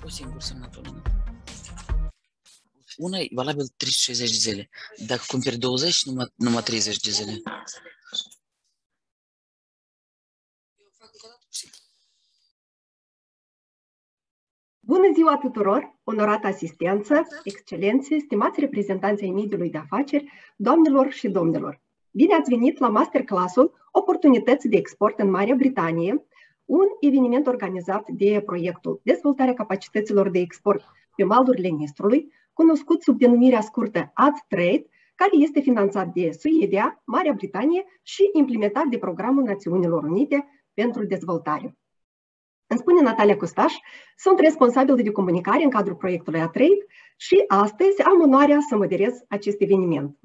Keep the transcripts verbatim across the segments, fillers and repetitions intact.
O singură semnătură. Una e valabil trei sute șaizeci de zile. Dacă cumperi douăzeci, numai, numai treizeci de zile. Bună ziua tuturor, onorată asistență, excelențe, stimați reprezentanți ai mediului de afaceri, doamnelor și domnilor. Bine ați venit la masterclassul Oportunități de export în Marea Britanie, un eveniment organizat de proiectul Dezvoltarea capacităților de export pe malurile Nistrului, cunoscut sub denumirea scurtă AdTrade, care este finanțat de Suedia, Marea Britanie și implementat de Programul Națiunilor Unite pentru Dezvoltare. Îmi spune Natalia Custaș, sunt responsabil de comunicare în cadrul proiectului AdTrade și astăzi am onoarea să moderez acest eveniment.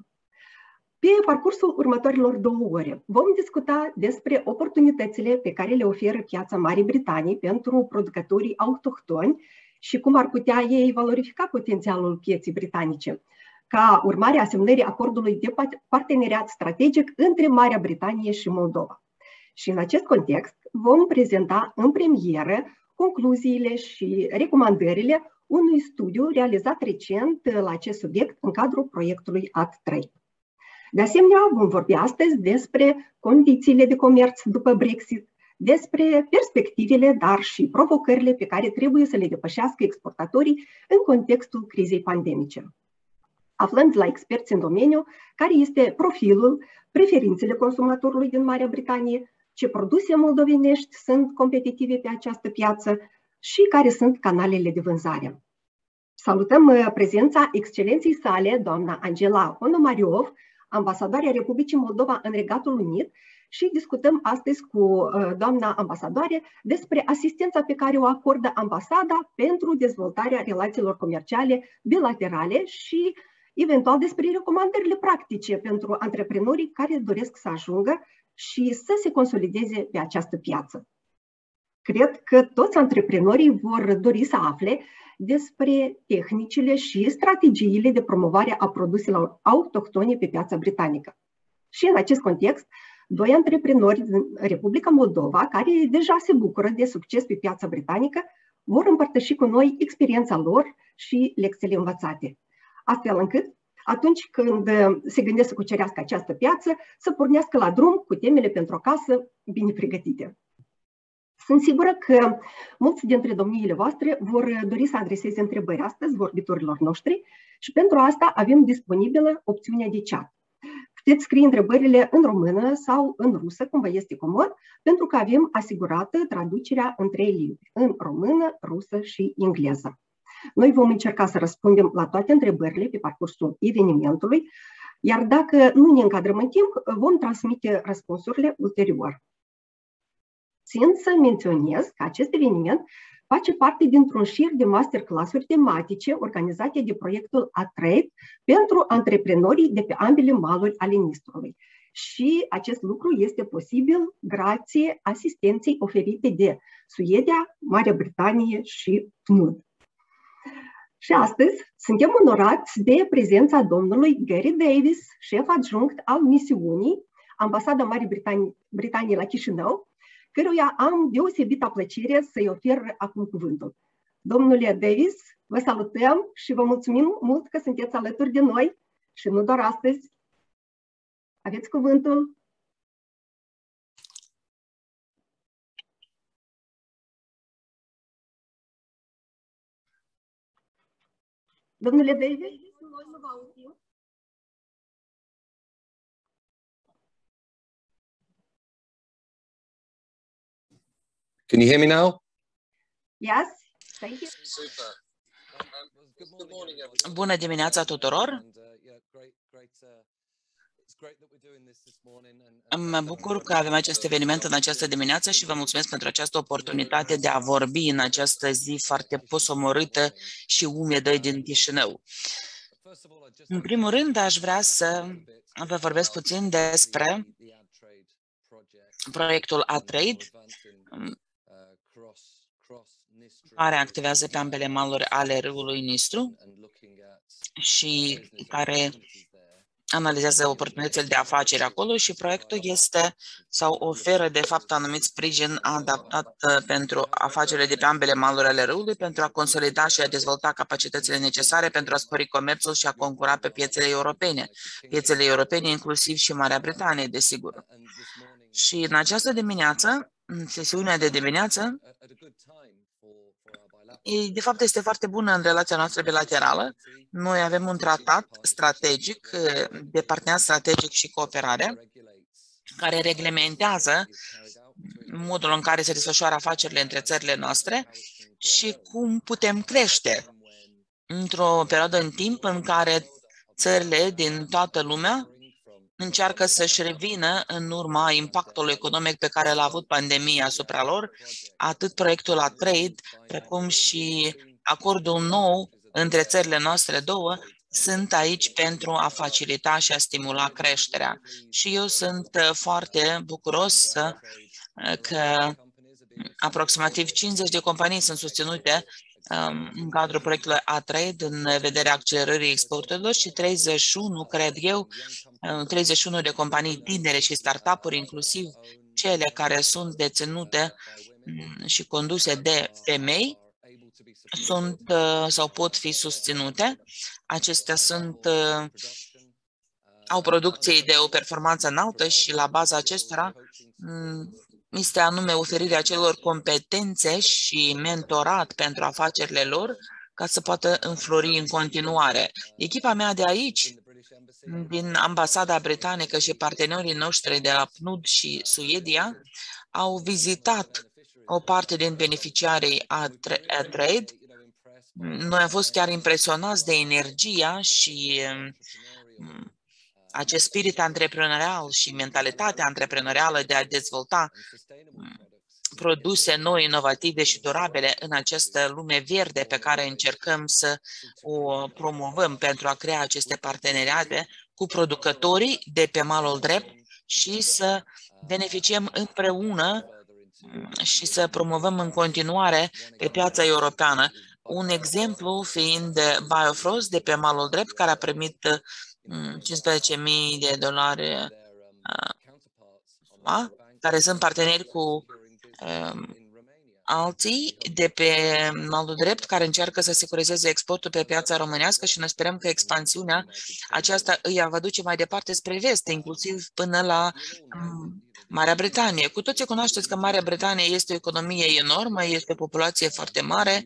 Pe parcursul următorilor două ore vom discuta despre oportunitățile pe care le oferă piața Marii Britanii pentru producătorii autohtoni și cum ar putea ei valorifica potențialul pieței britanice, ca urmare a semnării acordului de parteneriat strategic între Marea Britanie și Moldova. Și în acest context vom prezenta în premieră concluziile și recomandările unui studiu realizat recent la acest subiect în cadrul proiectului AdTrade. De asemenea, vom vorbi astăzi despre condițiile de comerț după Brexit, despre perspectivele, dar și provocările pe care trebuie să le depășească exportatorii în contextul crizei pandemice. Aflând la experți în domeniu care este profilul, preferințele consumatorului din Marea Britanie, ce produse moldovenești sunt competitive pe această piață și care sunt canalele de vânzare. Salutăm prezența excelenței sale, doamna Angela Ponomariov, ambasadoarea Republicii Moldova în Regatul Unit, și discutăm astăzi cu doamna ambasadoare despre asistența pe care o acordă ambasada pentru dezvoltarea relațiilor comerciale bilaterale și eventual despre recomandările practice pentru antreprenorii care doresc să ajungă și să se consolideze pe această piață. Cred că toți antreprenorii vor dori să afle despre tehnicile și strategiile de promovare a produselor autohtone pe piața britanică. Și în acest context, doi antreprenori din Republica Moldova, care deja se bucură de succes pe piața britanică, vor împărtăși cu noi experiența lor și lecțiile învățate, astfel încât atunci când se gândesc să cucerească această piață, să pornească la drum cu temele pentru acasă bine pregătite. Sunt sigură că mulți dintre domniile voastre vor dori să adreseze întrebări astăzi vorbitorilor noștri și pentru asta avem disponibilă opțiunea de chat. Puteți scrie întrebările în română sau în rusă, cum vă este comod, pentru că avem asigurată traducerea în trei limbi, în română, rusă și engleză. Noi vom încerca să răspundem la toate întrebările pe parcursul evenimentului, iar dacă nu ne încadrăm în timp, vom transmite răspunsurile ulterior. Țin să menționez că acest eveniment face parte dintr-un șir de masterclass-uri tematice organizate de proiectul AdTrade pentru antreprenorii de pe ambele maluri ale Nistrului. Și acest lucru este posibil grație asistenței oferite de Suedia, Marea Britanie și P N U D. Și astăzi suntem onorați de prezența domnului Gary Davis, șef adjunct al misiunii Ambasada Marii Britanii, Britanii la Chișinău, căruia am deosebită plăcere să-i ofer acum cuvântul. Domnule Davis, vă salutăm și vă mulțumim mult că sunteți alături de noi și nu doar astăzi. Aveți cuvântul. Domnule Davis, noi nu vă auzim. Can you hear me now? Yes, thank you. Bună dimineața tuturor! Mă bucur că avem acest eveniment în această dimineață și vă mulțumesc pentru această oportunitate de a vorbi în această zi foarte posomorâtă și umedă din Chișinău. În primul rând, aș vrea să vă vorbesc puțin despre proiectul AdTrade, care activează pe ambele maluri ale râului Nistru și care analizează oportunitățile de afaceri acolo și proiectul este sau oferă de fapt anumit sprijin adaptat pentru afacerile de pe ambele maluri ale râului, pentru a consolida și a dezvolta capacitățile necesare pentru a spori comerțul și a concura pe piețele europene. Piețele europene, inclusiv și Marea Britanie, desigur. Și în această dimineață, în sesiunea de dimineață, de fapt este foarte bună în relația noastră bilaterală. Noi avem un tratat strategic de parteneriat strategic și cooperare care reglementează modul în care se desfășoară afacerile între țările noastre și cum putem crește într-o perioadă în timp în care țările din toată lumea încearcă să-și revină în urma impactului economic pe care l-a avut pandemia asupra lor, atât proiectul la trade, precum și acordul nou între țările noastre două, sunt aici pentru a facilita și a stimula creșterea. Și eu sunt foarte bucuros că aproximativ cincizeci de companii sunt susținute în cadrul proiectului A trade în vederea accelerării exporturilor și treizeci și unu, cred eu, treizeci și unu de companii tinere și startup-uri, inclusiv cele care sunt deținute și conduse de femei, sunt sau pot fi susținute. Acestea sunt, au producții de o performanță înaltă și la baza acestora este anume oferirea celor competențe și mentorat pentru afacerile lor ca să poată înflori în continuare. Echipa mea de aici, din Ambasada Britanică și partenerii noștri de la P N U D și Suedia, au vizitat o parte din beneficiarii A-Trade. Noi am fost chiar impresionați de energia și acest spirit antreprenorial și mentalitatea antreprenorială de a dezvolta produse noi, inovative și durabile în această lume verde pe care încercăm să o promovăm pentru a crea aceste parteneriate cu producătorii de pe malul drept și să beneficiem împreună și să promovăm în continuare pe piața europeană. Un exemplu fiind Biofrost de pe malul drept, care a primit cincisprezece mii de dolari, a, care sunt parteneri cu um, alții de pe malul drept care încearcă să securizeze exportul pe piața românească și noi sperăm că expansiunea aceasta îi va duce mai departe spre vest, inclusiv până la um, Marea Britanie. Cu toții cunoașteți că Marea Britanie este o economie enormă, este o populație foarte mare.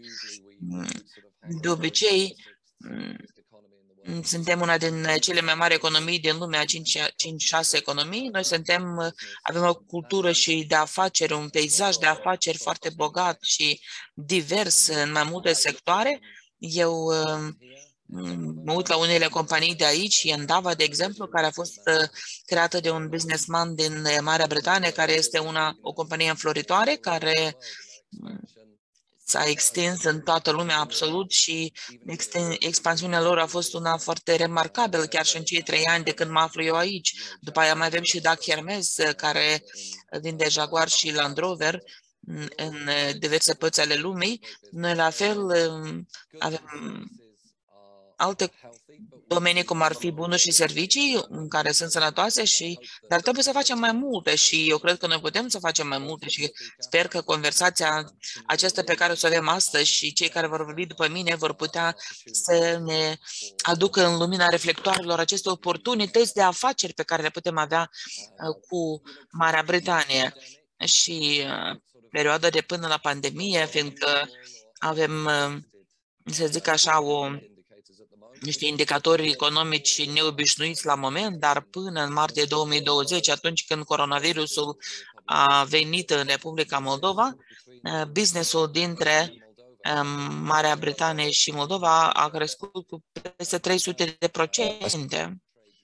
De obicei, suntem una din cele mai mari economii din lume, a cinci șase economii. Noi suntem, avem o cultură și de afaceri, un peisaj de afaceri foarte bogat și divers în mai multe sectoare. Eu mă uit la unele companii de aici, Endava, de exemplu, care a fost creată de un businessman din Marea Britanie, care este una, o companie înfloritoare, care s-a extins în toată lumea absolut și expansiunea lor a fost una foarte remarcabilă, chiar și în cei trei ani de când mă aflu eu aici. După aia mai avem și Dag Hermes, care vinde Jaguar și Land Rover în diverse părți ale lumii. Noi la fel avem alte domenii, cum ar fi bunuri și servicii, în care sunt sănătoase, și, dar trebuie să facem mai multe și eu cred că noi putem să facem mai multe și sper că conversația aceasta pe care o să avem astăzi și cei care vor vorbi după mine vor putea să ne aducă în lumina reflectoarelor aceste oportunități de afaceri pe care le putem avea cu Marea Britanie. Și perioada de până la pandemie, fiindcă avem, să zic așa, o niște indicatori economici neobișnuiți la moment, dar până în martie două mii douăzeci, atunci când coronavirusul a venit în Republica Moldova, businessul dintre Marea Britanie și Moldova a crescut cu peste trei sute de procente.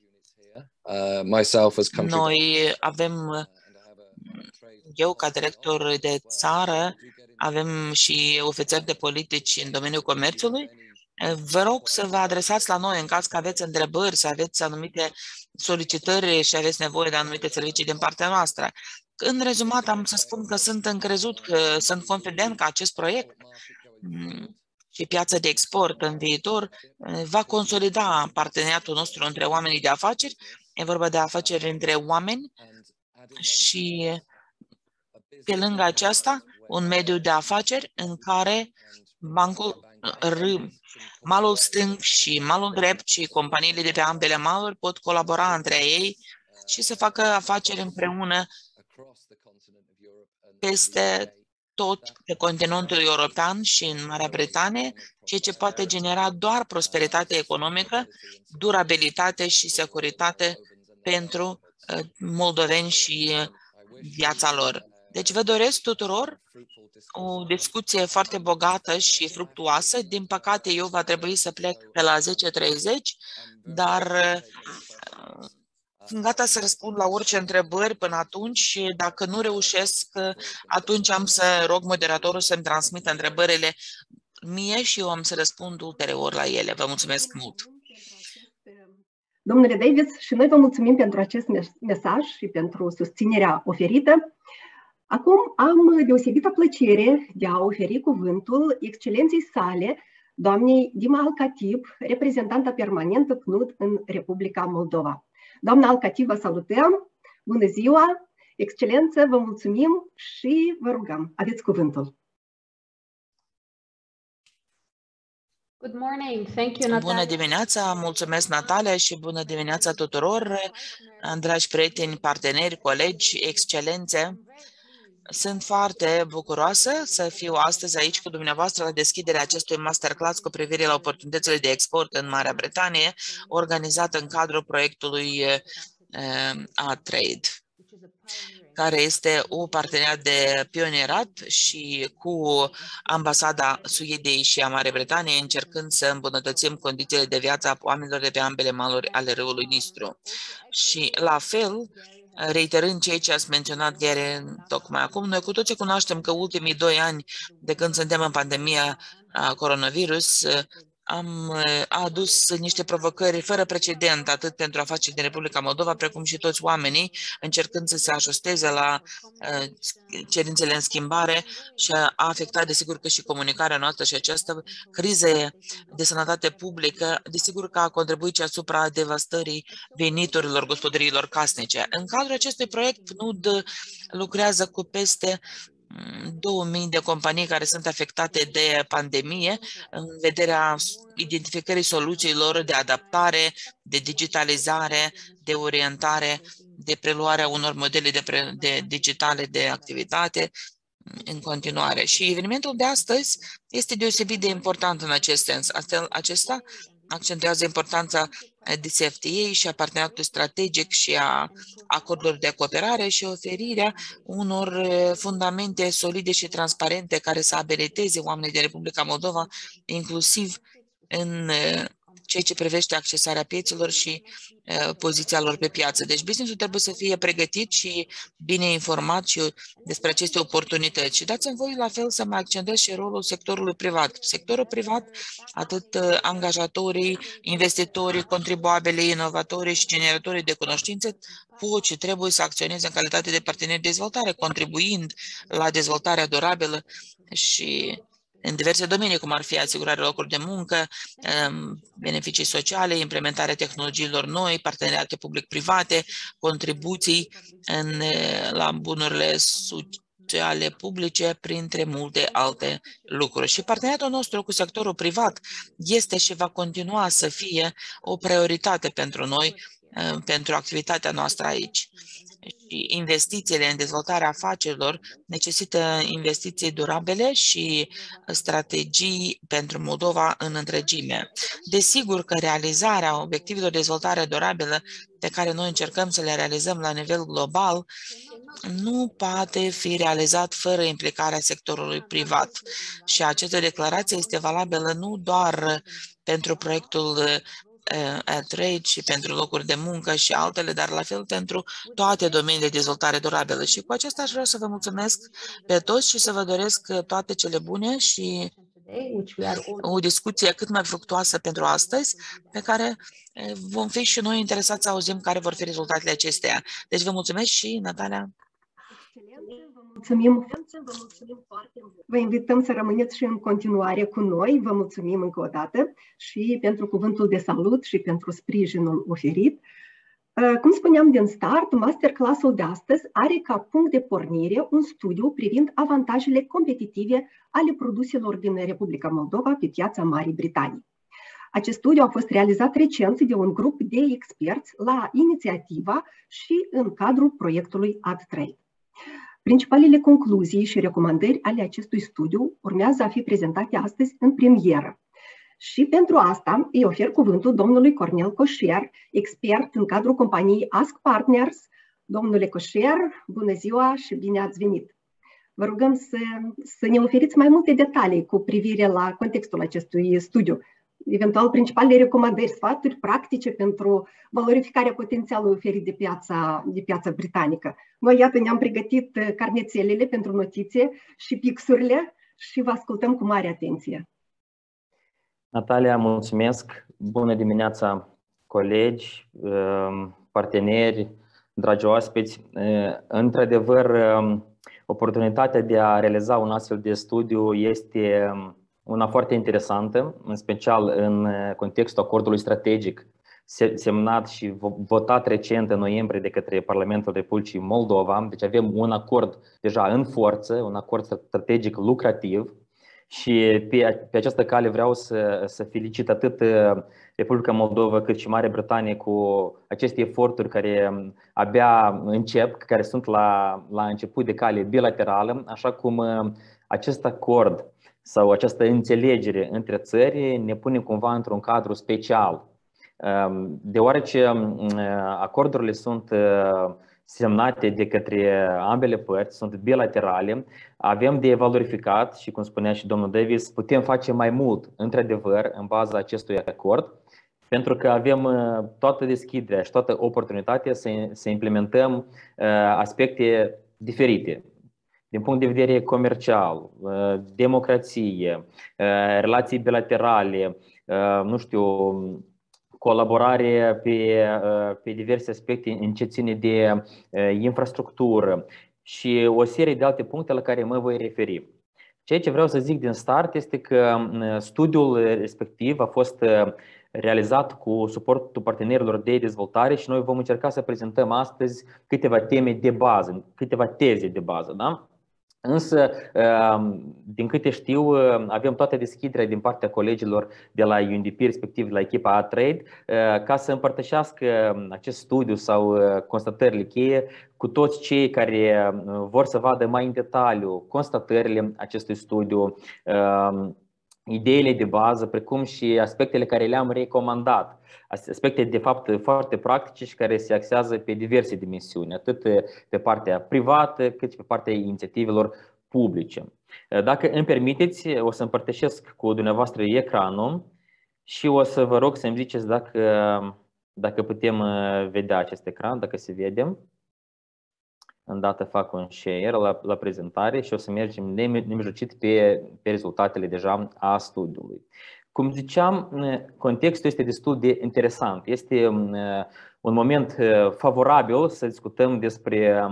Noi avem, eu ca director de țară, avem și ofițeri de politici în domeniul comerțului. Vă rog să vă adresați la noi în caz că aveți întrebări, să aveți anumite solicitări și aveți nevoie de anumite servicii din partea noastră. În rezumat, am să spun că sunt încrezut, că sunt confident că acest proiect și piața de export în viitor va consolida parteneriatul nostru între oamenii de afaceri. E vorba de afaceri între oameni și, pe lângă aceasta, un mediu de afaceri în care bancul, malul stâng și malul drept și companiile de pe ambele maluri pot colabora între ei și să facă afaceri împreună peste tot pe continentul european și în Marea Britanie, ceea ce poate genera doar prosperitate economică, durabilitate și securitate pentru moldoveni și viața lor. Deci vă doresc tuturor o discuție foarte bogată și fructuoasă. Din păcate, eu va trebui să plec pe la zece treizeci, dar sunt gata să răspund la orice întrebări până atunci și dacă nu reușesc, atunci am să rog moderatorul să-mi transmită întrebările mie și eu am să răspund ulterior la ele. Vă mulțumesc mult! Domnule Davis, și noi vă mulțumim pentru acest mesaj și pentru susținerea oferită. Acum am deosebită plăcere de a oferi cuvântul excelenței sale, doamnei Dima Alcatib, reprezentanta permanentă P N U D în Republica Moldova. Doamna Alcatib, vă salutăm! Bună ziua! Excelență, vă mulțumim și vă rugăm, aveți cuvântul. Good morning. Thank you, Natalia. Bună dimineața, mulțumesc Natalia și bună dimineața tuturor, dragi prieteni, parteneri, colegi, excelențe. Sunt foarte bucuroasă să fiu astăzi aici cu dumneavoastră la deschiderea acestui masterclass cu privire la oportunitățile de export în Marea Britanie, organizat în cadrul proiectului A-Trade, care este o parteneriat de pionierat și cu ambasada Suediei și a Marii Britanii, încercând să îmbunătățim condițiile de viață a oamenilor de pe ambele maluri ale râului Nistru. Și la fel, reiterând ceea ce ați menționat chiar tocmai acum, noi cu toții cunoaștem că ultimii doi ani de când suntem în pandemia coronavirus am adus niște provocări fără precedent, atât pentru afaceri din Republica Moldova, precum și toți oamenii, încercând să se ajusteze la cerințele în schimbare și a afectat, desigur, că și comunicarea noastră și această criză de sănătate publică, desigur că a contribuit și asupra devastării veniturilor gospodăriilor casnice. În cadrul acestui proiect, P N U D lucrează cu peste două mii de companii care sunt afectate de pandemie în vederea identificării soluțiilor de adaptare, de digitalizare, de orientare, de preluarea unor modele de, pre, de digitale de activitate în continuare. Și evenimentul de astăzi este deosebit de important în acest sens. Acesta accentuează importanța D C F T A și a parteneriatului strategic și a acordurilor de cooperare și oferirea unor fundamente solide și transparente care să abiliteze oamenii din Republica Moldova, inclusiv în ceea ce privește accesarea piețelor și uh, poziția lor pe piață. Deci business-ul trebuie să fie pregătit și bine informat și despre aceste oportunități. Și dați-mi voi la fel să mai accentez și rolul sectorului privat. Sectorul privat, atât uh, angajatorii, investitorii, contribuabilii, inovatorii și generatorii de cunoștințe pot și trebuie să acționeze în calitate de parteneri de dezvoltare, contribuind la dezvoltarea durabilă și în diverse domenii, cum ar fi asigurarea locurilor de muncă, beneficii sociale, implementarea tehnologiilor noi, parteneriate public-private, contribuții în, la bunurile sociale publice, printre multe alte lucruri. Și parteneriatul nostru cu sectorul privat este și va continua să fie o prioritate pentru noi, pentru activitatea noastră aici. Și investițiile în dezvoltarea afacerilor necesită investiții durabile și strategii pentru Moldova în întregime. Desigur că realizarea obiectivelor de dezvoltare durabilă pe care noi încercăm să le realizăm la nivel global nu poate fi realizat fără implicarea sectorului privat. Și această declarație este valabilă nu doar pentru proiectul A-Trade și pentru locuri de muncă și altele, dar la fel pentru toate domeniile de dezvoltare durabilă. Și cu acesta aș vrea să vă mulțumesc pe toți și să vă doresc toate cele bune și o discuție cât mai fructuoasă pentru astăzi, pe care vom fi și noi interesați să auzim care vor fi rezultatele acesteia. Deci vă mulțumesc și, Natalia. Vă mulțumim, vă mulțumim foarte mult. Vă invităm să rămâneți și în continuare cu noi. Vă mulțumim încă o dată și pentru cuvântul de salut și pentru sprijinul oferit. Cum spuneam din start, masterclass-ul de astăzi are ca punct de pornire un studiu privind avantajele competitive ale produselor din Republica Moldova pe piața Marii Britanii. Acest studiu a fost realizat recent de un grup de experți la inițiativa și în cadrul proiectului AdTrade. Principalele concluzii și recomandări ale acestui studiu urmează a fi prezentate astăzi în premieră. Și pentru asta îi ofer cuvântul domnului Cornel Coșer, expert în cadrul companiei Ask Partners. Domnule Coșer, bună ziua și bine ați venit! Vă rugăm să, să ne oferiți mai multe detalii cu privire la contextul acestui studiu, eventual principalele recomandări, sfaturi practice pentru valorificarea potențialului oferit de piața, de piața britanică. Noi, iată, ne-am pregătit carnețelele pentru notițe și pixurile și vă ascultăm cu mare atenție. Natalia, mulțumesc! Bună dimineața, colegi, parteneri, dragi oaspeți! Într-adevăr, oportunitatea de a realiza un astfel de studiu este una foarte interesantă, în special în contextul acordului strategic semnat și votat recent în noiembrie de către Parlamentul Republicii Moldova. Deci avem un acord deja în forță, un acord strategic lucrativ și pe, pe această cale vreau să, să felicit atât Republica Moldova cât și Marea Britanie cu aceste eforturi care abia încep, care sunt la, la început de cale bilaterală, așa cum acest acord sau această înțelegere între țări ne pune cumva într-un cadru special. Deoarece acordurile sunt semnate de către ambele părți, sunt bilaterale, avem de valorificat și, cum spunea și domnul Davis, putem face mai mult, într-adevăr, în baza acestui acord, pentru că avem toată deschiderea și toată oportunitatea să, să implementăm aspecte diferite. Din punct de vedere comercial, democrație, relații bilaterale, nu știu, colaborare pe, pe diverse aspecte în ce ține de infrastructură și o serie de alte puncte la care mă voi referi. Ceea ce vreau să zic din start este că studiul respectiv a fost realizat cu suportul partenerilor de dezvoltare și noi vom încerca să prezentăm astăzi câteva teme de bază, câteva teze de bază, da? Însă, din câte știu, avem toată deschiderea din partea colegilor de la U N D P, respectiv de la echipa AdTrade, ca să împărtășească acest studiu sau constatările cheie cu toți cei care vor să vadă mai în detaliu constatările acestui studiu, ideile de bază, precum și aspectele care le-am recomandat. Aspecte de fapt foarte practice și care se axează pe diverse dimensiuni, atât pe partea privată cât și pe partea inițiativelor publice. Dacă îmi permiteți, o să împărtășesc cu dumneavoastră ecranul și o să vă rog să-mi ziceți dacă, dacă putem vedea acest ecran, dacă se vede. Îndată fac un share la, la prezentare și o să mergem nemijlocit pe, pe rezultatele deja a studiului. Cum ziceam, contextul este destul de interesant. Este un moment favorabil să discutăm despre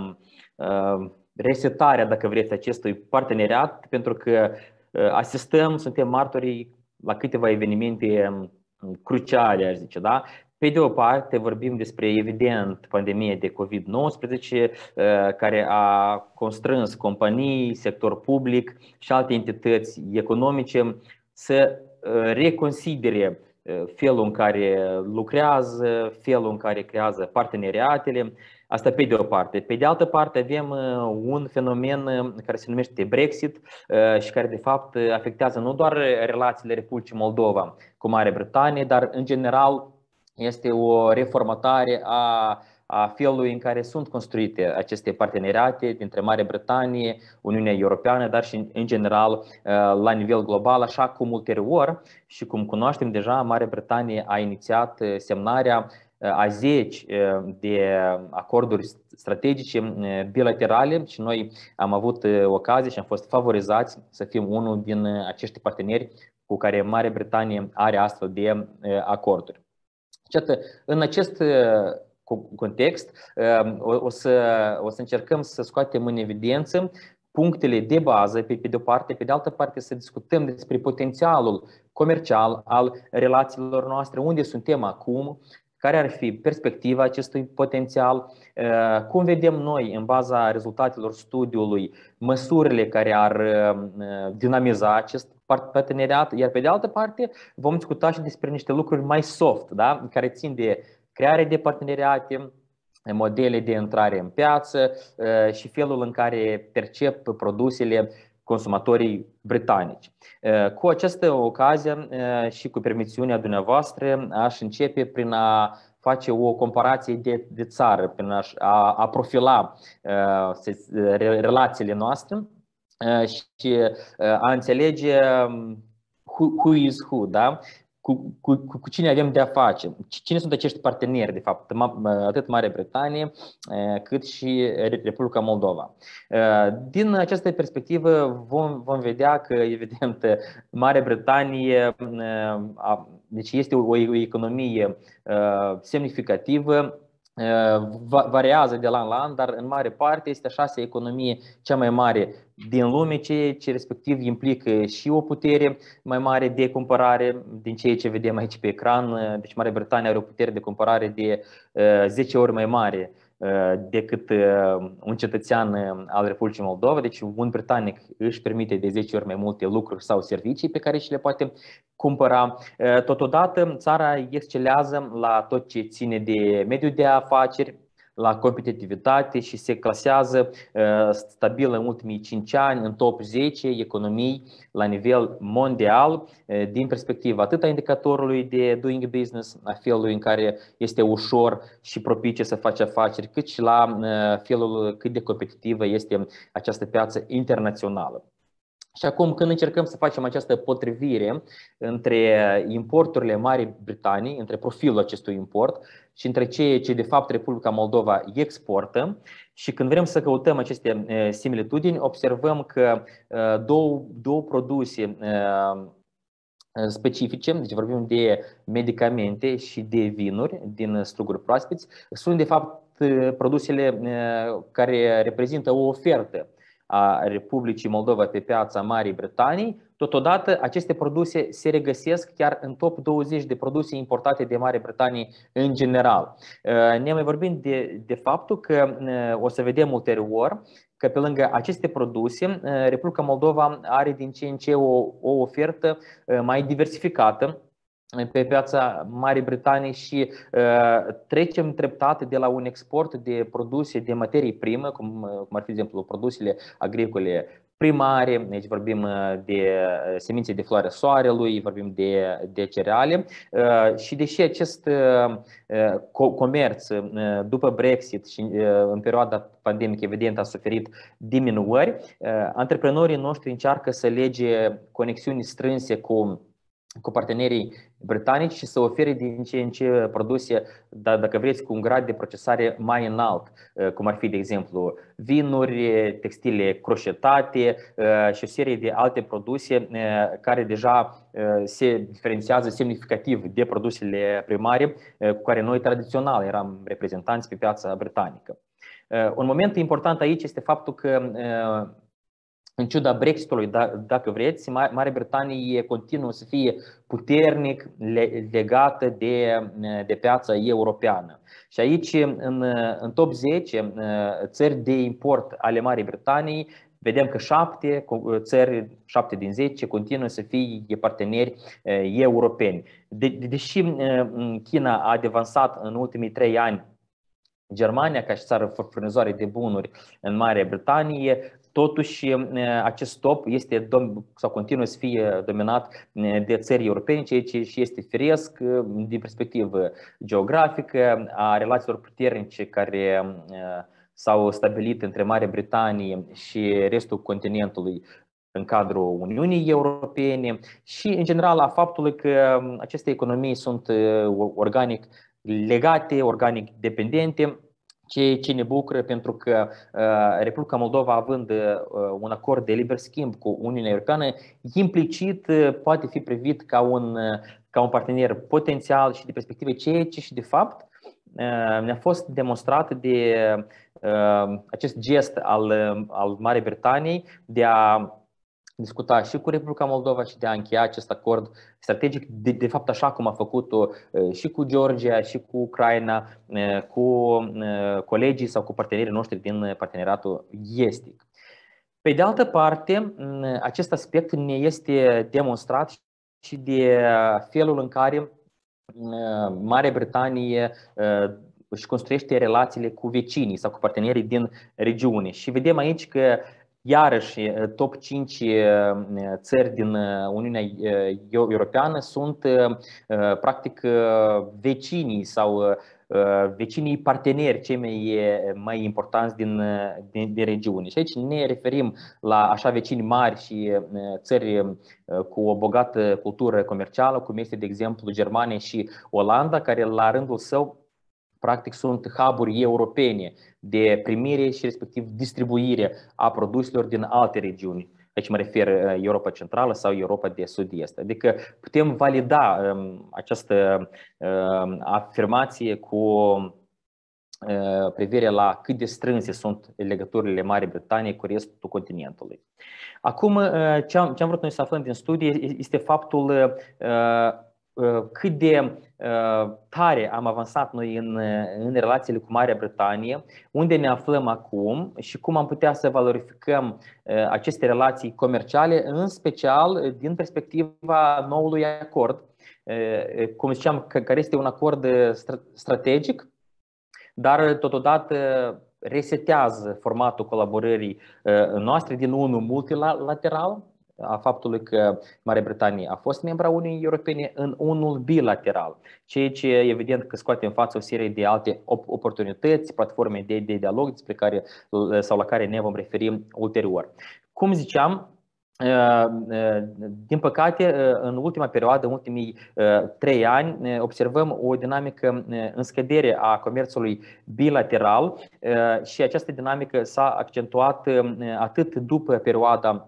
resetarea, dacă vreți, acestui parteneriat, pentru că asistăm, suntem martorii la câteva evenimente cruciale, aș zice, da? Pe de o parte, vorbim despre, evident, pandemia de COVID nouăsprezece, care a constrâns companii, sector public și alte entități economice să reconsidere felul în care lucrează, felul în care creează parteneriatele. Asta pe de o parte. Pe de altă parte avem un fenomen care se numește Brexit și care de fapt afectează nu doar relațiile Republicii Moldova cu Marea Britanie, dar în general este o reformatare a, a felului în care sunt construite aceste parteneriate dintre Marea Britanie, Uniunea Europeană, dar și în general la nivel global, așa cum ulterior și cum cunoaștem deja, Marea Britanie a inițiat semnarea a zece de acorduri strategice bilaterale și noi am avut ocazie și am fost favorizați să fim unul din acești parteneri cu care Marea Britanie are astfel de acorduri. În acest context, o, o, să, o să încercăm să scoatem în evidență punctele de bază, pe, pe de o parte, pe de altă parte să discutăm despre potențialul comercial al relațiilor noastre, unde suntem acum, care ar fi perspectiva acestui potențial, cum vedem noi, în baza rezultatelor studiului, măsurile care ar dinamiza acest parteneriat, iar pe de altă parte vom discuta și despre niște lucruri mai soft, da? Care țin de creare de parteneriate, modele de intrare în piață și felul în care percep produsele consumatorii britanici. Cu această ocazie și cu permisiunea dumneavoastră aș începe prin a face o comparație de, de țară, prin a, a profila relațiile noastre și a înțelege who, who is who, da? Cu, cu, cu cine avem de-a face, cine sunt acești parteneri, de fapt, atât Marea Britanie cât și Republica Moldova. Din această perspectivă vom, vom vedea că, evident, Marea Britanie deci este o, o economie semnificativă, variază de la an la an, dar în mare parte este a șasea economie cea mai mare din lume, ceea ce respectiv implică și o putere mai mare de cumpărare din ceea ce vedem aici pe ecran. Deci Marea Britanie are o putere de cumpărare de zece ori mai mare decât un cetățean al Republicii Moldova. Deci un britanic își permite de zece ori mai multe lucruri sau servicii pe care și le poate cumpăra. Totodată, țara excelează la tot ce ține de mediul de afaceri, la competitivitate și se clasează stabil în ultimii cinci ani în top zece economii la nivel mondial din perspectiva atât a indicatorului de doing business, a felului în care este ușor și propice să faci afaceri, cât și la felul cât de competitivă este această piață internațională. Și acum, când încercăm să facem această potrivire între importurile Marii Britanii, între profilul acestui import și între ceea ce de fapt Republica Moldova exportă, și când vrem să căutăm aceste similitudini, observăm că două, două produse specifice, deci vorbim de medicamente și de vinuri din struguri proaspeți, sunt de fapt produsele care reprezintă o ofertă a Republicii Moldova pe piața Marii Britanii. Totodată, aceste produse se regăsesc chiar în top douăzeci de produse importate de Marea Britanie în general. Ne mai vorbim de, de faptul că o să vedem ulterior că pe lângă aceste produse, Republica Moldova are din ce în ce o, o ofertă mai diversificată pe piața Marii Britanii și uh, trecem treptat de la un export de produse de materii prime, cum, cum ar fi, de exemplu, produsele agricole primare, deci vorbim de semințe de floare soarelui, vorbim de, de cereale uh, și deși acest uh, comerț uh, după Brexit și uh, în perioada pandemică evident a suferit diminuări, uh, antreprenorii noștri încearcă să lege conexiuni strânse cu cu partenerii britanici și să ofere din ce în ce produse, dacă vreți, cu un grad de procesare mai înalt, cum ar fi, de exemplu, vinuri, textile croșetate și o serie de alte produse care deja se diferențiază semnificativ de produsele primare cu care noi tradițional eram reprezentanți pe piața britanică. Un moment important aici este faptul că în ciuda Brexitului, dacă vreți, Marea Britanie continuă să fie puternic legată de, de piața europeană. Și aici, în, în top zece țări de import ale Marii Britanii, vedem că șapte țări, șapte din zece, continuă să fie parteneri europeni. De, deși China a devansat în ultimii trei ani Germania ca și țară furnizoare de bunuri în Marea Britanie, totuși acest top este sau continuă să fie dominat de țări europene, ceea ce și este firesc din perspectivă geografică a relațiilor puternice care s-au stabilit între Marea Britanie și restul continentului în cadrul Uniunii Europene și în general a faptului că aceste economii sunt organic legate, organic dependente, ceea ce ne bucură pentru că Republica Moldova, având un acord de liber schimb cu Uniunea Europeană, implicit poate fi privit ca un, ca un partener potențial și de perspective, ceea ce și de fapt ne-a fost demonstrat de acest gest al, al Marii Britanii de a discuta și cu Republica Moldova și de a încheia acest acord strategic, de, de fapt așa cum a făcut-o și cu Georgia, și cu Ucraina, cu colegii sau cu partenerii noștri din parteneriatul estic. Pe de altă parte, acest aspect ne este demonstrat și de felul în care Marea Britanie își construiește relațiile cu vecinii sau cu partenerii din regiune. Și vedem aici că iarăși top cinci țări din Uniunea Europeană sunt practic vecinii sau vecinii parteneri cei mai, mai importanți din, din, din regiune. Și aici ne referim la așa vecini mari și țări cu o bogată cultură comercială, cum este de exemplu Germania și Olanda, care la rândul său practic sunt hub-uri europene de primire și respectiv distribuire a produselor din alte regiuni. Aici mă refer Europa Centrală sau Europa de Sud-Est. Adică putem valida um, această um, afirmație cu uh, privire la cât de strânse sunt legăturile Marii Britanii cu restul continentului. Acum, uh, ce, am, ce am vrut noi să aflăm din studie este faptul uh, cât de tare am avansat noi în, în relațiile cu Marea Britanie, unde ne aflăm acum și cum am putea să valorificăm aceste relații comerciale, în special din perspectiva noului acord, cum ziceam, care este un acord strategic, dar totodată resetează formatul colaborării noastre din unul multilateral, a faptului că Marea Britanie a fost membra Uniunii Europene, în unul bilateral, ceea ce evident că scoate în față o serie de alte oportunități, platforme de, de dialog despre care, sau la care ne vom referi ulterior. Cum ziceam, din păcate, în ultima perioadă, în ultimii trei ani, observăm o dinamică în scădere a comerțului bilateral și această dinamică s-a accentuat atât după perioada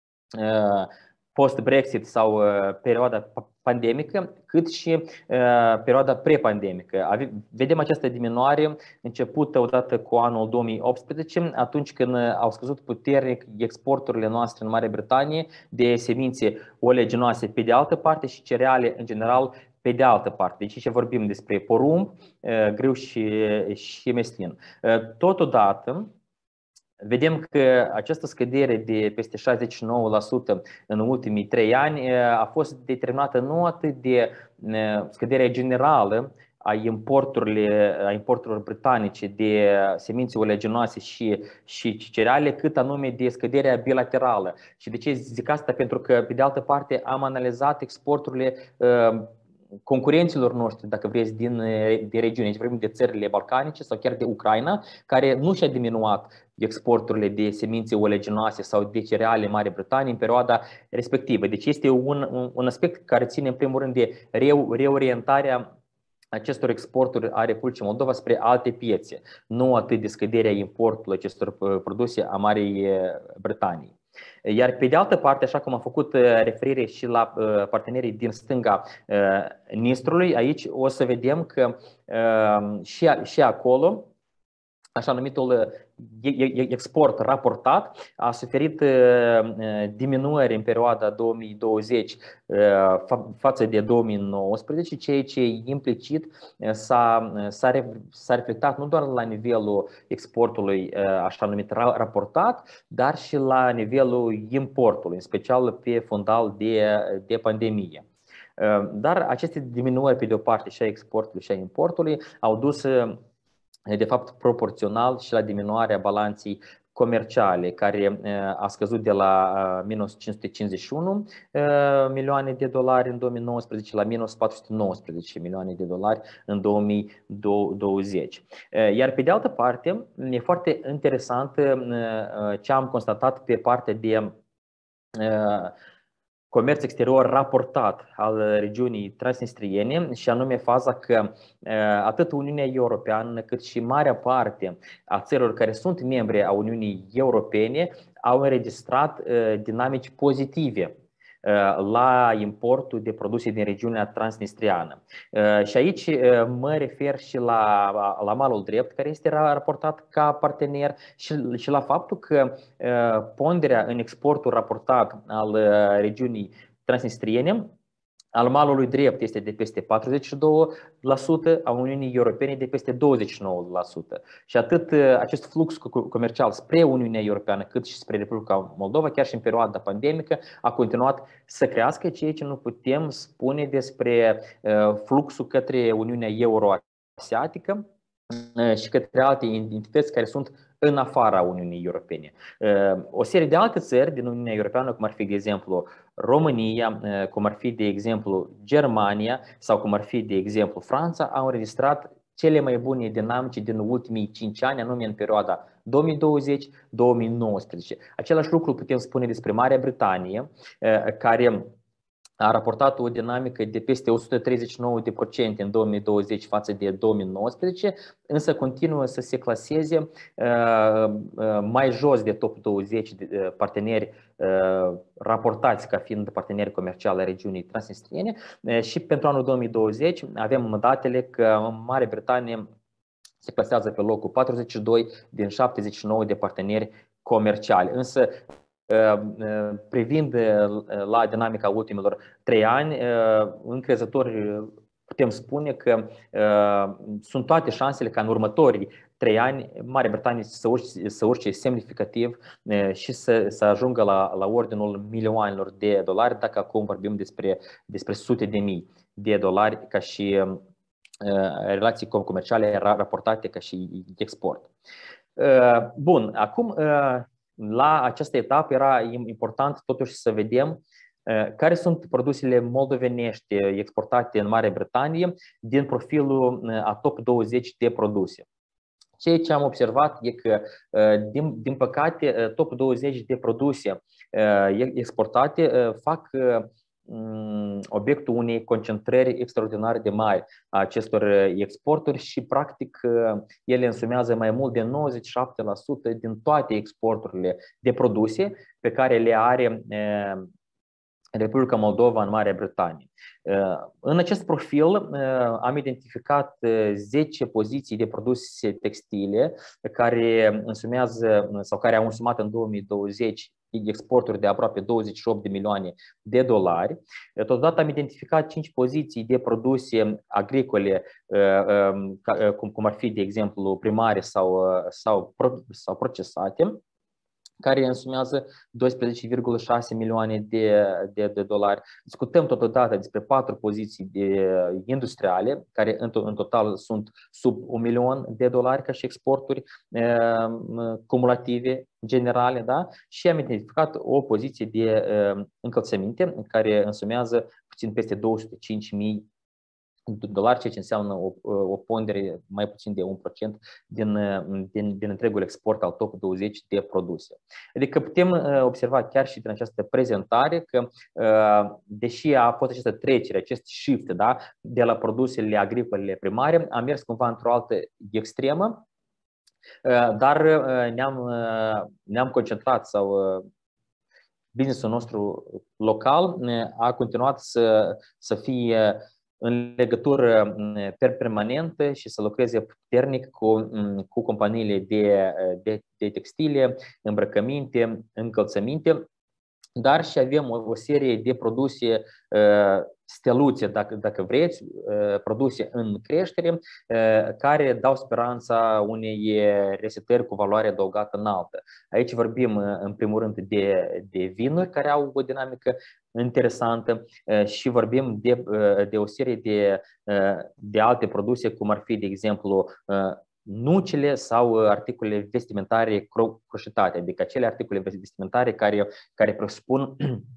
post-Brexit sau perioada pandemică, cât și perioada pre-pandemică. Vedem această diminuare începută odată cu anul două mii optsprezece, atunci când au scăzut puternic exporturile noastre în Marea Britanie de semințe oleaginoase pe de altă parte și cereale în general pe de altă parte. Deci aici vorbim despre porumb, grâu și, și meslin. Totodată, vedem că această scădere de peste șaizeci și nouă la sută în ultimii trei ani a fost determinată nu atât de scăderea generală a importurilor, a importurilor britanice de semințe oleaginoase și, și cereale, cât anume de scăderea bilaterală. Și de ce zic asta? Pentru că, pe de altă parte, am analizat exporturile concurenților noștri, dacă vreți, din, din regiune. Deci vorbim de țările balcanice sau chiar de Ucraina, care nu și-a diminuat exporturile de semințe oleaginoase sau de cereale Marii Britanii în perioada respectivă. Deci este un, un, un aspect care ține în primul rând de reu, reorientarea acestor exporturi a Republicii Moldova spre alte piețe, nu atât de scăderea importului acestor produse a Marii Britanii. Iar pe de altă parte, așa cum am făcut referire și la partenerii din stânga Nistrului, aici o să vedem că și, și acolo, așa numitul export raportat, a suferit diminuări în perioada două mii douăzeci față de două mii nouăsprezece, ceea ce implicit s-a reflectat nu doar la nivelul exportului așa numit raportat, dar și la nivelul importului, în special pe fundal de, de pandemie. Dar aceste diminuări pe de o parte și a exportului și a importului au dus de fapt proporțional și la diminuarea balanței comerciale, care a scăzut de la minus cinci sute cincizeci și unu milioane de dolari în două mii nouăsprezece la minus patru sute nouăsprezece milioane de dolari în două mii douăzeci. Iar pe de altă parte, e foarte interesant ce am constatat pe partea de comerț exterior raportat al regiunii transnistriene, și anume faza că atât Uniunea Europeană cât și marea parte a țărilor care sunt membre a Uniunii Europene au înregistrat dinamici pozitive la importul de produse din regiunea transnistriană. Și aici mă refer și la, la malul drept, care este raportat ca partener, și, și la faptul că ponderea în exportul raportat al regiunii transnistriene al malului drept este de peste patruzeci și doi la sută, a Uniunii Europene de peste douăzeci și nouă la sută. Și atât acest flux comercial spre Uniunea Europeană cât și spre Republica Moldova, chiar și în perioada pandemică, a continuat să crească, ceea ce nu putem spune despre fluxul către Uniunea Euroasiatică și către alte entități care sunt în afara Uniunii Europene. O serie de alte țări din Uniunea Europeană, cum ar fi, de exemplu, România, cum ar fi, de exemplu, Germania sau cum ar fi, de exemplu, Franța, au înregistrat cele mai bune dinamici din ultimii cinci ani, anume în perioada două mii douăzeci - două mii nouăsprezece. Același lucru putem spune despre Marea Britanie, care a raportat o dinamică de peste o sută treizeci și nouă la sută în două mii douăzeci față de două mii nouăsprezece, însă continuă să se claseze mai jos de top douăzeci de parteneri raportați ca fiind parteneri comerciali ai regiunii transnistriene, și pentru anul două mii douăzeci avem datele că Marea Britanie se clasează pe locul patruzeci și doi din șaptezeci și nouă de parteneri comerciali. Însă, privind la dinamica ultimilor trei ani, încrezători putem spune că sunt toate șansele ca în următorii trei ani Marea Britanie să urce, să urce semnificativ și să, să ajungă la, la ordinul milioanelor de dolari, dacă acum vorbim despre, despre sute de mii de dolari ca și relații comerciale raportate ca și export. Bun, acum la această etapă era important totuși să vedem care sunt produsele moldovenești exportate în Marea Britanie din profilul a top douăzeci de produse. Ceea ce am observat e că, din, din păcate, top douăzeci de produse exportate fac obiectul unei concentrări extraordinare de mari a acestor exporturi și, practic, ele însumează mai mult de nouăzeci și șapte la sută din toate exporturile de produse pe care le are Republica Moldova în Marea Britanie. În acest profil am identificat zece poziții de produse textile care însumează sau care au însumat în două mii douăzeci exporturi de aproape douăzeci și opt de milioane de dolari. Totodată am identificat cinci poziții de produse agricole, cum ar fi, de exemplu, primare sau, sau, sau procesate, care însumează doisprezece virgulă șase milioane de, de, de dolari. Discutăm totodată despre patru poziții de industriale, care în, to în total sunt sub un milion de dolari ca și exporturi uh, cumulative generale, da? Și am identificat o poziție de uh, încălțăminte, care însumează puțin peste două sute cinci mii de dolari, ceea ce înseamnă o, o pondere mai puțin de un procent din, din, din întregul export al top douăzeci de produse. Adică putem observa chiar și din această prezentare că, deși a fost această trecere, acest shift, da, de la produsele agricole primare, a mers cumva într-o altă extremă, dar ne-am ne-am concentrat sau businessul nostru local a continuat să, să fie în legătură permanentă și să lucreze puternic cu, cu companiile de, de, de textile, îmbrăcăminte, încălțăminte, dar și avem o, o serie de produse uh, steluțe, dacă, dacă vreți, uh, produse în creștere, uh, care dau speranța unei resetări cu valoare adăugată înaltă. Aici vorbim, uh, în primul rând, de, de vinuri care au o dinamică interesantă uh, și vorbim de, uh, de o serie de, uh, de alte produse, cum ar fi, de exemplu, uh, nucile sau articole vestimentare croșetate, adică acele articole vestimentare care, care presupun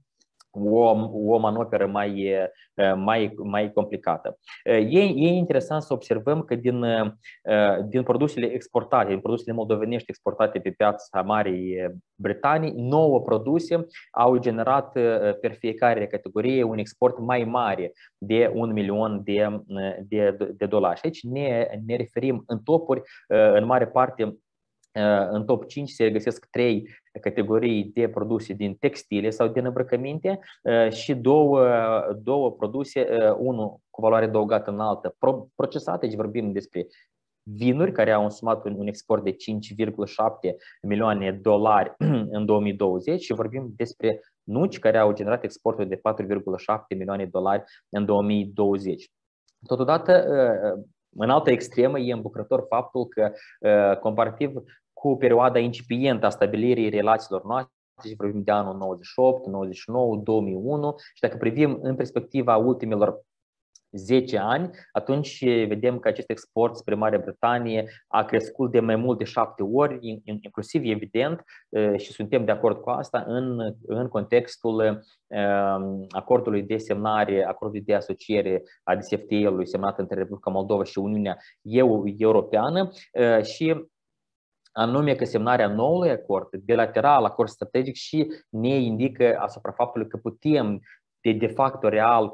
o, o manoperă mai, mai, mai complicată. E, e interesant să observăm că din, din produsele exportate, din produsele moldovenești exportate pe piața Marii Britanii, nouă produse au generat per fiecare categorie un export mai mare de un milion de, de, de dolari. Și aici ne, ne referim în topuri, în mare parte, În top cinci se regăsesc trei categorii de produse din textile sau din îmbrăcăminte și două, două produse, unul cu valoare adăugată înaltă, procesate, deci vorbim despre vinuri care au însumat un export de cinci virgulă șapte milioane de dolari în două mii douăzeci și vorbim despre nuci care au generat exporturi de patru virgulă șapte milioane de dolari în două mii douăzeci. Totodată, în altă extremă, e îmbucurător faptul că, comparativ cu perioada incipientă a stabilirii relațiilor noastre, deci vorbim de anul nouăzeci și opt, nouăzeci și nouă, două mii unu, și dacă privim în perspectiva ultimilor zece ani, atunci vedem că acest export spre Marea Britanie a crescut de mai mult de șapte ori, inclusiv evident, și suntem de acord cu asta, în, în contextul acordului de semnare, acordului de asociere a D C F T A-ului semnat între Republica Moldova și Uniunea Europeană, și anume că semnarea noului acord bilateral, acord strategic, și ne indică asupra faptului că putem de, de facto real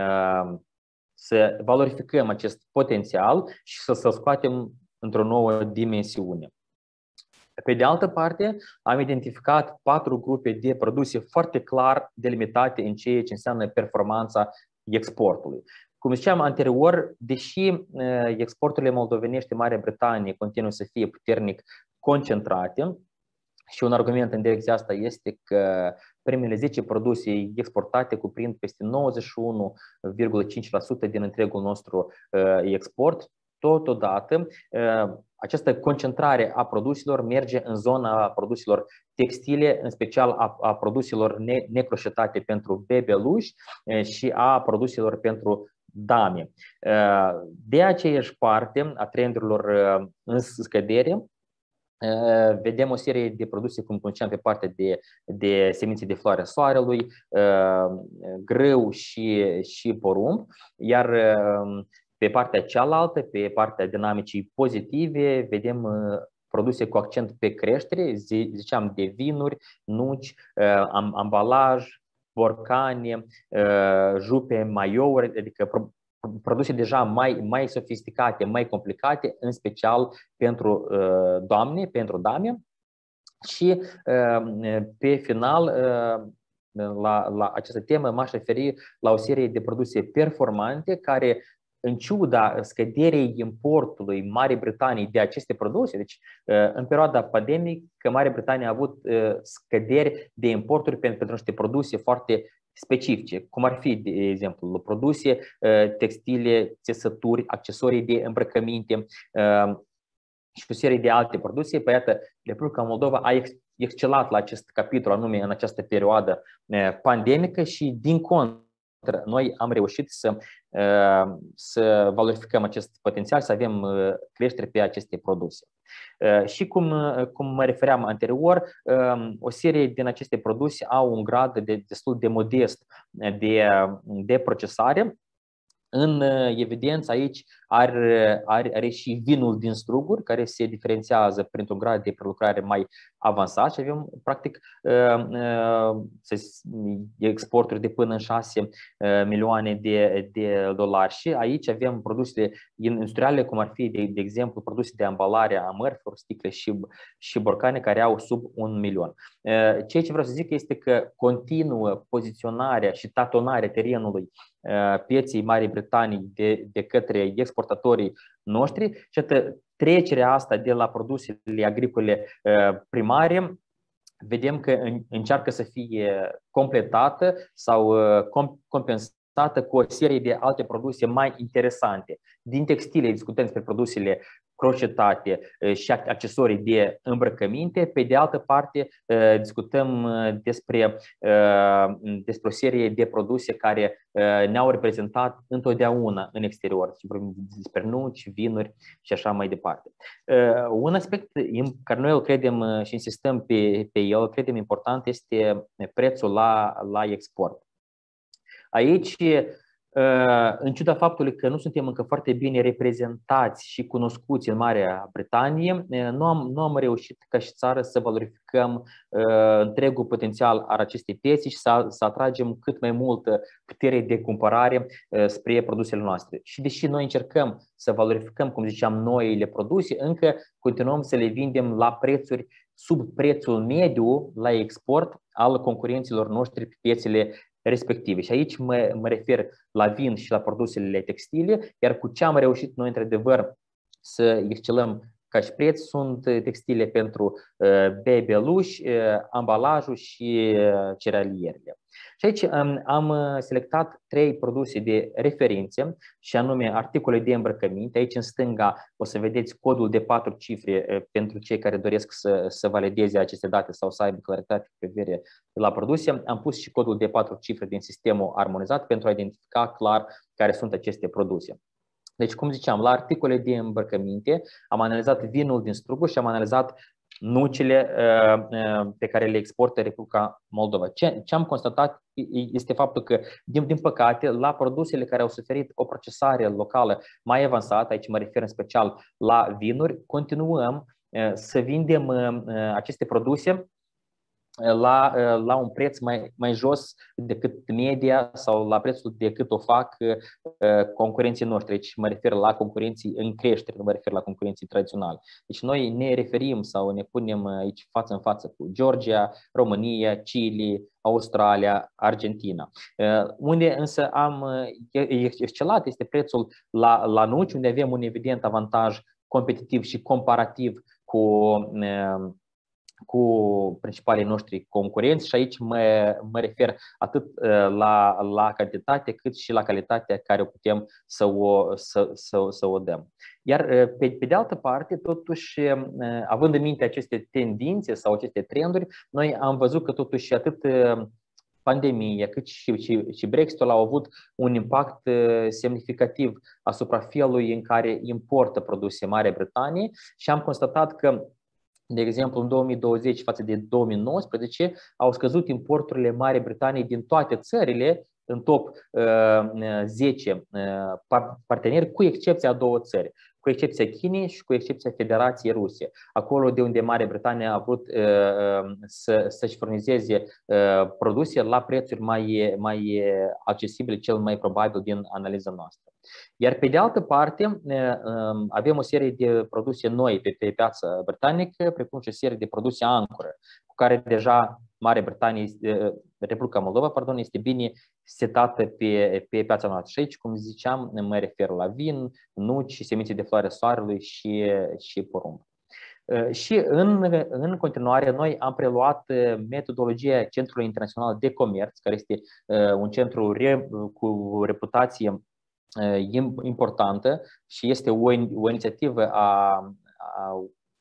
să valorificăm acest potențial și să să scoatem într-o nouă dimensiune. Pe de altă parte, am identificat patru grupe de produse foarte clar delimitate în ceea ce înseamnă performanța exportului. Cum ziceam anterior, deși exporturile moldovenești în Marea Britanie continuă să fie puternic concentrate, și un argument în direcția asta este că primele zece produse exportate cuprind peste nouăzeci și unu virgulă cinci la sută din întregul nostru export. Totodată, această concentrare a produselor merge în zona produselor textile, în special a, a produselor ne, necroșetate pentru bebeluși și a produselor pentru dame. De aceeași parte a trendurilor în scădere, vedem o serie de produse, cum ziceam, pe partea de, de semințe de floarea soarelui, grâu și, și porumb, iar pe partea cealaltă, pe partea dinamicii pozitive, vedem produse cu accent pe creștere, ziceam de vinuri, nuci, ambalaj, borcane, jupe, maiouri, adică produse deja mai, mai sofisticate, mai complicate, în special pentru uh, doamne, pentru dame. Și uh, pe final, uh, la, la această temă, m-aș referi la o serie de produse performante care, în ciuda scăderii importului Marii Britanii de aceste produse, deci în perioada pandemică, Marea Britanie a avut scăderi de importuri pentru niște produse foarte specifice, cum ar fi, de exemplu, produse textile, țesături, accesorii de îmbrăcăminte și o serie de alte produse. Păi iată, Republica Moldova a excelat la acest capitol, anume în această perioadă pandemică, și din contră, noi am reușit să, să valorificăm acest potențial, să avem creștere pe aceste produse. Și cum, cum mă refeream anterior, o serie din aceste produse au un grad de, destul de modest de, de procesare. În evidență aici are, are, are și vinul din struguri, care se diferențiază printr-un grad de prelucrare mai avansat și avem practic exporturi de până în șase milioane de, de dolari. Și aici avem produsele industriale, cum ar fi, de, de exemplu, produse de ambalare a mărfuri, sticle și, și borcane, care au sub un milion. Ceea ce vreau să zic este că continuă poziționarea și tatonarea terenului pieței Marii Britanii de, de către exportatorii noștri, și atât trecerea asta de la produsele agricole primare, vedem că încearcă să fie completată sau compensată cu o serie de alte produse mai interesante. Din textile discutăm despre produsele croșetate și accesorii de îmbrăcăminte. Pe de altă parte, discutăm despre, despre o serie de produse care ne-au reprezentat întotdeauna în exterior. Despre nuci, vinuri și așa mai departe. Un aspect care noi îl credem și insistăm pe, pe el, credem important, este prețul la, la export. Aici În ciuda faptului că nu suntem încă foarte bine reprezentați și cunoscuți în Marea Britanie, nu am, nu am reușit ca și țară să valorificăm uh, întregul potențial al acestei piețe și să, să atragem cât mai multă putere de cumpărare uh, spre produsele noastre. Și deși noi încercăm să valorificăm, cum ziceam, noile produse, încă continuăm să le vindem la prețuri sub prețul mediu la export al concurenților noștri pe piețele respective. Și aici mă, mă refer la vin și la produsele textile, iar cu ce am reușit noi, într-adevăr, să excelăm ca și preț sunt textile pentru uh, bebeluși, uh, ambalajul și uh, cerealierele. Și aici um, am selectat trei produse de referințe, și anume articole de îmbrăcăminte. Aici în stânga o să vedeți codul de patru cifre uh, pentru cei care doresc să, să valideze aceste date sau să aibă claritate cu privire la produse. Am pus și codul de patru cifre din sistemul armonizat pentru a identifica clar care sunt aceste produse. Deci, cum ziceam, la articole de îmbrăcăminte am analizat vinul din struguri și am analizat nucile uh, pe care le exportă Republica Moldova. Ce, ce am constatat este faptul că, din, din păcate, la produsele care au suferit o procesare locală mai avansată, aici mă refer în special la vinuri, continuăm uh, să vindem uh, aceste produse La, la un preț mai, mai jos decât media sau la prețul decât o fac uh, concurenții noștri. Deci mă refer la concurenții în creștere, nu mă refer la concurenții tradiționali. Deci noi ne referim sau ne punem aici față în față cu Georgia, România, Chile, Australia, Argentina. Uh, unde însă am excelat este prețul la, la nuci, unde avem un evident avantaj competitiv și comparativ cu uh, cu principalii noștri concurenți, și aici mă, mă refer atât la, la cantitate cât și la calitatea care o putem să o, să, să, să o dăm. Iar pe, pe de altă parte, totuși, având în minte aceste tendințe sau aceste trenduri, noi am văzut că totuși atât pandemia cât și, și, și Brexit-ul au avut un impact semnificativ asupra felului în care importă produse Marea Britanie și am constatat că, de exemplu, în două mii douăzeci față de două mii nouăsprezece au scăzut importurile Marii Britanii din toate țările în top uh, zece uh, parteneri, cu excepția a două țări, cu excepția Chinei și cu excepția Federației Rusie. Acolo de unde Marea Britanie a vrut uh, să, să-și furnizeze uh, produse la prețuri mai, mai accesibile, cel mai probabil din analiza noastră. Iar pe de altă parte, avem o serie de produse noi pe, pe piața britanică, precum și o serie de produse ancoră, cu care deja Marea Britanie, Republica Moldova, pardon, este bine setată pe, pe piața noastră. Și aici, cum ziceam, mă refer la vin, nuci, semințe de floare soarelui și, și porumb. Și în, în continuare, noi am preluat metodologia Centrului Internațional de Comerț, care este un centru re, cu reputație importantă și este o, o inițiativă a, a,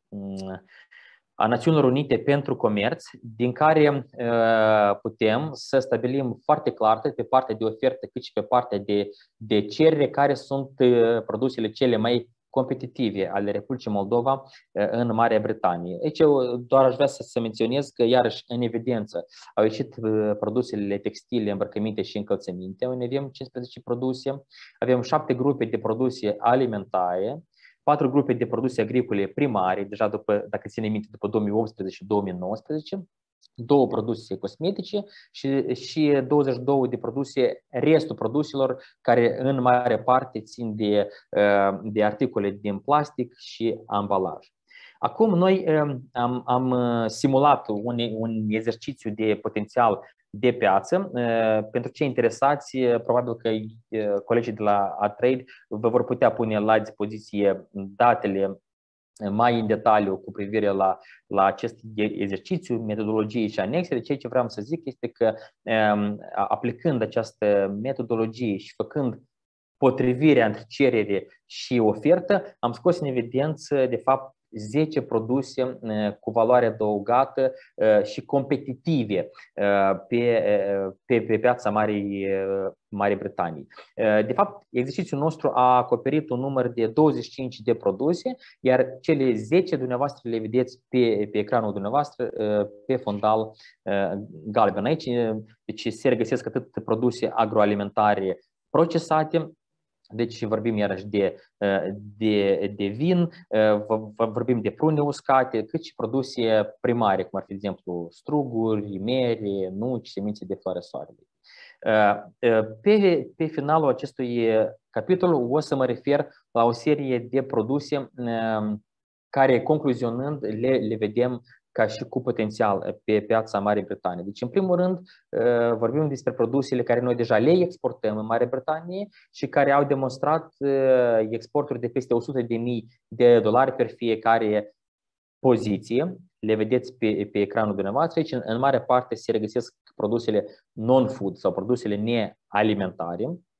a Națiunilor Unite pentru Comerț, din care uh, putem să stabilim foarte clar, atât pe partea de ofertă cât și pe partea de, de cerere, care sunt uh, produsele cele mai competitive ale Republicii Moldova uh, în Marea Britanie. Aici eu doar aș vrea să, să menționez că, iarăși, în evidență au ieșit uh, produsele textile, îmbrăcăminte și încălțăminte, unde avem cincisprezece produse, avem șapte grupe de produse alimentare, patru grupe de produse agricole primare, deja după, dacă ține minte, după două mii optsprezece și două mii nouăsprezece, două produse cosmetice și, și douăzeci și două de produse, restul produselor care în mare parte țin de, de articole din plastic și ambalaj. Acum noi am, am simulat un, un exercițiu de potențial de piață. Pentru cei interesați, probabil că colegii de la A-Trade vă vor putea pune la dispoziție datele mai în detaliu cu privire la, la acest exercițiu, metodologie și anexele. Ceea ce vreau să zic este că, aplicând această metodologie și făcând potrivirea între cerere și ofertă, am scos în evidență, de fapt, zece produse cu valoare adăugată și competitive pe, pe, pe piața Marii, Marii Britanii. De fapt, exercițiul nostru a acoperit un număr de douăzeci și cinci de produse, iar cele zece dumneavoastră le vedeți pe, pe ecranul dumneavoastră pe fondal galben. Aici deci, se regăsesc atât produse agroalimentare procesate. Deci vorbim iarăși de, de, de vin, vorbim de prune uscate, cât și produse primare, cum ar fi, de exemplu, struguri, mere, nuci, semințe de floarea soarelui. Pe, pe finalul acestui capitol o să mă refer la o serie de produse care, concluzionând, le, le vedem ca și cu potențial pe piața Marii Britanii. Deci, în primul rând, vorbim despre produsele care noi deja le exportăm în Marea Britanie și care au demonstrat exporturi de peste o sută de mii de dolari per fiecare poziție. Le vedeți pe, pe ecranul dumneavoastră. Aici, în mare parte, se regăsesc produsele non-food sau produsele nealimentare.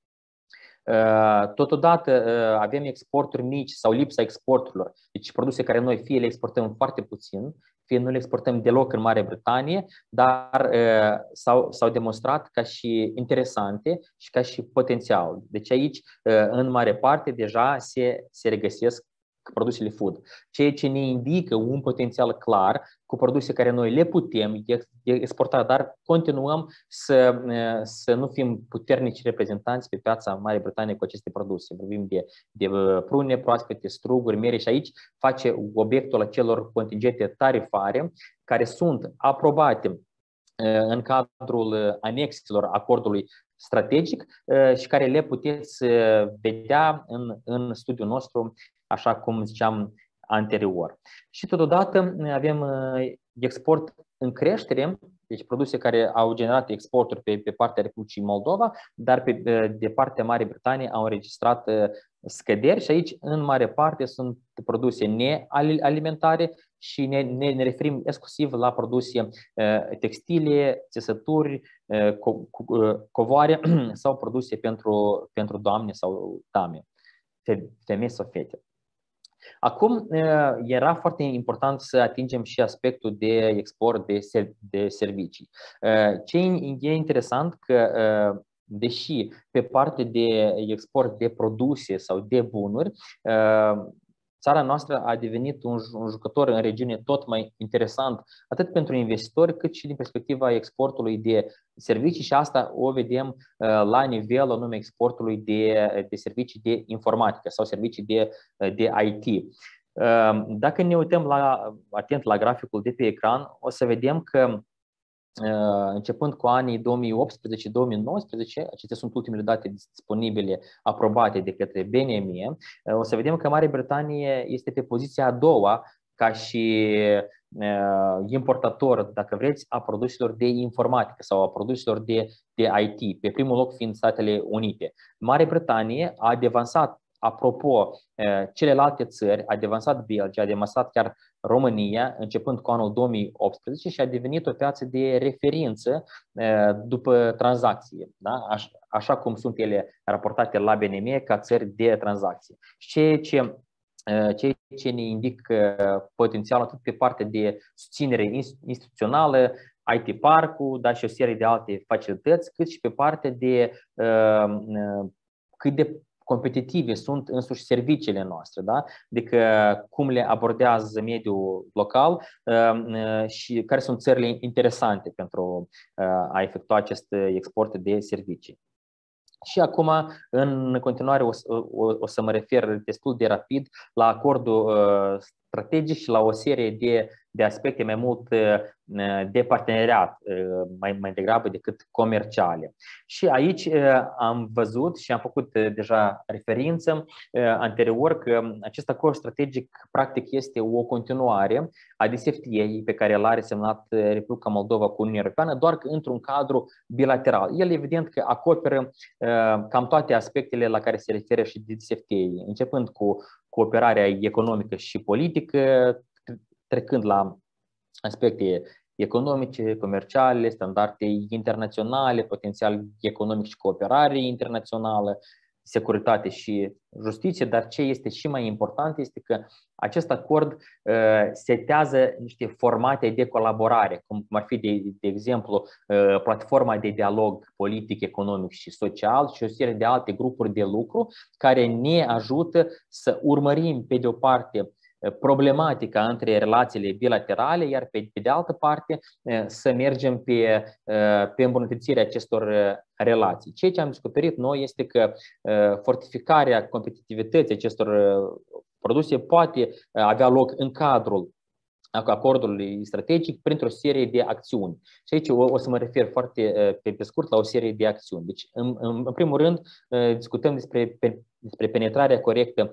Totodată avem exporturi mici sau lipsa exporturilor, deci produse care noi fie le exportăm foarte puțin, fie nu le exportăm deloc în Marea Britanie, dar s-au demonstrat ca și interesante și ca și potențial. Deci aici, în mare parte, deja se, se regăsesc produsele food, ceea ce ne indică un potențial clar cu produse care noi le putem exporta, dar continuăm să, să nu fim puternici reprezentanți pe piața Marii Britanii cu aceste produse. Vorbim de, de prune proaspete, struguri, mere și aici face obiectul acelor contingente tarifare care sunt aprobate în cadrul anexelor acordului strategic și care le puteți vedea în, în studiul nostru, așa cum ziceam anterior. Și totodată avem export în creștere, deci produse care au generat exporturi pe, pe partea Republicii Moldova, dar pe, de partea Marii Britanii au înregistrat scăderi și aici în mare parte sunt produse nealimentare și ne, ne, ne referim exclusiv la produse textile, țesături, co, co, covoare sau produse pentru, pentru doamne sau dame, femei sau fete. Acum, era foarte important să atingem și aspectul de export de, de servicii. Ce e interesant că, deși pe parte de export de produse sau de bunuri, țara noastră a devenit un, un jucător în regiune tot mai interesant, atât pentru investitori, cât și din perspectiva exportului de servicii și asta o vedem uh, la nivelul anume exportului de, de servicii de informatică sau servicii de, de I T. Uh, dacă ne uităm la, atent la graficul de pe ecran, o să vedem că începând cu anii două mii optsprezece două mii nouăsprezece, acestea sunt ultimele date disponibile aprobate de către B N M, o să vedem că Marea Britanie este pe poziția a doua ca și importator, dacă vreți, a produselor de informatică sau a produselor de, de I T, pe primul loc fiind Statele Unite. Marea Britanie a devansat, apropo, celelalte țări, a devansat Belgia, a devansat chiar România, începând cu anul două mii optsprezece și a devenit o piață de referință după tranzacție, da? Aș, așa cum sunt ele raportate la B N M ca țări de tranzacție. Ceea ce, ceea ce ne indică potențial atât pe partea de susținere instituțională, I T Park-ul, dar și o serie de alte facilități, cât și pe partea de uh, cât de competitive sunt însuși serviciile noastre, da? Adică cum le abordează mediul local uh, și care sunt țările interesante pentru uh, a efectua acest export de servicii. Și acum, în continuare, o, o, o să mă refer destul de rapid la acordul uh, strategic și la o serie de, de aspecte mai mult uh, de parteneriat, uh, mai, mai degrabă decât comerciale. Și aici uh, am văzut și am făcut uh, deja referință uh, anterior că acest acord strategic practic este o continuare a D S F T A pe care l-a semnat Republica Moldova cu Uniunea Europeană, doar că într-un cadru bilateral. El evident că acoperă uh, cam toate aspectele la care se referă și D S F T A, începând cu cooperarea economică și politică, trecând la aspecte economice, comerciale, standarde internaționale, potențial economic și cooperare internațională, securitate și justiție, dar ce este și mai important este că acest acord uh, setează niște formate de colaborare, cum ar fi, de, de exemplu, uh, platforma de dialog politic, economic și social și o serie de alte grupuri de lucru care ne ajută să urmărim, pe de o parte, problematica între relațiile bilaterale, iar pe, pe de altă parte să mergem pe, pe îmbunătățirea acestor relații. Ceea ce am descoperit noi este că fortificarea competitivității acestor produse poate avea loc în cadrul acordului strategic printr-o serie de acțiuni. Și aici o, o să mă refer foarte pe, pe scurt la o serie de acțiuni. Deci, în, în primul rând, discutăm despre, despre penetrarea corectă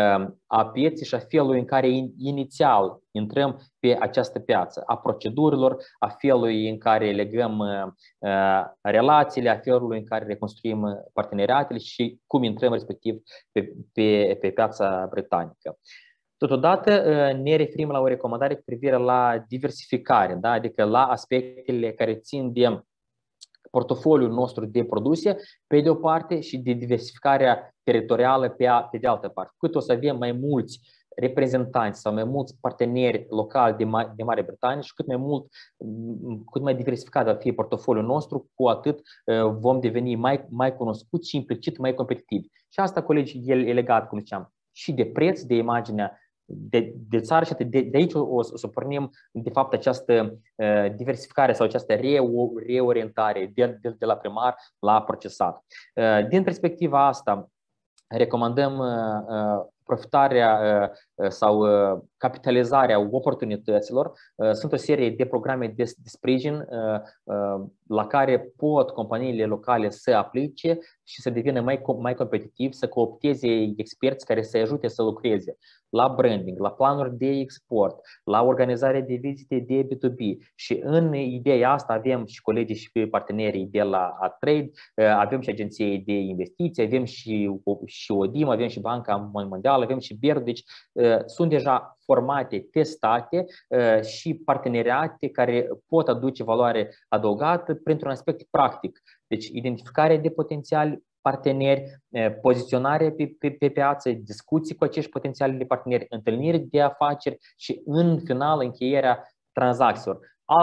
a pieței și a felului în care inițial intrăm pe această piață, a procedurilor, a felului în care legăm relațiile, a felului în care reconstruim parteneriatele și cum intrăm respectiv pe, pe, pe piața britanică. Totodată ne referim la o recomandare cu privire la diversificare, da? Adică la aspectele care țin de portofoliul nostru de produse, pe de o parte, și de diversificarea teritorială pe, a, pe de altă parte. Cât o să avem mai mulți reprezentanți sau mai mulți parteneri locali de, Ma de Marea Britanie și cât mai mult, cât mai diversificat va fi portofoliul nostru, cu atât vom deveni mai, mai cunoscuți și implicit mai competitivi. Și asta, colegi, e legat, cum ziceam, și de preț, de imaginea de, de țară și de, de aici o, o să pornim, de fapt, această uh, diversificare sau această reo, reorientare de, de, de la primar la procesat. Uh, din perspectiva asta, recomandăm uh, uh, profitarea uh, sau uh, capitalizarea oportunităților. Uh, sunt o serie de programe de, de sprijin uh, uh, la care pot companiile locale să aplice și să devină mai, mai competitivi, să coopteze experți care să ajute să lucreze la branding, la planuri de export, la organizarea de vizite de B doi B. Și în ideea asta avem și colegii și partenerii de la Trade, avem și agenții de investiții, avem și, și O D I M, avem și Banca Mondială, avem și B E R D. Deci sunt deja formate, testate și parteneriate care pot aduce valoare adăugată printr-un aspect practic. Deci identificarea de potențiali parteneri, poziționare pe, pe, pe piață, discuții cu acești potențiali de parteneri, întâlniri de afaceri și în final încheierea tranzacțiilor.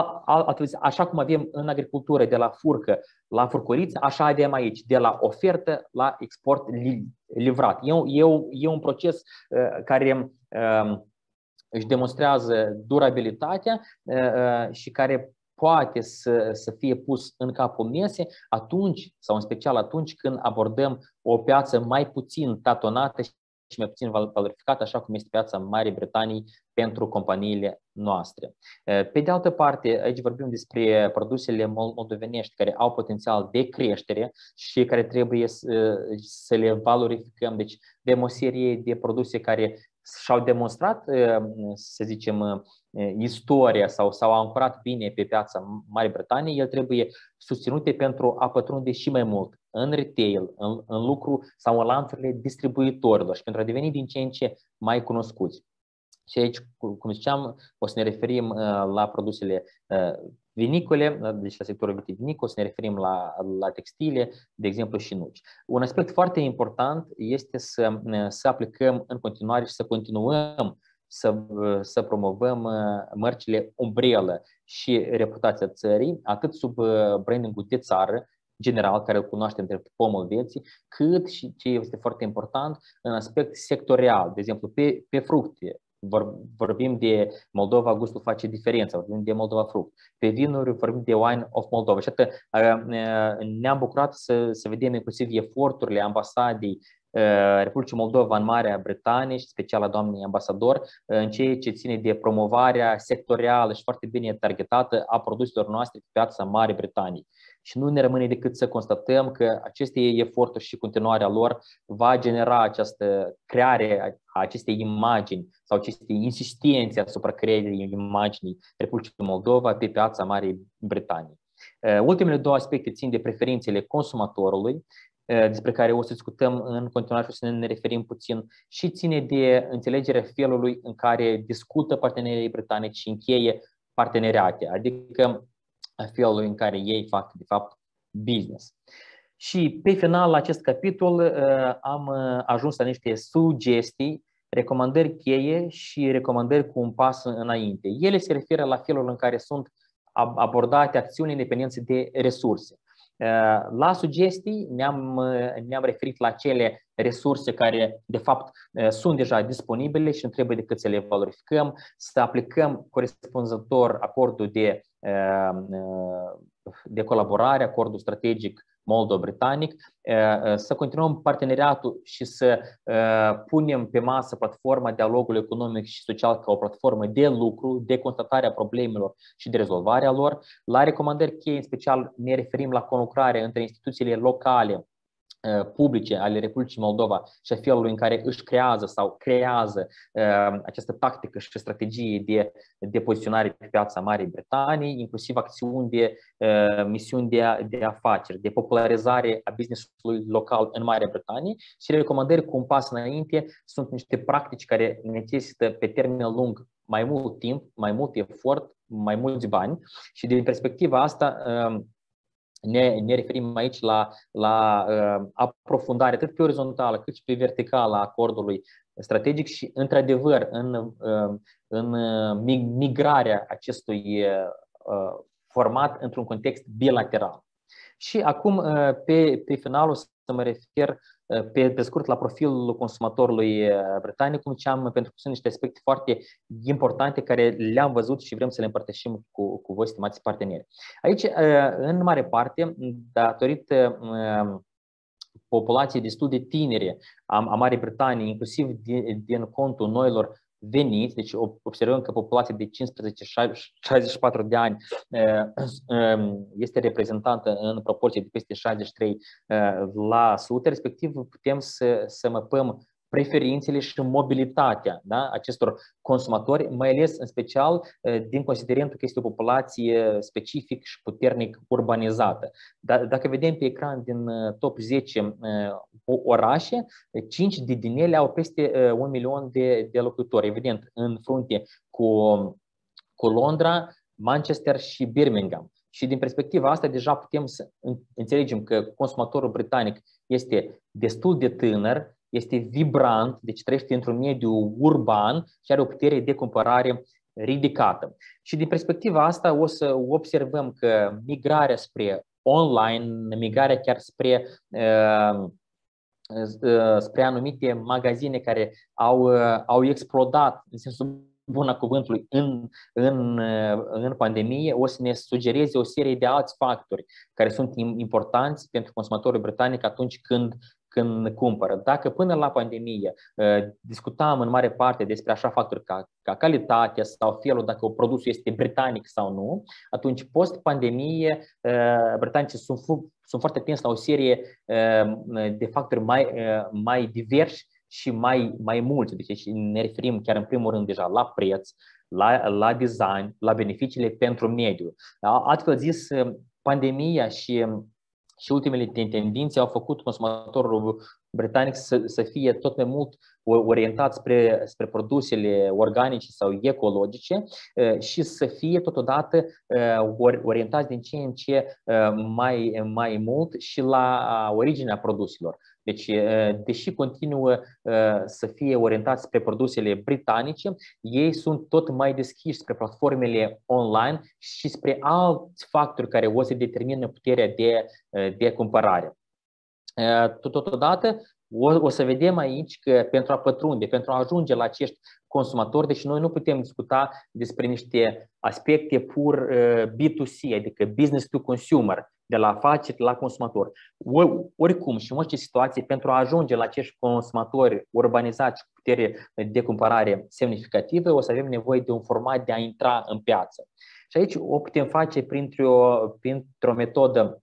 Așa cum avem în agricultură de la furcă la furcuriță, așa avem aici, de la ofertă la export livrat. E, e, e un proces care își demonstrează durabilitatea și care poate să, să fie pus în capul mesei atunci, sau în special atunci când abordăm o piață mai puțin tatonată și mai puțin valorificată, așa cum este piața Marii Britanii pentru companiile noastre. Pe de altă parte, aici vorbim despre produsele moldovenești care au potențial de creștere și care trebuie să, să le valorificăm. Deci avem o serie de produse care și-au demonstrat, să zicem, istoria sau s-au ancorat bine pe piața Marii Britanii, el trebuie susținute pentru a pătrunde și mai mult în retail, în, în lucru sau în lanțurile distribuitorilor și pentru a deveni din ce în ce mai cunoscuți. Și aici, cum ziceam, o să ne referim la produsele vinicole, deci la sectorul vitivinicol, o să ne referim la, la textile, de exemplu și nuci. Un aspect foarte important este să, să aplicăm în continuare și să continuăm să, să promovăm mărcile umbrelă și reputația țării, atât sub branding-ul de țară, general, care îl cunoaștem drept pomul vieții, cât și, ce este foarte important, în aspect sectorial, de exemplu, pe, pe fructe. Vorbim de Moldova, gustul face diferența, vorbim de Moldova fruct. Pe vinuri vorbim de Wine of Moldova. Și atât ne-am bucurat să, să vedem inclusiv eforturile ambasadei Republicii Moldova în Marea Britanie și special a doamnei ambasador în ceea ce ține de promovarea sectorială și foarte bine targetată a produselor noastre pe piața Marii Britanii. Și nu ne rămâne decât să constatăm că aceste eforturi și continuarea lor va genera această creare a acestei imagini sau aceste insistențe asupra creării imaginii Republicii Moldova pe piața Marii Britanii. Ultimele două aspecte țin de preferințele consumatorului, despre care o să discutăm în continuare și o să ne referim puțin, și ține de înțelegerea felului în care discută partenerii britanici și încheie parteneriate, adică felul în care ei fac, de fapt, business. Și pe final, la acest capitol, am ajuns la niște sugestii, recomandări cheie și recomandări cu un pas înainte. Ele se referă la felul în care sunt abordate acțiuni independențe de resurse. La sugestii ne-am, ne-am referit la cele resurse care, de fapt, sunt deja disponibile și nu trebuie decât să le valorificăm, să aplicăm corespunzător acordul de, de colaborare, acordul strategic moldo-britanic, să continuăm parteneriatul și să punem pe masă platforma dialogului economic și social ca o platformă de lucru, de constatarea problemelor și de rezolvarea lor. La recomandări cheie, în special, ne referim la conlucrare între instituțiile locale publice ale Republicii Moldova și a felului în care își creează sau creează uh, această tactică și strategie de, de poziționare pe piața Marii Britanii, inclusiv acțiuni de uh, misiuni de, de afaceri, de popularizare a business-ului local în Marea Britanie și recomandări cu un pas înainte sunt niște practici care necesită pe termen lung mai mult timp, mai mult efort, mai mulți bani și din perspectiva asta uh, Ne, ne referim aici la, la uh, aprofundare atât pe orizontală cât și pe verticală a acordului strategic și, într-adevăr, în, uh, în migrarea acestui uh, format într-un context bilateral. Și acum, uh, pe, pe finalul, să mă refer pe, pe scurt la profilul consumatorului britanic, cum ziceam, pentru că sunt niște aspecte foarte importante care le-am văzut și vrem să le împărtășim cu, cu voi, stimați parteneri. Aici, în mare parte, datorită populației destul de tinere a, a Marii Britanii, inclusiv din, din contul noilor veniți, deci observăm că populația de cincisprezece șaizeci și patru de ani este reprezentată în proporție de peste șaizeci și trei la sută, respectiv putem să, să măpăm preferințele și mobilitatea, da, acestor consumatori, mai ales în special din considerentul că este o populație specific și puternic urbanizată. Dacă vedem pe ecran din top zece orașe, cinci din ele au peste un milion de, de locuitori, evident în frunte cu, cu Londra, Manchester și Birmingham. Și din perspectiva asta deja putem să înțelegem că consumatorul britanic este destul de tânăr, este vibrant, deci trăiește într-un mediu urban și are o putere de cumpărare ridicată. Și din perspectiva asta o să observăm că migrarea spre online, migrarea chiar spre, uh, uh, spre anumite magazine care au, uh, au explodat, în sensul bun a cuvântului, în, în, în pandemie, o să ne sugereze o serie de alți factori care sunt importanți pentru consumatorul britanic atunci când când cumpără. Dacă până la pandemie discutam în mare parte despre așa factori ca, ca calitatea sau felul dacă produsul este britanic sau nu, atunci post-pandemie britanicii sunt, sunt foarte atenți la o serie de factori mai, mai diversi și mai, mai mulți. Deci ne referim chiar în primul rând deja la preț, la, la design, la beneficiile pentru mediu. Altfel zis, pandemia și și ultimele tendințe au făcut consumatorul britanic să, să fie tot mai mult orientat spre, spre produsele organice sau ecologice și să fie totodată orientați din ce în ce mai, mai mult și la originea produselor. Deci, deși continuă să fie orientați spre produsele britanice, ei sunt tot mai deschiși spre platformele online și spre alți factori care o să determină puterea de, de cumpărare. Totodată, o, o să vedem aici că pentru a pătrunde, pentru a ajunge la acești consumatori, deci noi nu putem discuta despre niște aspecte pur B doi C, adică business to consumer, de la afaceri la consumator. Oricum și în orice situație, pentru a ajunge la acești consumatori urbanizați cu putere de cumpărare semnificativă, o să avem nevoie de un format de a intra în piață. Și aici o putem face printr-o, printr-o metodă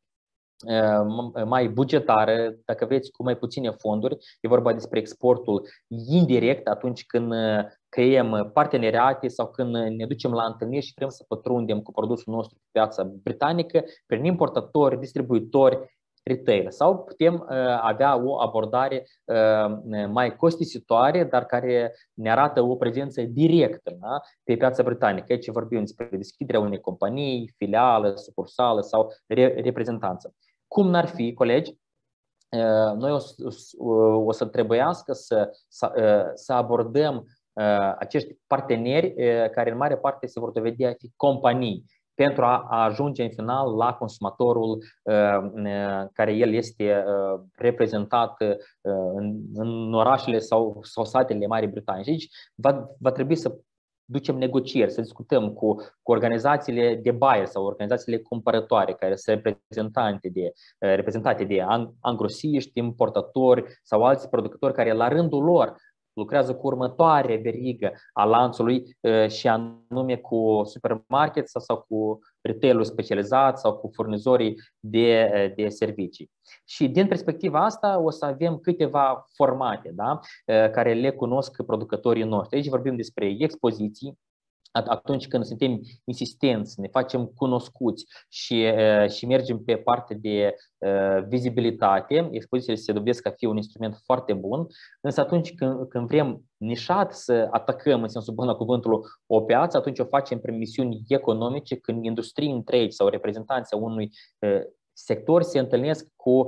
mai bugetară, dacă vreți, cu mai puține fonduri. E vorba despre exportul indirect atunci când creăm parteneriate sau când ne ducem la întâlniri și vrem să pătrundem cu produsul nostru pe piața britanică prin importatori, distribuitori, retail. Sau putem avea o abordare mai costisitoare, dar care ne arată o prezență directă, da, pe piața britanică. Aici vorbim despre deschiderea unei companii, filială, sucursală sau reprezentanță. Cum n-ar fi, colegi, noi o, o să trebuiască să, să, să abordăm acești parteneri care în mare parte se vor dovedi a fi companii pentru a ajunge în final la consumatorul care el este reprezentat în, în orașele sau, sau satele Marii Britanii. Și aici va, va trebui să ducem negocieri, să discutăm cu, cu organizațiile de buyer sau organizațiile cumpărătoare care sunt reprezentante de, reprezentate de angrosiști, importatori sau alți producători care la rândul lor lucrează cu următoarea verigă a lanțului și anume cu supermarket sau, sau cu retail-ul specializat sau cu furnizorii de, de servicii. Și din perspectiva asta o să avem câteva formate, da, care le cunosc producătorii noștri. Aici vorbim despre expoziții, atunci când suntem insistenți, ne facem cunoscuți și, și mergem pe partea de vizibilitate, expozițiile se dovedesc a fi un instrument foarte bun, însă atunci când, când vrem nișat să atacăm în sensul bun al cuvântului o piață, atunci o facem prin misiuni economice, când industrii întregi sau reprezentanții unui sector se întâlnesc cu,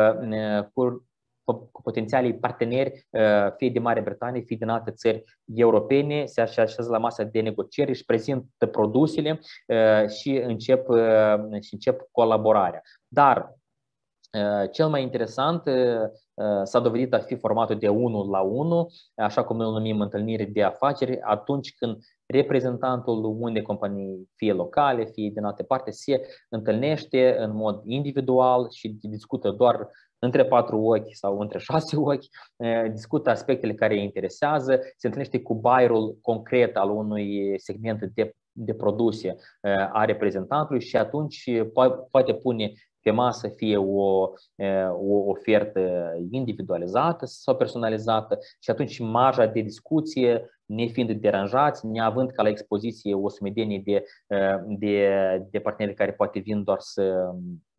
cu cu potențialii parteneri, fie de Marea Britanie, fie din alte țări europene, se așează la masa de negocieri, își prezintă produsele și încep, și încep colaborarea. Dar cel mai interesant s-a dovedit a fi formatul de unu la unu, așa cum îl numim întâlnire de afaceri, atunci când reprezentantul unei companii, fie locale, fie din alte parte, se întâlnește în mod individual și discută doar între patru ochi sau între șase ochi, discută aspectele care îi interesează, se întâlnește cu buyer-ul concret al unui segment de, de produse a reprezentantului și atunci poate pune pe masă fie o, o ofertă individualizată sau personalizată și atunci marja de discuție, nefiind deranjați, neavând ca la expoziție o sumedenie de, de, de parteneri care poate vin doar să,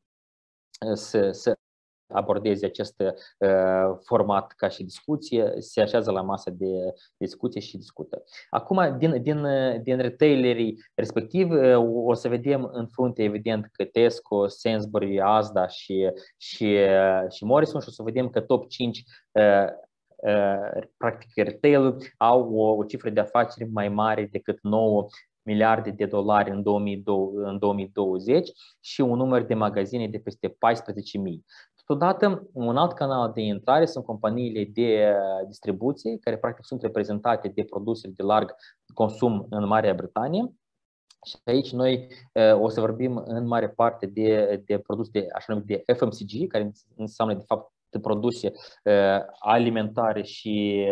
să, să abordeze acest uh, format ca și discuție, se așează la masă de discuție și discută. Acum, din, din, din retailerii respectiv, uh, o să vedem în frunte, evident, că Tesco, Sainsbury, Asda și, și, uh, și Morrison și o să vedem că top cinci uh, uh, practic retail au o, o cifră de afaceri mai mare decât nouă miliarde de dolari în două mii douăzeci și un număr de magazine de peste paisprezece mii. Totodată, un alt canal de intrare sunt companiile de distribuție, care practic sunt reprezentate de produsele de larg consum în Marea Britanie. Și aici noi o să vorbim în mare parte de, de produse de, așa numite de F M C G, care înseamnă de fapt de produse alimentare și,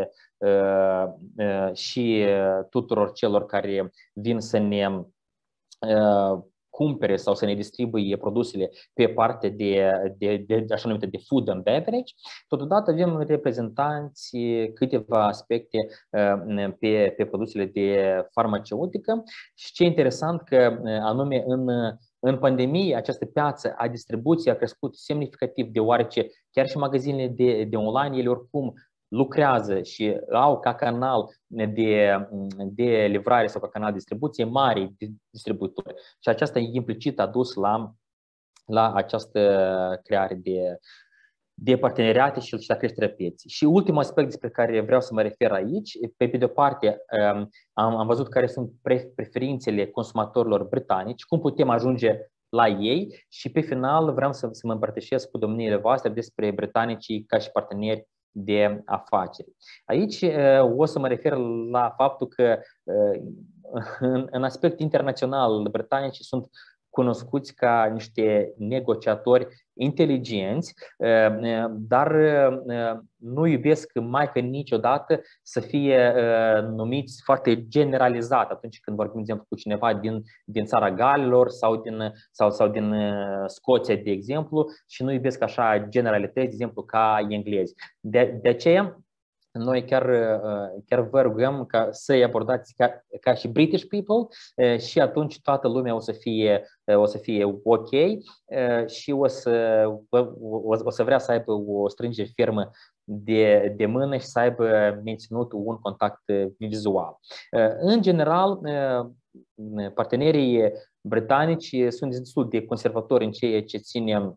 și tuturor celor care vin să ne cumpere sau să ne distribuie produsele pe parte de, de, de așa numite de food and beverage. Totodată avem reprezentanți câteva aspecte pe, pe produsele de farmaceutică și ce interesant că anume în În pandemie, această piață a distribuției a crescut semnificativ, deoarece chiar și magazinele de, de online, ele oricum lucrează și au ca canal de, de livrare sau ca canal de distribuție mari distribuitori. Și aceasta implicit a dus la, la această creare de, de parteneriate și la creșterea pieței. Și ultimul aspect despre care vreau să mă refer aici, pe, pe de o parte am, am văzut care sunt preferințele consumatorilor britanici, cum putem ajunge la ei și pe final vreau să, să mă împărtășesc cu domniile voastre despre britanicii ca și parteneri de afaceri. Aici o să mă refer la faptul că în, în aspect internațional britanicii sunt cunoscuți ca niște negociatori inteligenți, dar nu iubesc mai că niciodată să fie numiți foarte generalizat atunci când vorbim, de exemplu, cu cineva din, din țara Galilor sau din, sau, sau din Scoția, de exemplu, și nu iubesc așa generalități, de exemplu, ca englezi. De, de aceea, noi chiar, chiar vă rugăm ca să-i abordați ca, ca și British people și atunci toată lumea o să fie, o să fie ok și o să, o să vrea să aibă o strângere fermă de, de mână și să aibă menținut un contact vizual. În general, partenerii britanici sunt destul de conservatori în ceea ce ține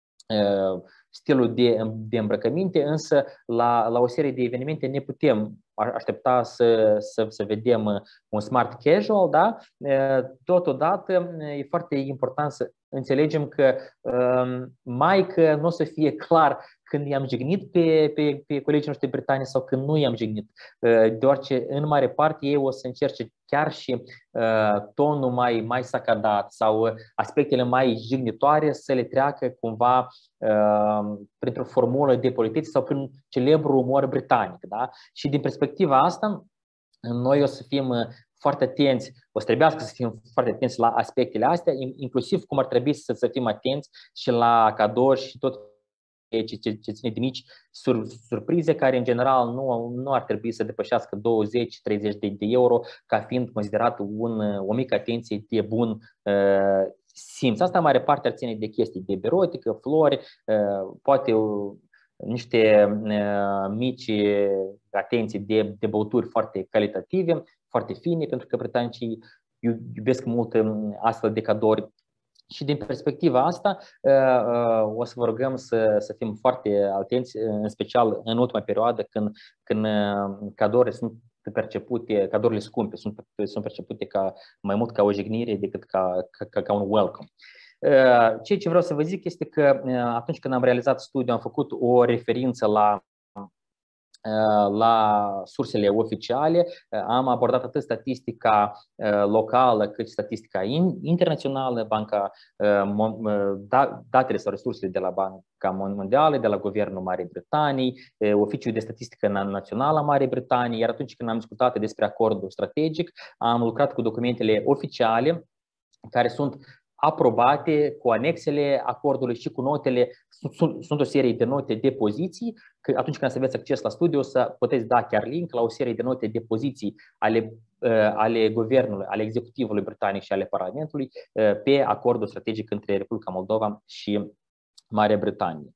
stilul de, de îmbrăcăminte, însă la, la o serie de evenimente ne putem aștepta să, să, să vedem un smart casual, da? Totodată e foarte important să înțelegem că mai că nu o să fie clar când i-am jignit pe, pe, pe colegii noștri britanici sau când nu i-am jignit, deoarece în mare parte ei o să încerce chiar și uh, tonul mai, mai sacadat sau aspectele mai jignitoare să le treacă cumva uh, printr-o formulă de politici sau prin celebrul umor britanic. Da? Și din perspectiva asta, noi o să fim foarte atenți, o să trebuiască să fim foarte atenți la aspectele astea, inclusiv cum ar trebui să, să fim atenți și la cadouri și tot ce, ce, ce ține de mici sur, surprize, care în general nu, nu ar trebui să depășească douăzeci treizeci de, de euro ca fiind considerat un, o mică atenție de bun uh, simț. Asta în mare parte ar ține de chestii de erotică, flori, uh, poate uh, niște uh, mici atenții de, de băuturi foarte calitative, foarte fine, pentru că britanicii iubesc mult astfel de cadouri. Și din perspectiva asta o să vă rugăm să, să fim foarte atenți, în special în ultima perioadă când, când cadourile sunt percepute, cadourile scumpe sunt, sunt percepute ca, mai mult ca o jignire decât ca, ca, ca un welcome. Ceea ce vreau să vă zic este că atunci când am realizat studiul am făcut o referință la la sursele oficiale, am abordat atât statistica locală cât și statistica internațională, banca, datele sau resursele de la Banca Mondială, de la Guvernul Marii Britanii, Oficiul de Statistică Națională a Marii Britanii, iar atunci când am discutat despre acordul strategic, am lucrat cu documentele oficiale care sunt aprobate cu anexele acordului și cu notele. Sunt, sunt o serie de note de poziții, că atunci când să aveți acces la studiu o să puteți da chiar link la o serie de note de poziții ale, ale guvernului, ale executivului britanic și ale Parlamentului pe acordul strategic între Republica Moldova și Marea Britanie.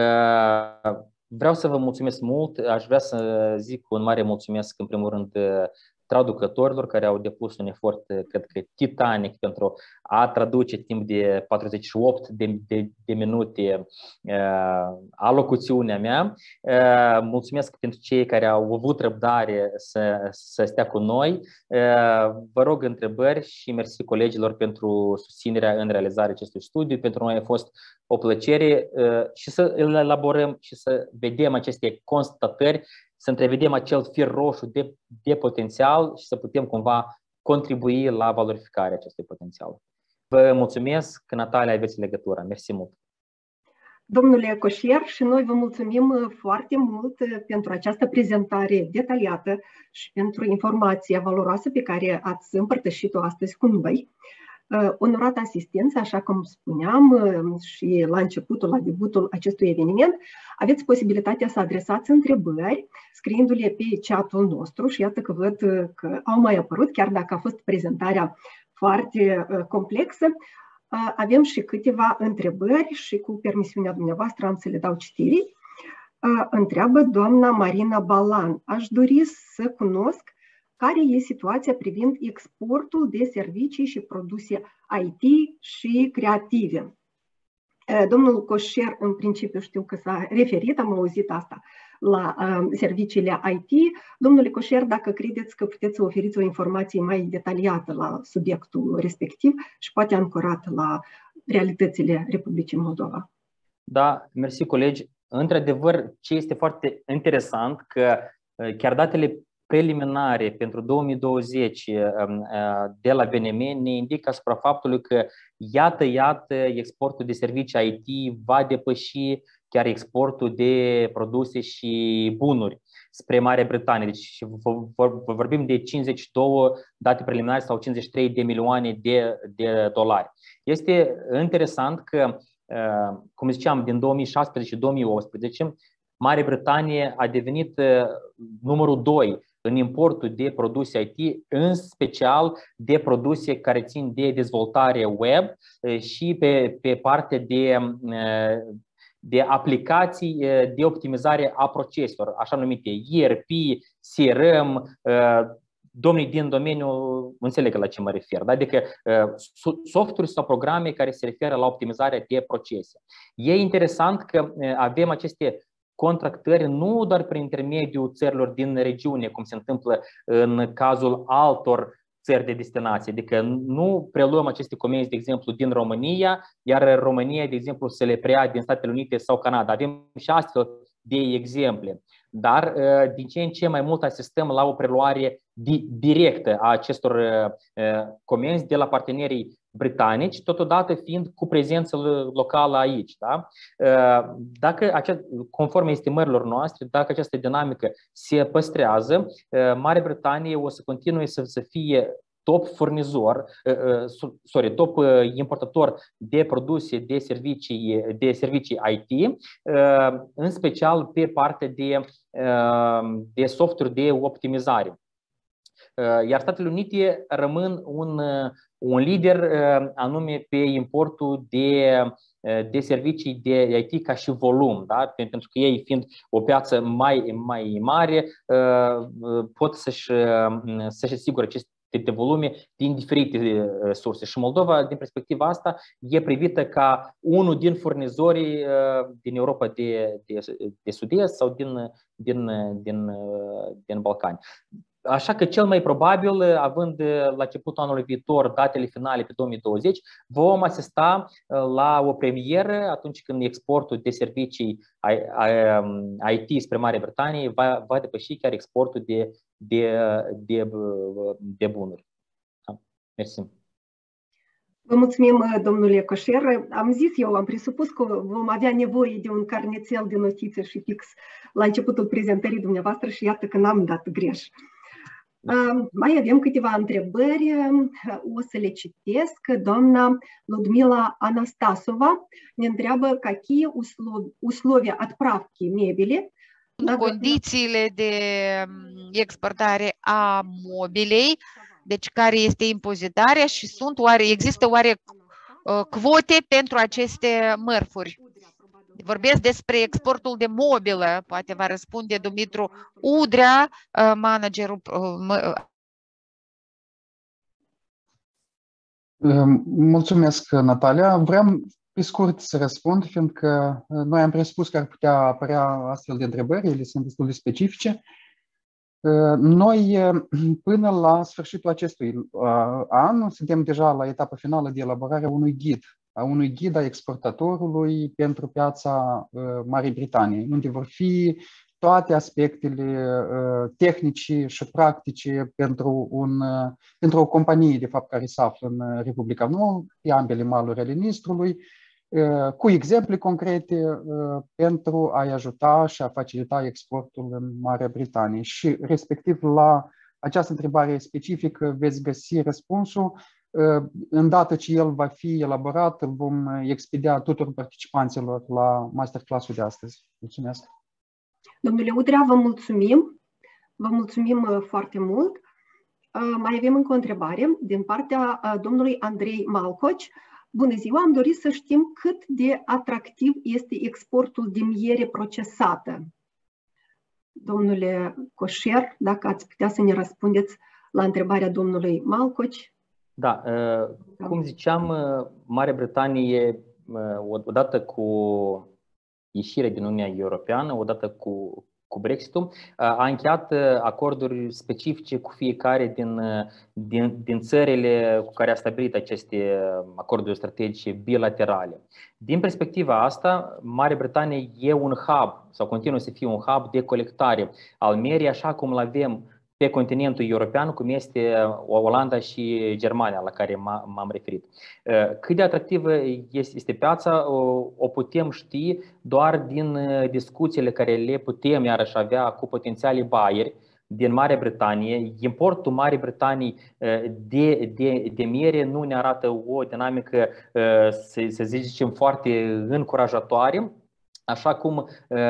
Vreau să vă mulțumesc mult, aș vrea să zic un mare mulțumesc în primul rând traducătorilor care au depus un efort, cred că titanic, pentru a traduce timp de patruzeci și opt de, de, de minute uh, alocuțiunea mea. Uh, mulțumesc pentru cei care au avut răbdare să, să stea cu noi. Uh, vă rog întrebări și mersi colegilor pentru susținerea în realizarea acestui studiu. Pentru noi a fost o plăcere uh, și să îl elaborăm și să vedem aceste constatări, să întrevedem acel fir roșu de, de potențial și să putem cumva contribui la valorificarea acestui potențial. Vă mulțumesc, că Natalia aveți legătura. Mersi mult! Domnule Coșier, și noi vă mulțumim foarte mult pentru această prezentare detaliată și pentru informația valoroasă pe care ați împărtășit-o astăzi cu noi. Onorată asistență, așa cum spuneam și la începutul, la debutul acestui eveniment, aveți posibilitatea să adresați întrebări scriindu-le pe chat-ul nostru și iată că văd că au mai apărut, chiar dacă a fost prezentarea foarte complexă. Avem și câteva întrebări și cu permisiunea dumneavoastră am să le dau citire. Întreabă doamna Marina Balan: aș dori să cunosc care e situația privind exportul de servicii și produse I T și creative. Domnul Coșer, în principiu, știu că s-a referit, am auzit asta, la uh, serviciile I T. Domnule Coșer, dacă credeți că puteți să oferiți o informație mai detaliată la subiectul respectiv și poate ancorat la realitățile Republicii Moldova. Da, mersi colegi. Într-adevăr, ce este foarte interesant, că chiar datele preliminare pentru două mii douăzeci de la B N M ne indică asupra faptului că iată, iată, exportul de servicii I T va depăși chiar exportul de produse și bunuri spre Marea Britanie. Deci vorbim de cincizeci și două date preliminare sau cincizeci și trei de milioane de, de dolari. Este interesant că, cum ziceam, din două mii șaptesprezece și două mii optsprezece, Marea Britanie a devenit numărul doi în importul de produse I T, în special de produse care țin de dezvoltare web și pe, pe partea de, de aplicații de optimizare a proceselor, așa numite E R P, C R M. Domnii din domeniu înțeleg la ce mă refer, da? Adică softuri sau programe care se referă la optimizarea de procese. E interesant că avem aceste contractări nu doar prin intermediul țărilor din regiune, cum se întâmplă în cazul altor țări de destinație. Adică nu preluăm aceste comenzi, de exemplu, din România, iar România, de exemplu, să le preia din Statele Unite sau Canada. Avem și astfel de exemple. Dar din ce în ce mai mult asistăm la o preluare directă a acestor comenzi de la partenerii britanici, totodată fiind cu prezență locală aici. Da? Dacă, conform estimărilor noastre, dacă această dinamică se păstrează, Marea Britanie o să continue să, să fie top furnizor, sorry, top importator de produse de servicii, de servicii I T, în special pe partea de, de software de optimizare. Iar Statele Unite rămân un, un lider anume pe importul de, de servicii de I T ca și volum, da? Pentru că ei, fiind o piață mai, mai mare, pot să-și, să-și asigure aceste de volume din diferite surse. Și Moldova, din perspectiva asta, e privită ca unul din furnizorii din Europa de, de, de Sud-Est sau din, din, din, din Balcani. Așa că cel mai probabil, având la începutul anului viitor datele finale pe două mii douăzeci, vom asista la o premieră atunci când exportul de servicii I T spre Marea Britanie va, va depăși chiar exportul de, de, de, de bunuri. Da. Mersi. Vă mulțumim, domnule Coșer. Am zis eu, am presupus că vom avea nevoie de un carnețel de notițe și fix la începutul prezentării dumneavoastră și iată că n-am dat greș. Mai avem câteva întrebări, o să le citesc. Doamna Ludmila Anastasova ne întreabă какие условия отправки mebele. Condițiile de exportare a mobilei, deci care este impozitarea și sunt oare, există oare cvote pentru aceste mărfuri? Vorbesc despre exportul de mobilă, poate va răspunde Dumitru Udrea, managerul. Mulțumesc, Natalia. Vreau pe scurt să răspund, fiindcă noi am presupus că ar putea apărea astfel de întrebări, ele sunt destul de specifice. Noi, până la sfârșitul acestui an, suntem deja la etapa finală de elaborare a unui ghid, a unui ghid a exportatorului pentru piața Marii Britanii, unde vor fi toate aspectele tehnice și practice pentru, un, pentru o companie, de fapt, care se află în Republica Nouă, pe ambele maluri ale Nistrului, cu exemple concrete pentru a-i ajuta și a facilita exportul în Marea Britanie. Și, respectiv, la această întrebare specifică veți găsi răspunsul. Îndată ce el va fi elaborat, îl vom expedia tuturor participanților la masterclass-ul de astăzi. Mulțumesc! Domnule Udrea, vă mulțumim. Vă mulțumim foarte mult. Mai avem încă o întrebare din partea domnului Andrei Malcoci. Bună ziua, am dorit să știm cât de atractiv este exportul de miere procesată. Domnule Coșer, dacă ați putea să ne răspundeți la întrebarea domnului Malcoci. Da, cum ziceam, Marea Britanie, odată cu ieșirea din Uniunea Europeană, odată cu, cu Brexit-ul, a încheiat acorduri specifice cu fiecare din, din, din țările cu care a stabilit aceste acorduri strategice bilaterale. Din perspectiva asta, Marea Britanie e un hub sau continuă să fie un hub de colectare al mierii, așa cum l-avem pe continentul european, cum este Olanda și Germania, la care m-am referit. Cât de atractivă este piața, o putem ști doar din discuțiile care le putem iarăși avea cu potențiali buyeri din Marea Britanie. Importul Marii Britanii de, de, de miere nu ne arată o dinamică, să, să zicem, foarte încurajatoare, așa cum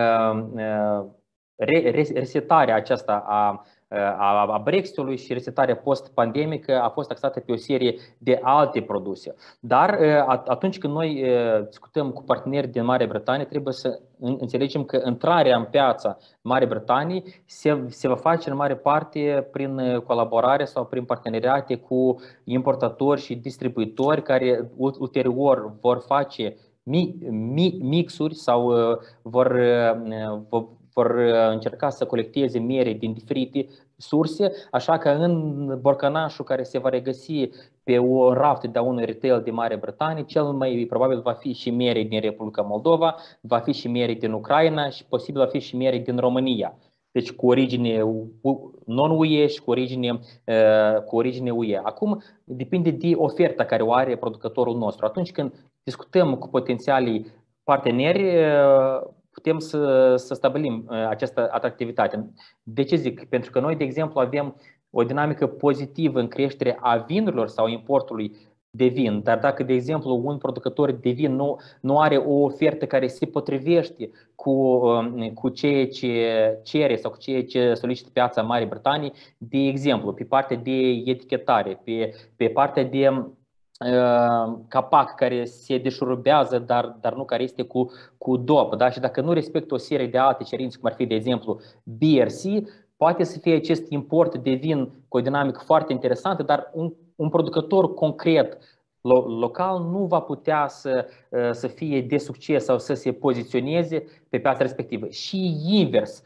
resetarea aceasta a a Brexit-ului și resetarea post-pandemică a fost axată pe o serie de alte produse. Dar atunci când noi discutăm cu parteneri din Marea Britanie, trebuie să înțelegem că intrarea în piața Marii Britanii se, se va face în mare parte prin colaborare sau prin parteneriate cu importatori și distribuitori care ulterior vor face mi, mi, mixuri sau vor, vor încerca să colecteze miere din diferite surse, așa că în borcanașul care se va regăsi pe o raft de un retail de Marea Britanie, cel mai probabil va fi și miere din Republica Moldova, va fi și miere din Ucraina și posibil va fi și miere din România. Deci cu origine non-U E și cu origine, cu origine U E. Acum depinde de oferta care o are producătorul nostru. Atunci când discutăm cu potențialii parteneri, putem să, să stabilim această atractivitate. De ce zic? Pentru că noi, de exemplu, avem o dinamică pozitivă în creștere a vinurilor sau importului de vin, dar dacă, de exemplu, un producător de vin nu, nu are o ofertă care se potrivește cu, cu ceea ce cere sau cu ceea ce solicită piața Marii Britanii, de exemplu, pe partea de etichetare, pe, pe partea de uh, capac care se deșurubează, dar, dar nu care este cu, cu dopă, da? Și dacă nu respectă o serie de alte cerințe, cum ar fi, de exemplu, B R C, poate să fie acest import de vin cu o dinamică foarte interesantă, dar un, un producător concret local nu va putea să, să fie de succes sau să se poziționeze pe piața respectivă. Și invers,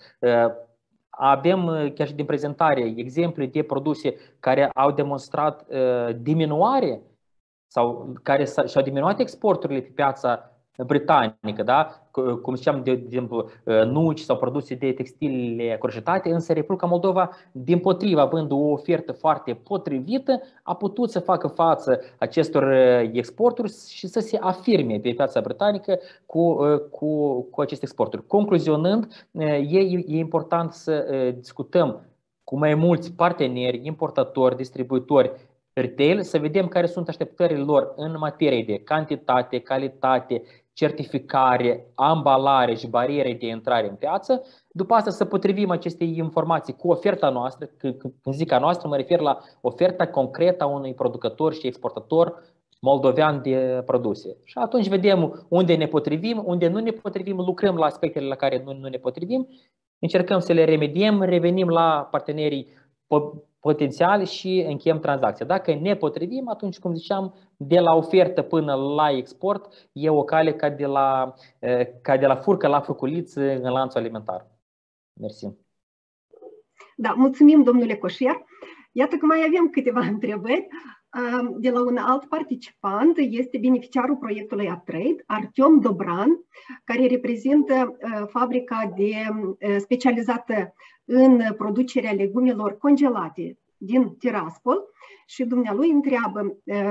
avem chiar și din prezentare exemple de produse care au demonstrat diminuare sau care și-au diminuat exporturile pe piața britanică, da? Cum ziceam, de exemplu, nuci sau produse de textile croșetate, însă Republica Moldova, dimpotrivă, având o ofertă foarte potrivită, a putut să facă față acestor exporturi și să se afirme pe piața britanică cu, cu, cu aceste exporturi. Concluzionând, e, e important să discutăm cu mai mulți parteneri, importatori, distribuitori, retail, să vedem care sunt așteptările lor în materie de cantitate, calitate, certificare, ambalare și bariere de intrare în piață. După asta să potrivim aceste informații cu oferta noastră. Când zic a noastră, mă refer la oferta concretă a unui producător și exportator moldovean de produse. Și atunci vedem unde ne potrivim, unde nu ne potrivim, lucrăm la aspectele la care nu, nu ne potrivim, încercăm să le remediem, revenim la partenerii potențial și încheiem tranzacția. Dacă ne potrivim, atunci, cum ziceam, de la ofertă până la export e o cale ca de la, ca de la furcă la furculiță în lanțul alimentar. Mersi. Da, mulțumim, domnule Coșiar. Iată că mai avem câteva întrebări de la un alt participant. Este beneficiarul proiectului Uptrade, Artyom Dobran, care reprezintă fabrica de, specializată în producerea legumelor congelate din Tiraspol și dumnealui întreabă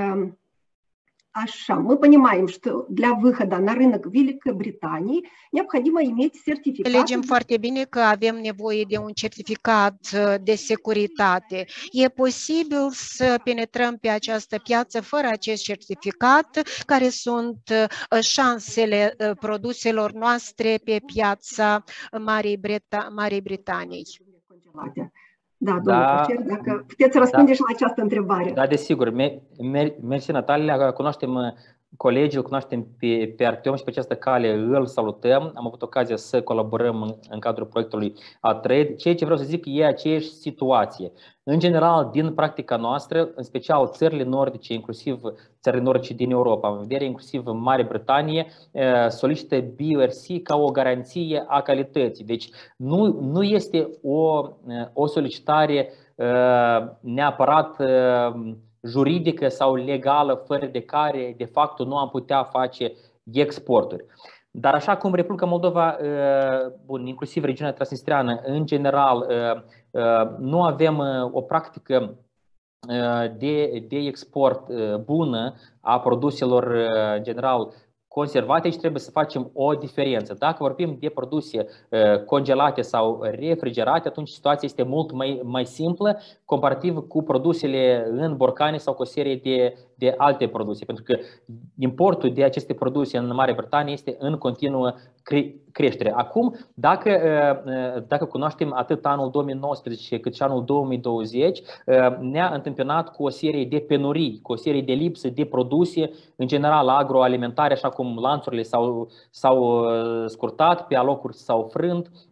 așa, мы понимаем, что для выхода на рынок Великобритании необходимо иметь сертификат. Înțelegem foarte bine că avem nevoie de un certificat de securitate. E posibil să penetrăm pe această piață fără acest certificat? Care sunt șansele produselor noastre pe piața Marii, Brita- Marii Britaniei? Da, domnule da, Coșiar, dacă puteți răspunde da, și la această întrebare. Da, desigur. Mersi, Natalia. Cunoaștem colegii, îl cunoaștem pe, pe Artyom și pe această cale îl salutăm. Am avut ocazia să colaborăm în, în cadrul proiectului Uptrade. Ceea ce vreau să zic e aceeași situație. În general, din practica noastră, în special țările nordice, inclusiv țările nordice din Europa, în vedere inclusiv Marea Britanie, solicită B R C ca o garanție a calității. Deci nu, nu este o, o solicitare neapărat juridică sau legală, fără de care, de fapt, nu am putea face exporturi. Dar așa cum Republica Moldova, bun, inclusiv regiunea transnistreană, în general, nu avem o practică de, de export bună a produselor, în general, conservate, și trebuie să facem o diferență. Dacă vorbim de produse congelate sau refrigerate, atunci situația este mult mai, mai simplă comparativ cu produsele în borcane sau cu o serie de, de alte produse. Pentru că importul de aceste produse în Marea Britanie este în continuă creștere. Acum, dacă, dacă cunoaștem atât anul două mii nouăsprezece cât și anul două mii douăzeci, ne-a întâmpinat cu o serie de penurii, cu o serie de lipsă de produse, în general agroalimentare, așa cum lanțurile s-au, s-au scurtat, pe alocuri s-au frânt.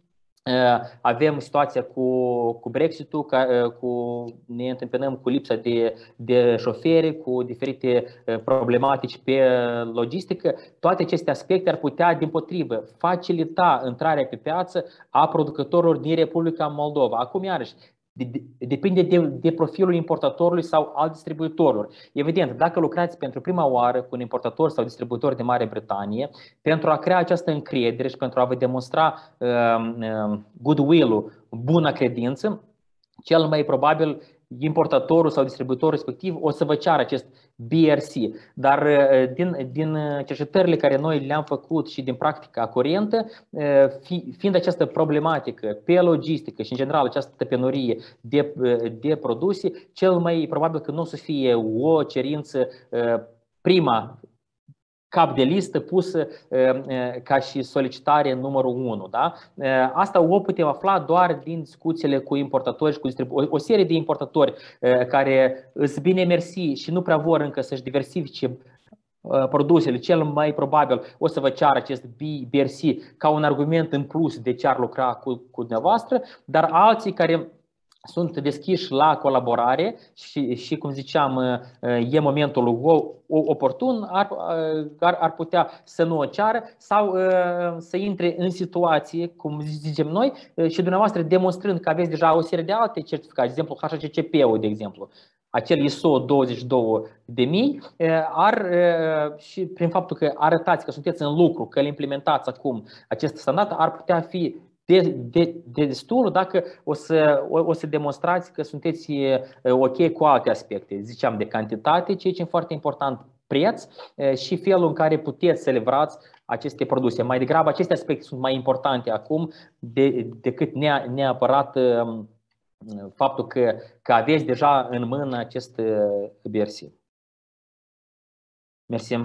Avem situația cu, cu Brexit-ul, ca, cu, ne întâmpinăm cu lipsa de, de șoferi, cu diferite problematici pe logistică. Toate aceste aspecte ar putea, dimpotrivă, facilita intrarea pe piață a producătorilor din Republica Moldova. Acum, iarăși, depinde de, de profilul importatorului sau al distribuitorilor. Evident, dacă lucrați pentru prima oară cu un importator sau distribuitor de Marea Britanie, pentru a crea această încredere și pentru a vă demonstra uh, uh, goodwill-ul, buna credință, cel mai probabil importatorul sau distribuitorul respectiv o să vă ceară acest B R C. Dar din, din cercetările care noi le-am făcut și din practica curentă, fiind această problematică pe logistică și în general această penurie de, de produse, cel mai probabil că nu o să fie o cerință prima cap de listă pusă ca și solicitare numărul unu. Da? Asta o putem afla doar din discuțiile cu importatori și cu distribuitori. O serie de importatori care sunt bine mersi și nu prea vor încă să-și diversifice produsele, cel mai probabil o să vă ceară acest B R C ca un argument în plus de ce ar lucra cu, cu dumneavoastră, dar alții care sunt deschiși la colaborare și, și cum ziceam, e momentul oportun, ar, ar, ar putea să nu o ceară sau să intre în situație, cum zicem noi, și dumneavoastră demonstrând că aveți deja o serie de alte certificate, de exemplu H C C P-ul, de exemplu, acel I S O douăzeci și două de mii, ar, și prin faptul că arătați că sunteți în lucru, că îl implementați acum acest standard, ar putea fi De, de, de destul dacă o să, o, o să demonstrați că sunteți ok cu alte aspecte. Ziceam de cantitate, ceea ce e foarte important, preț și felul în care puteți să livrați aceste produse. Mai degrabă aceste aspecte sunt mai importante acum de, decât nea, neapărat faptul că, că aveți deja în mână acest B R C. Mersi.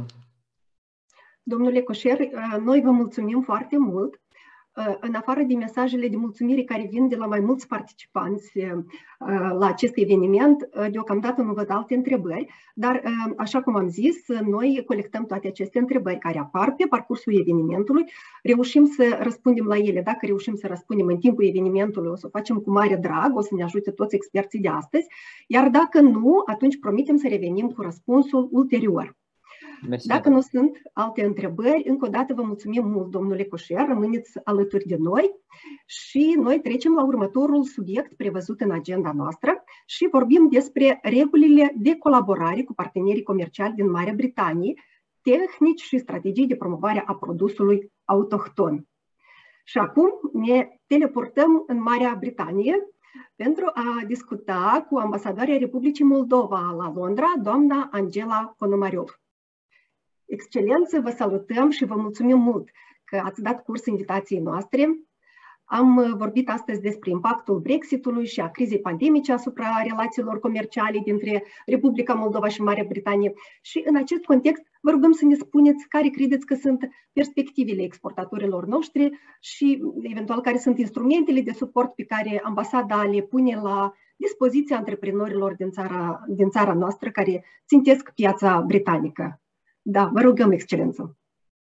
Domnule Coșer, noi vă mulțumim foarte mult. În afară de mesajele de mulțumire care vin de la mai mulți participanți la acest eveniment, deocamdată nu văd alte întrebări, dar așa cum am zis, noi colectăm toate aceste întrebări care apar pe parcursul evenimentului, reușim să răspundem la ele. Dacă reușim să răspundem în timpul evenimentului, o să o facem cu mare drag, o să ne ajute toți experții de astăzi, iar dacă nu, atunci promitem să revenim cu răspunsul ulterior. Mersi. Dacă nu sunt alte întrebări, încă o dată vă mulțumim mult, domnule Coșer, rămâneți alături de noi și noi trecem la următorul subiect prevăzut în agenda noastră și vorbim despre regulile de colaborare cu partenerii comerciali din Marea Britanie, tehnici și strategii de promovare a produsului autohton. Și acum ne teleportăm în Marea Britanie pentru a discuta cu ambasadoarea Republicii Moldova la Londra, doamna Angela Ponomariov. Excelență, vă salutăm și vă mulțumim mult că ați dat curs invitației noastre. Am vorbit astăzi despre impactul Brexitului și a crizei pandemice asupra relațiilor comerciale dintre Republica Moldova și Marea Britanie. Și în acest context vă rugăm să ne spuneți care credeți că sunt perspectivele exportatorilor noștri și eventual care sunt instrumentele de suport pe care ambasada le pune la dispoziția antreprenorilor din țara, din țara noastră care țintesc piața britanică. Da, vă rugăm, Excelență.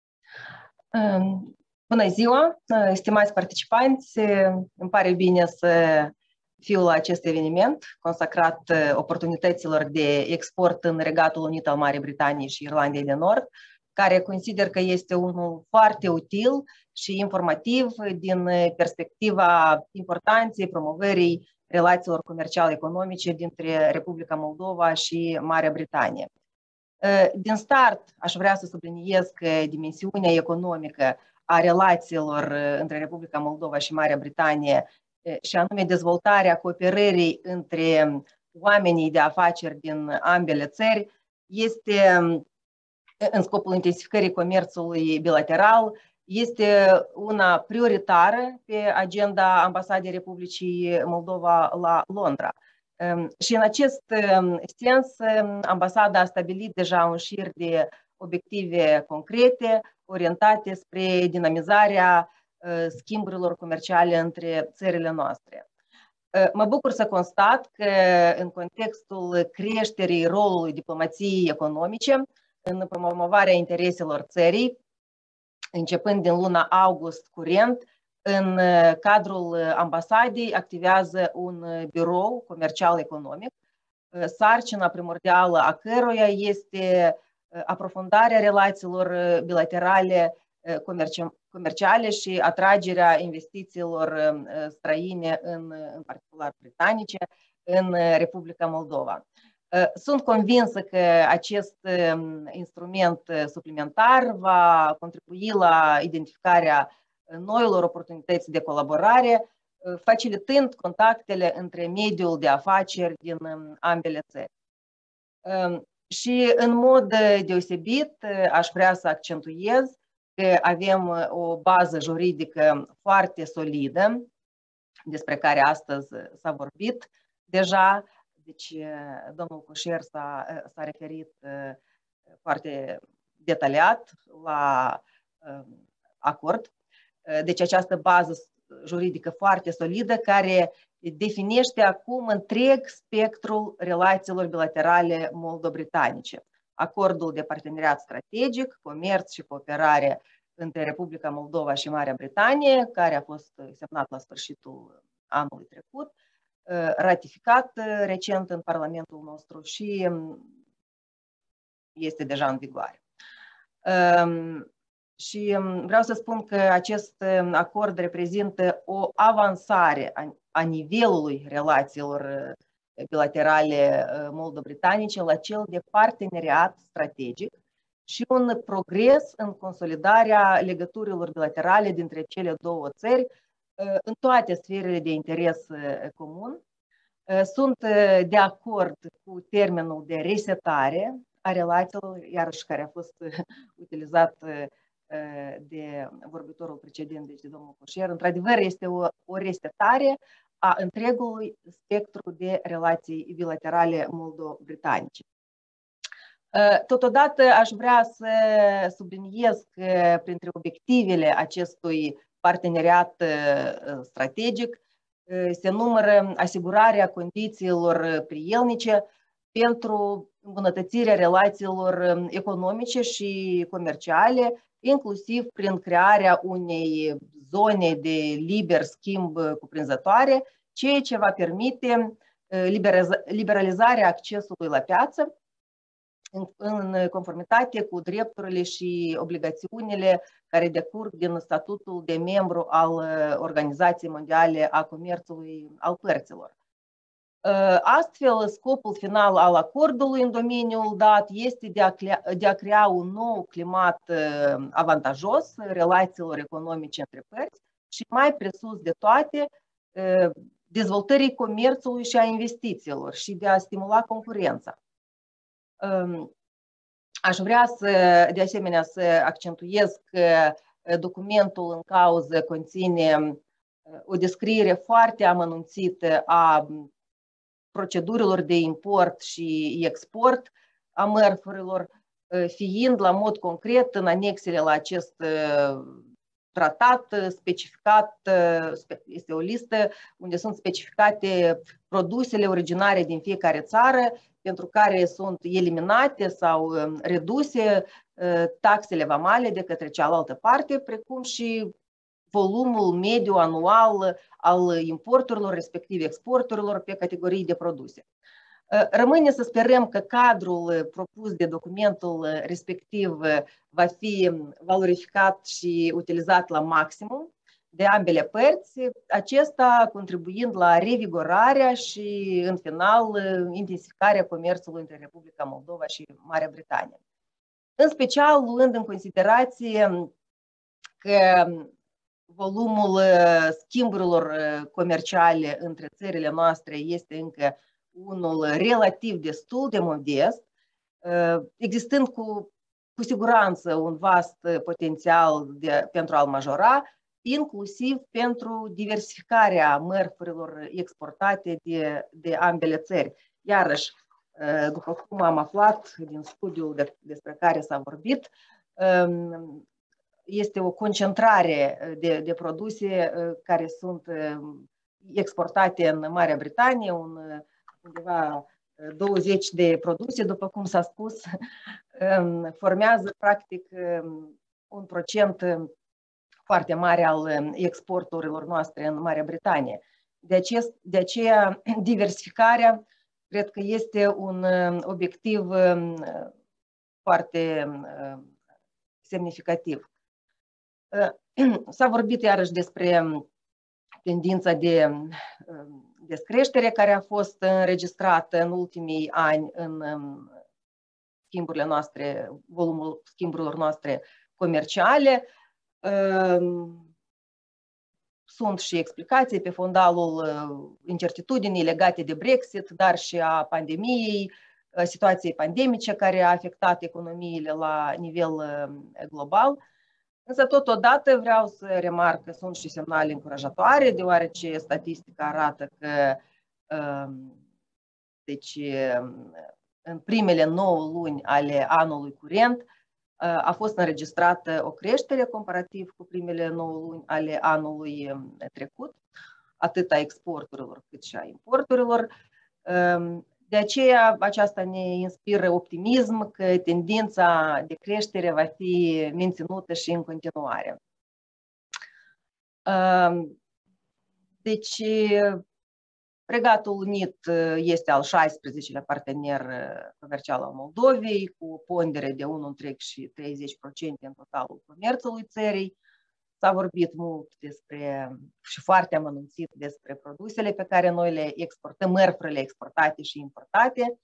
Bună ziua, stimați participanți! Îmi pare bine să fiu la acest eveniment consacrat oportunităților de export în Regatul Unit al Marii Britanii și Irlandei de Nord, care consider că este unul foarte util și informativ din perspectiva importanței promovării relațiilor comerciale economice dintre Republica Moldova și Marea Britanie. Din start, aș vrea să subliniez că dimensiunea economică a relațiilor între Republica Moldova și Marea Britanie, și anume dezvoltarea cooperării între oamenii de afaceri din ambele țări, este în scopul intensificării comerțului bilateral, este una prioritară pe agenda Ambasadei Republicii Moldova la Londra. Și în acest sens, ambasada a stabilit deja un șir de obiective concrete orientate spre dinamizarea schimburilor comerciale între țările noastre. Mă bucur să constat că în contextul creșterii rolului diplomației economice în promovarea intereselor țării, începând din luna august curent, În cadrul ambasadei activează un birou comercial economic, sarcina primordială a căruia este aprofundarea relațiilor bilaterale comerciale și atragerea investițiilor străine, în, în particular britanice, în Republica Moldova. Sunt convinsă că acest instrument suplimentar va contribui la identificarea noilor oportunități de colaborare, facilitând contactele între mediul de afaceri din ambele țări. Și în mod deosebit aș vrea să accentuez că avem o bază juridică foarte solidă, despre care astăzi s-a vorbit deja. Deci, domnul Coșer s-a, s-a referit foarte detaliat la acord. Deci, această bază juridică foarte solidă care definește acum întreg spectrul relațiilor bilaterale moldo-britanice. Acordul de parteneriat strategic, comerț și cooperare între Republica Moldova și Marea Britanie, care a fost semnat la sfârșitul anului trecut, ratificat recent în Parlamentul nostru și este deja în vigoare. Și vreau să spun că acest acord reprezintă o avansare a nivelului relațiilor bilaterale moldo-britanice la cel de parteneriat strategic și un progres în consolidarea legăturilor bilaterale dintre cele două țări în toate sferele de interes comun. Sunt de acord cu termenul de resetare a relațiilor, iarăși care a fost utilizat de vorbitorul precedent, deci de domnul Coșer. Într-adevăr, este o, o resetare a întregului spectru de relații bilaterale moldo-britanice. Totodată aș vrea să subliniez că printre obiectivele acestui parteneriat strategic se numără asigurarea condițiilor prielnice pentru îmbunătățirea relațiilor economice și comerciale, inclusiv prin crearea unei zone de liber schimb cuprinzătoare, ceea ce va permite liberalizarea accesului la piață în conformitate cu drepturile și obligațiunile care decurg din statutul de membru al Organizației Mondiale a Comerțului al părților. Astfel, scopul final al acordului în domeniul dat este de a, crea, de a crea un nou climat avantajos relațiilor economice între părți și, mai presus de toate, dezvoltării comerțului și a investițiilor și de a stimula concurența. Aș vrea să, de asemenea, să accentuez că documentul în cauză conține o descriere foarte amănunțită a procedurilor de import și export a mărfurilor, fiind la mod concret în anexele la acest tratat specificat, este o listă unde sunt specificate produsele originare din fiecare țară pentru care sunt eliminate sau reduse taxele vamale de către cealaltă parte, precum și volumul mediu anual al importurilor, respectiv exporturilor pe categorii de produse. Rămâne să sperăm că cadrul propus de documentul respectiv va fi valorificat și utilizat la maximum de ambele părți, acesta contribuind la revigorarea și, în final, intensificarea comerțului între Republica Moldova și Marea Britanie. În special, luând în considerație că volumul schimburilor comerciale între țările noastre este încă unul relativ destul de modest, existând cu, cu siguranță un vast potențial de, pentru a-l majora, inclusiv pentru diversificarea mărfurilor exportate de, de ambele țări. Iarăși, după cum am aflat din studiul de, despre care s-a vorbit, este o concentrare de, de produse care sunt exportate în Marea Britanie, un, undeva douăzeci de produse, după cum s-a spus, formează practic un procent foarte mare al exporturilor noastre în Marea Britanie. De, acest, de aceea, diversificarea cred că este un obiectiv foarte semnificativ. S-a vorbit iarăși despre tendința de descreștere care a fost înregistrată în ultimii ani în schimburile noastre, volumul schimburilor noastre comerciale. Sunt și explicații pe fondalul incertitudinii legate de Brexit, dar și a pandemiei, situației pandemice care a afectat economiile la nivel global. Însă, totodată, vreau să remarc că sunt și semnale încurajatoare, deoarece statistica arată că deci, în primele nouă luni ale anului curent a fost înregistrată o creștere comparativ cu primele nouă luni ale anului trecut, atât a exporturilor cât și a importurilor. De aceea, aceasta ne inspiră optimism că tendința de creștere va fi menținută și în continuare. Deci, Regatul Unit este al șaisprezecelea partener comercial al Moldovei, cu o pondere de unu virgulă treizeci la sută în totalul comerțului țării. S-a vorbit mult despre și foarte amănunțit despre produsele pe care noi le exportăm, mărfurile exportate și importate.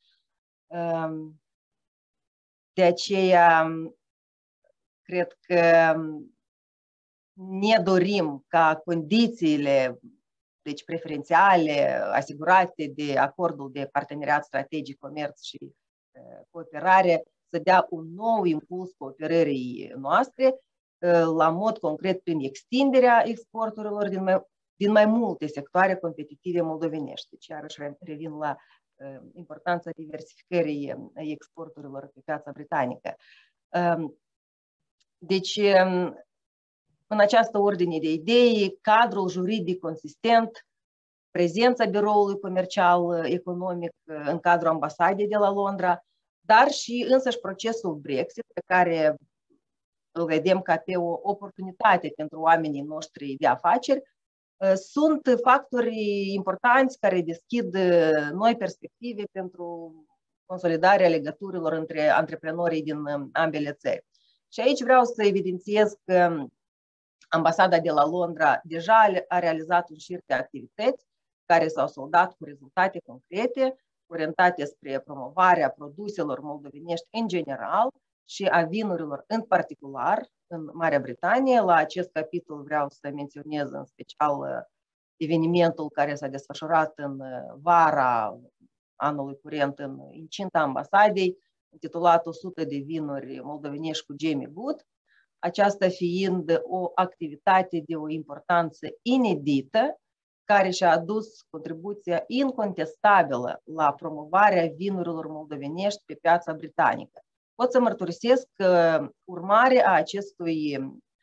De aceea, cred că ne dorim ca condițiile deci preferențiale asigurate de acordul de parteneriat strategic, comerț și cooperare să dea un nou impuls cooperării noastre, la mod concret prin extinderea exporturilor din mai, din mai multe sectoare competitive moldovenești. Deci, iarăși revin la uh, importanța diversificării exporturilor pe piața britanică. Uh, deci, um, în această ordine de idei, cadrul juridic consistent, prezența biroului comercial economic în cadrul ambasadei de la Londra, dar și însăși procesul Brexit, pe care îl vedem ca pe o oportunitate pentru oamenii noștri de afaceri, sunt factori importanți care deschid noi perspective pentru consolidarea legăturilor între antreprenorii din ambele țări. Și aici vreau să evidențiez că ambasada de la Londra deja a realizat un șir de activități care s-au soldat cu rezultate concrete, orientate spre promovarea produselor moldovenești în general și a vinurilor în particular în Marea Britanie. La acest capitol vreau să menționez în special evenimentul care s-a desfășurat în vara anului curent în incinta ambasadei, intitulat o sută de vinuri moldovenești cu Jamie Good, aceasta fiind o activitate de o importanță inedită, care și-a adus contribuția incontestabilă la promovarea vinurilor moldovenești pe piața britanică. Pot să mărturisesc că urmare a, acestui,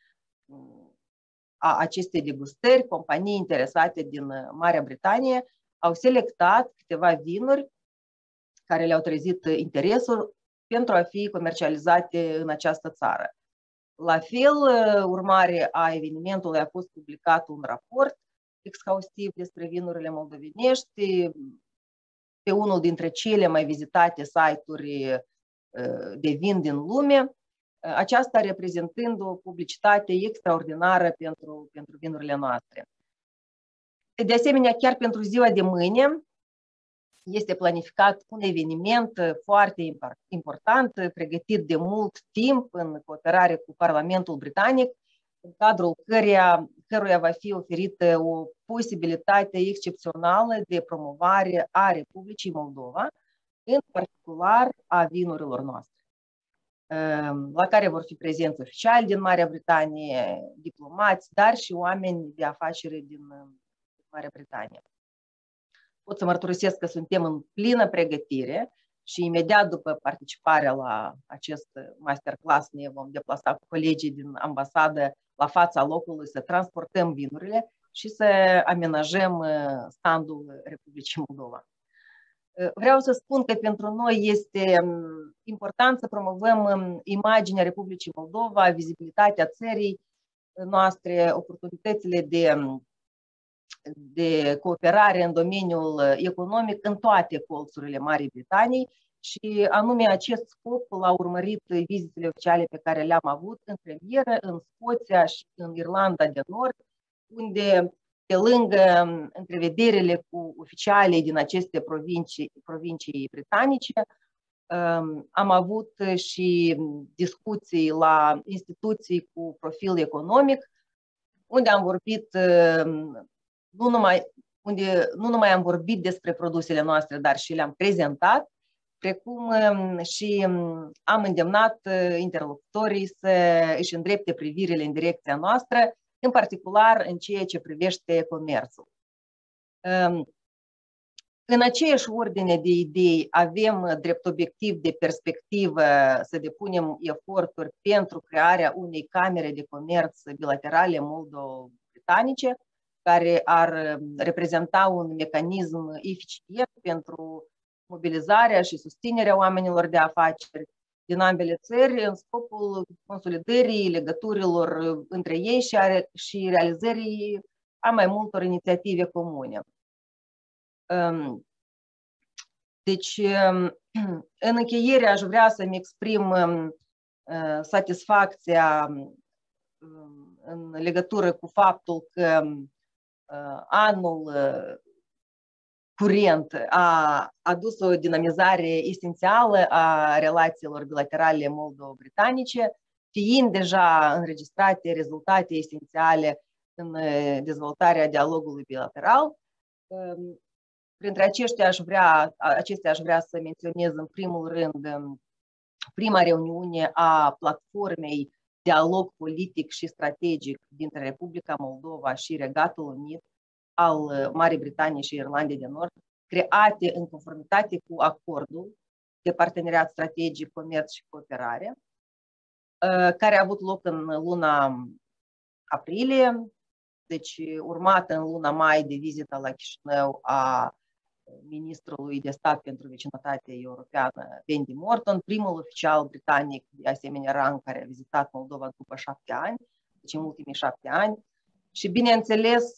a acestei degustări, companii interesate din Marea Britanie au selectat câteva vinuri care le-au trezit interesul pentru a fi comercializate în această țară. La fel, urmare a evenimentului a fost publicat un raport exhaustiv despre vinurile moldovenești pe unul dintre cele mai vizitate site-uri de vin din lume, aceasta reprezentând o publicitate extraordinară pentru, pentru vinurile noastre. De asemenea, chiar pentru ziua de mâine este planificat un eveniment foarte important, pregătit de mult timp în cooperare cu Parlamentul Britanic, în cadrul căruia, căruia va fi oferită o posibilitate excepțională de promovare a Republicii Moldova, în particular a vinurilor noastre, la care vor fi prezenți oficiali din Marea Britanie, diplomați, dar și oameni de afaceri din Marea Britanie. Pot să mărturisesc că suntem în plină pregătire și imediat după participarea la acest masterclass ne vom deplasa cu colegii din ambasadă la fața locului să transportăm vinurile și să amenajăm standul Republicii Moldova. Vreau să spun că pentru noi este important să promovăm imaginea Republicii Moldova, vizibilitatea țării noastre, oportunitățile de, de cooperare în domeniul economic în toate colțurile Marii Britanii și anume acest scop l-au urmărit vizitele oficiale pe care le-am avut în premieră, în Scoția și în Irlanda de Nord, unde pe lângă întrevederile cu oficialii din aceste provincii, provincii britanice, am avut și discuții la instituții cu profil economic, unde am vorbit nu numai, unde nu numai am vorbit despre produsele noastre, dar și le-am prezentat, precum și am îndemnat interlocutorii să își îndrepte privirile în direcția noastră, în particular în ceea ce privește comerțul. În aceeași ordine de idei avem drept obiectiv de perspectivă să depunem eforturi pentru crearea unei camere de comerț bilaterale moldo-britanice, care ar reprezenta un mecanism eficient pentru mobilizarea și susținerea oamenilor de afaceri din ambele țări în scopul consolidării legăturilor între ei și, a, și realizării a mai multor inițiative comune. Deci, în încheiere, aș vrea să-mi exprim satisfacția în legătură cu faptul că anul curent a adus o dinamizare esențială a relațiilor bilaterale moldo-britanice, fiind deja înregistrate rezultate esențiale în dezvoltarea dialogului bilateral. Printre aceștia aș vrea, acestea aș vrea să menționez în primul rând prima reuniune a platformei Dialog politic și strategic dintre Republica Moldova și Regatul Unit al Marii Britanii și Irlandei de Nord, create în conformitate cu acordul de parteneriat strategic, comerț și cooperare, care a avut loc în luna aprilie, deci urmată în luna mai de vizita la Chișinău a ministrului de stat pentru vecinătate europeană, Wendy Morton, primul oficial britanic de asemenea rang care a vizitat Moldova după șapte ani, deci în ultimii șapte ani. Și bineînțeles,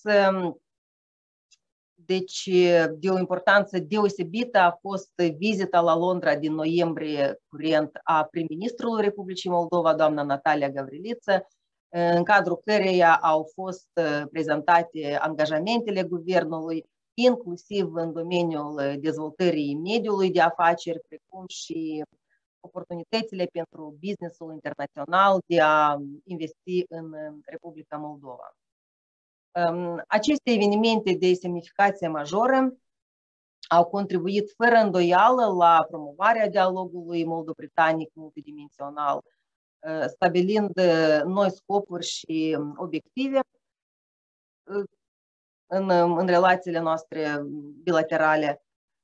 deci de o importanță deosebită a fost vizita la Londra din noiembrie curent a prim-ministrului Republicii Moldova, doamna Natalia Gavriliță, în cadrul căreia au fost prezentate angajamentele guvernului, inclusiv în domeniul dezvoltării mediului de afaceri, precum și oportunitățile pentru businessul internațional de a investi în Republica Moldova. Aceste evenimente de semnificație majoră au contribuit fără îndoială la promovarea dialogului moldo-britanic multidimensional, stabilind noi scopuri și obiective în, în relațiile noastre bilaterale.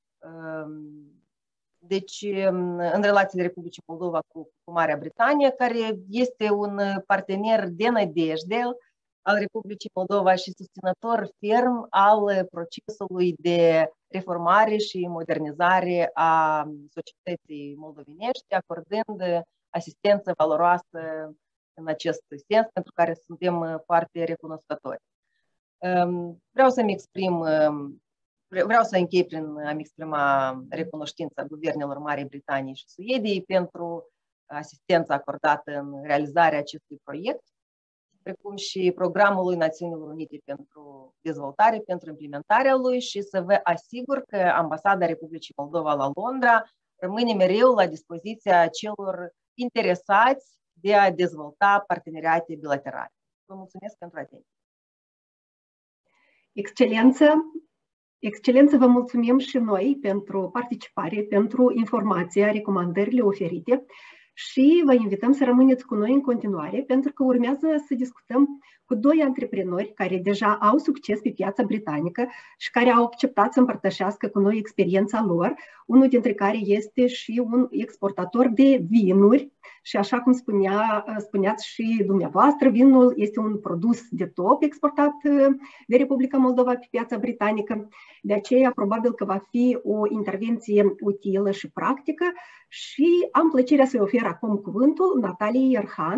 Deci, în relațiile Republicii Moldova cu, cu Marea Britanie, care este un partener de nădejde al Republicii Moldova și susținător ferm al procesului de reformare și modernizare a societății moldovenești, acordând asistență valoroasă în acest sens, pentru care suntem foarte recunoscători. Vreau să-mi exprim, vreau să închei prin a-mi exprima recunoștința guvernelor Marii Britanii și Suediei pentru asistența acordată în realizarea acestui proiect, precum și programului Națiunilor Unite pentru dezvoltare, pentru implementarea lui, și să vă asigur că Ambasada Republicii Moldova la Londra rămâne mereu la dispoziția celor interesați de a dezvolta parteneriate bilaterale. Vă mulțumesc pentru atenție. Excelență, Excelență, vă mulțumim și noi pentru participare, pentru informația, recomandările oferite și vă invităm să rămâneți cu noi în continuare, pentru că urmează să discutăm cu doi antreprenori care deja au succes pe piața britanică și care au acceptat să împărtășească cu noi experiența lor, unul dintre care este și un exportator de vinuri și așa cum spunea, spuneați și dumneavoastră, vinul este un produs de top exportat de Republica Moldova pe piața britanică, de aceea probabil că va fi o intervenție utilă și practică și am plăcerea să-i ofer acum cuvântul Nataliei Ierhan,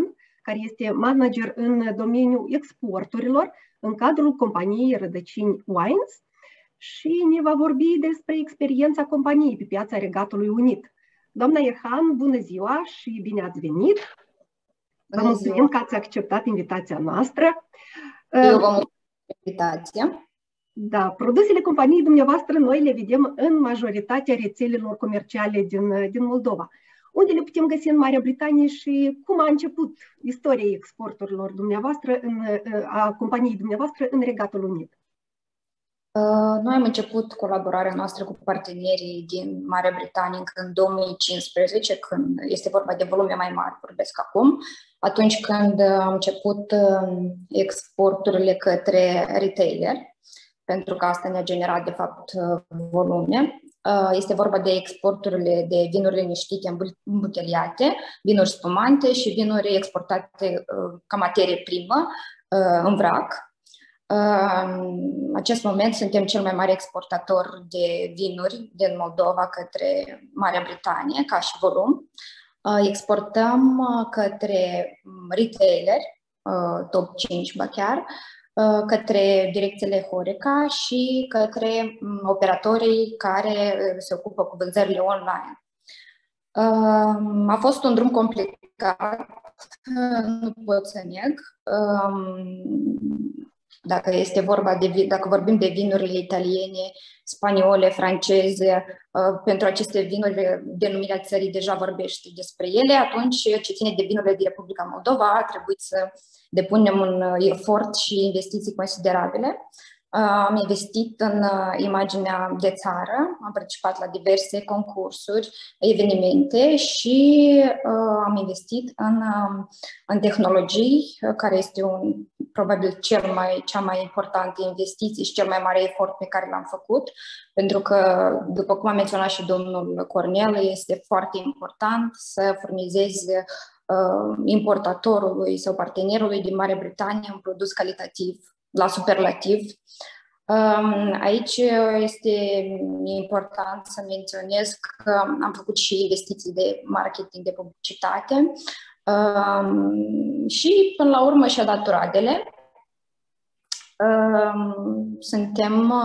care este manager în domeniul exporturilor în cadrul companiei Rădăcini Wines și ne va vorbi despre experiența companiei pe piața Regatului Unit. Doamna Erhan, bună ziua și bine ați venit! Vă mulțumim că ați acceptat invitația noastră. Eu vă mulțumesc pentru invitație. Da, produsele companiei dumneavoastră noi le vedem în majoritatea rețelelor comerciale din, din Moldova. Unde le putem găsi în Marea Britanie și cum a început istoria exporturilor dumneavoastră, în, a companiei dumneavoastră în Regatul Unit? Noi am început colaborarea noastră cu partenerii din Marea Britanie încă în două mii cincisprezece, când este vorba de volume mai mari, vorbesc acum, atunci când am început exporturile către retailer, pentru că asta ne-a generat, de fapt, volume. Este vorba de exporturile de vinuri liniștite îmbuteliate, vinuri spumante și vinuri exportate ca materie primă în vrac. În acest moment suntem cel mai mare exportator de vinuri din Moldova către Marea Britanie, ca și volum. Exportăm către retailer, top cinci ba chiar, către direcțiile Horeca și către operatorii care se ocupă cu vânzările online. A fost un drum complicat, nu pot să neg. Dacă este vorba de, dacă vorbim de vinurile italiene, spaniole, franceze, pentru aceste vinuri, denumirea țării deja vorbește despre ele, atunci ce ține de vinurile din Republica Moldova a trebuit să depunem un efort și investiții considerabile. Am investit în imaginea de țară, am participat la diverse concursuri, evenimente și uh, am investit în, în tehnologii, care este un, probabil cel mai, cea mai importantă investiție și cel mai mare efort pe care l-am făcut, pentru că, după cum a menționat și domnul Cornel, este foarte important să furnizezi uh, importatorului sau partenerului din Marea Britanie un produs calitativ, la superlativ. Aici este important să menționez că am făcut și investiții de marketing, de publicitate și până la urmă și-a dat roadele. Suntem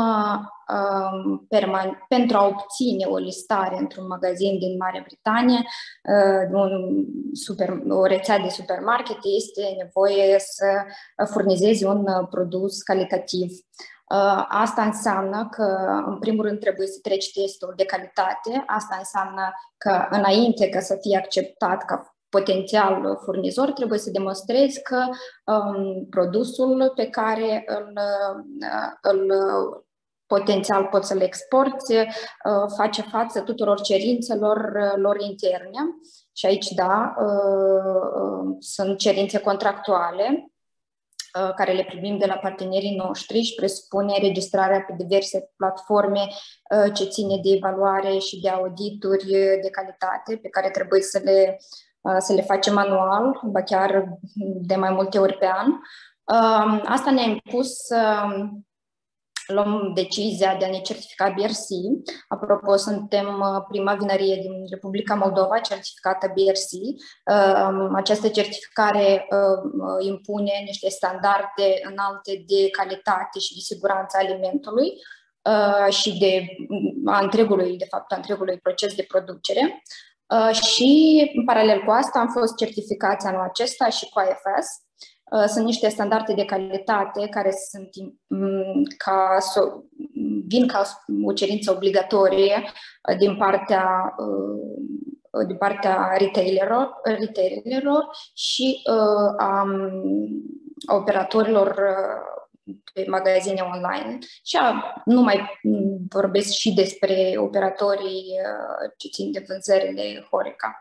pentru a obține o listare într-un magazin din Marea Britanie, un super, o rețea de supermarket, este nevoie să furnizezi un produs calitativ. Asta înseamnă că, în primul rând, trebuie să treci testul de calitate. Asta înseamnă că, înainte ca să fie acceptat ca potențial furnizor, trebuie să demonstrezi că um, produsul pe care îl, îl potențial poți să-l exporți uh, face față tuturor cerințelor uh, lor interne. Și aici, da, uh, uh, sunt cerințe contractuale care le primim de la partenerii noștri și presupune registrarea pe diverse platforme ce ține de evaluare și de audituri de calitate pe care trebuie să le, să le facem anual, ba chiar de mai multe ori pe an. Asta ne-a impus să luăm decizia de a ne certifica B R C. Apropo, suntem prima vinărie din Republica Moldova certificată B R C. Această certificare impune niște standarde înalte de calitate și de siguranță a alimentului și de a întregului, de fapt, a întregului proces de producere. Și, în paralel cu asta, am fost certificați anul acesta și cu I F S. Sunt niște standarde de calitate care sunt ca, vin ca o cerință obligatorie din partea, din partea retailerilor, retailerilor și a operatorilor pe magazine online. Și a, nu mai vorbesc și despre operatorii ce țin de vânzările Horeca.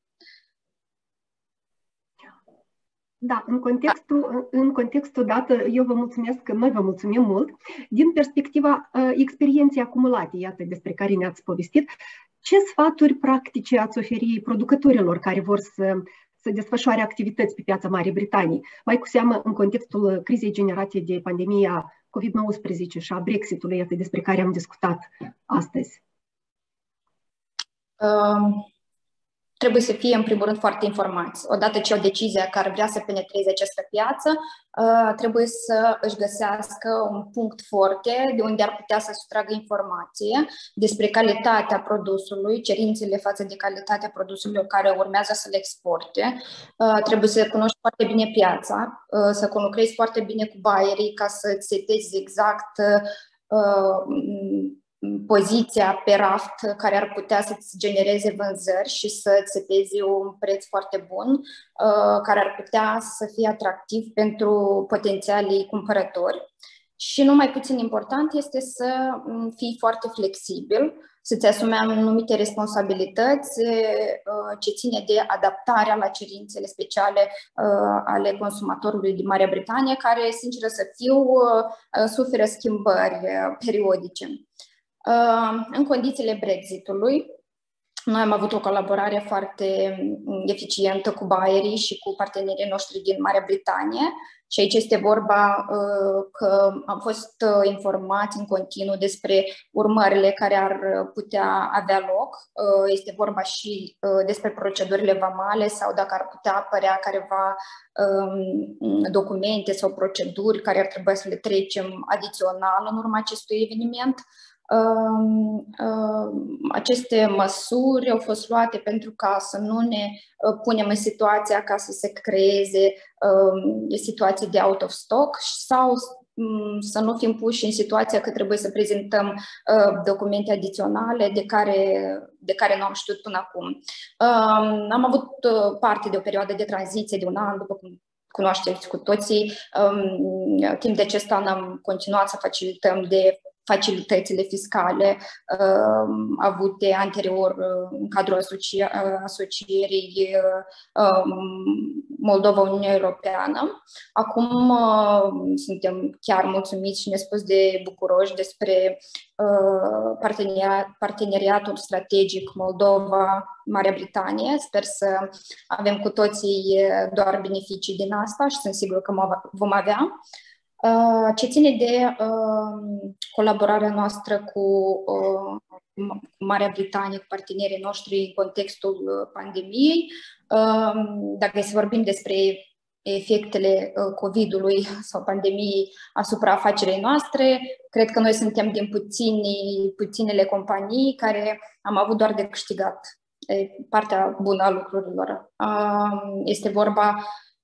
Da, în contextul, în contextul dat, eu vă mulțumesc, noi vă mulțumim mult. Din perspectiva uh, experienței acumulate, iată, despre care ne-ați povestit, ce sfaturi practice ați oferi producătorilor care vor să, să desfășoare activități pe piața Marii Britanii, mai cu seamă în contextul crizei generate de pandemia COVID nouăsprezece și a Brexitului, iată, despre care am discutat astăzi? Um. trebuie să fie, în primul rând, foarte informați. Odată ce o decizie care vrea să penetreze această piață, trebuie să își găsească un punct forte de unde ar putea să sustragă informație despre calitatea produsului, cerințele față de calitatea produselor care urmează să le exporte. Trebuie să cunoști foarte bine piața, să conlucrezi foarte bine cu buyerii ca să setezi exact poziția pe raft care ar putea să-ți genereze vânzări și să-ți setezi un preț foarte bun, care ar putea să fie atractiv pentru potențialii cumpărători. Și nu mai puțin important este să fii foarte flexibil, să-ți asumi anumite responsabilități ce ține de adaptarea la cerințele speciale ale consumatorului din Marea Britanie, care, sincer să fiu, suferă schimbări periodice. În condițiile Brexitului, noi am avut o colaborare foarte eficientă cu buyerii și cu partenerii noștri din Marea Britanie și aici este vorba că am fost informați în continuu despre urmările care ar putea avea loc. Este vorba și despre procedurile vamale sau dacă ar putea apărea careva documente sau proceduri care ar trebui să le trecem adițional în urma acestui eveniment. Aceste măsuri au fost luate pentru ca să nu ne punem în situația ca să se creeze situații de out of stock sau să nu fim puși în situația că trebuie să prezentăm documente adiționale de care, de care nu am știut până acum. Am avut parte de o perioadă de tranziție de un an, după cum cunoașteți cu toții. Timp de acest an am continuat să facilităm de facilitățile fiscale uh, avute anterior uh, în cadrul asocia asocierii uh, Moldova-Uniunea Europeană. Acum uh, suntem chiar mulțumiți și nespus de bucuroși despre uh, parteneriat, parteneriatul strategic Moldova-Marea Britanie. Sper să avem cu toții doar beneficii din asta și sunt sigură că vom avea. Ce ține de colaborarea noastră cu Marea Britanie, cu partenerii noștri în contextul pandemiei, dacă să vorbim despre efectele COVID-ului sau pandemiei asupra afacerii noastre, cred că noi suntem din puțini, puținele companii care am avut doar de câștigat. E partea bună a lucrurilor. Este vorba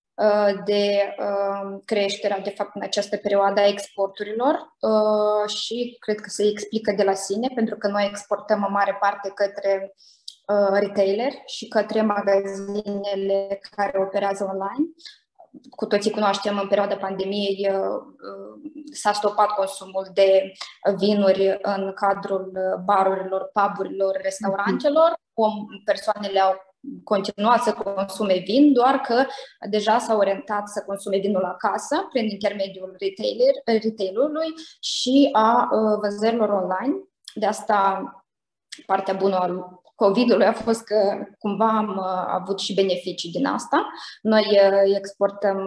de creșterea, de fapt, în această perioadă a exporturilor și cred că se explică de la sine, pentru că noi exportăm în mare parte către retailer și către magazinele care operează online. Cu toții cunoaștem, în perioada pandemiei s-a stopat consumul de vinuri în cadrul barurilor, puburilor, restaurantelor. Persoanele au continuat să consume vin, doar că deja s-au orientat să consume vinul acasă prin intermediul retailer, retailului și a vânzărilor online. De asta partea bună a COVID-ului a fost că cumva am avut și beneficii din asta. Noi exportăm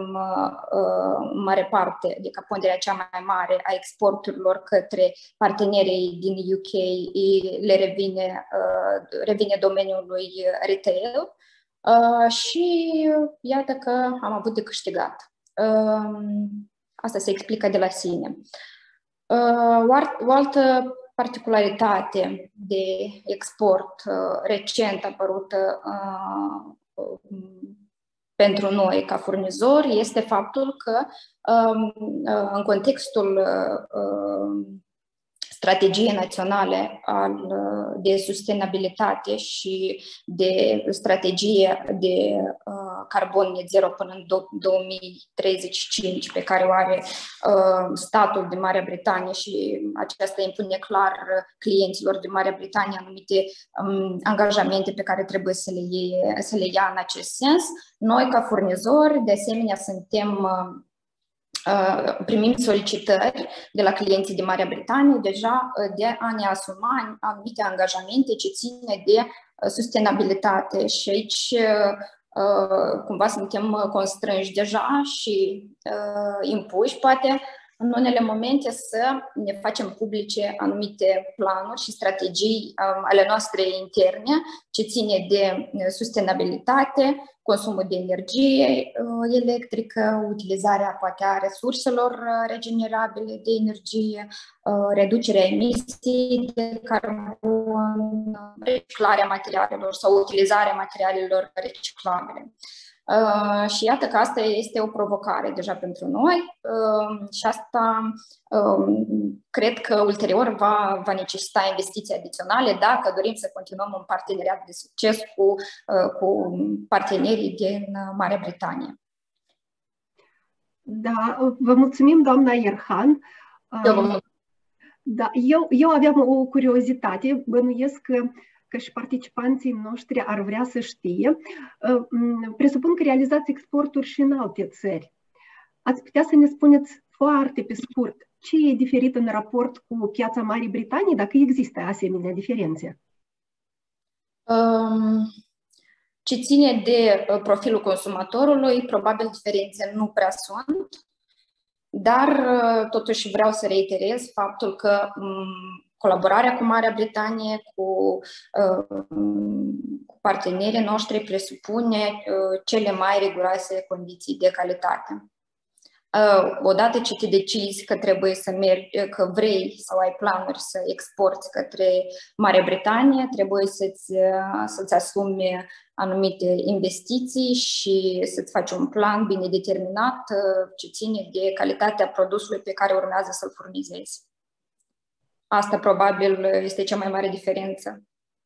în mare parte, adică ponderea cea mai mare a exporturilor către partenerii din U K, le revine, revine domeniului retail și iată că am avut de câștigat. Asta se explică de la sine. O altă particularitate de export uh, recent apărută uh, uh, pentru noi ca furnizori este faptul că uh, uh, în contextul uh, strategiei naționale al, de sustenabilitate și de strategie de uh, carbon net zero până în două mii treizeci și cinci pe care o are uh, statul din Marea Britanie și aceasta impune clar clienților din Marea Britanie anumite um, angajamente pe care trebuie să le, ie, să le ia în acest sens. Noi ca furnizori de asemenea suntem uh, primim solicitări de la clienții din Marea Britanie deja de a ne asuma anumite angajamente ce ține de sustenabilitate și aici cumva suntem constrânși deja și impuși poate în unele momente să ne facem publice anumite planuri și strategii ale noastre interne ce ține de sustenabilitate, consumul de energie electrică, utilizarea poate a resurselor regenerabile de energie, reducerea emisiei de carbon, reciclarea materialelor sau utilizarea materialelor reciclabile. Uh, și iată că asta este o provocare deja pentru noi uh, și asta uh, cred că ulterior va, va necesita investiții adiționale dacă dorim să continuăm un parteneriat de succes cu, uh, cu partenerii din Marea Britanie. Da, vă mulțumim, doamna Ierhan. Eu, vă mulțumim. Da, eu, eu aveam o curiozitate, bănuiesc că că și participanții noștri ar vrea să știe. Presupun că realizați exporturi și în alte țări. Ați putea să ne spuneți foarte pe scurt ce e diferit în raport cu piața Marii Britanii, dacă există asemenea diferențe? Um, ce ține de profilul consumatorului, probabil diferențe nu prea sunt, dar totuși vreau să reiterez faptul că colaborarea cu Marea Britanie, cu, uh, cu partenerii noștri presupune uh, cele mai riguroase condiții de calitate. Uh, odată ce te decizi că trebuie să mergi, că vrei sau ai planuri să exporți către Marea Britanie, trebuie să-ți, uh, să-ți asumi anumite investiții și să-ți faci un plan bine determinat uh, ce ține de calitatea produsului pe care urmează să-l furnizezi. Asta probabil este cea mai mare diferență.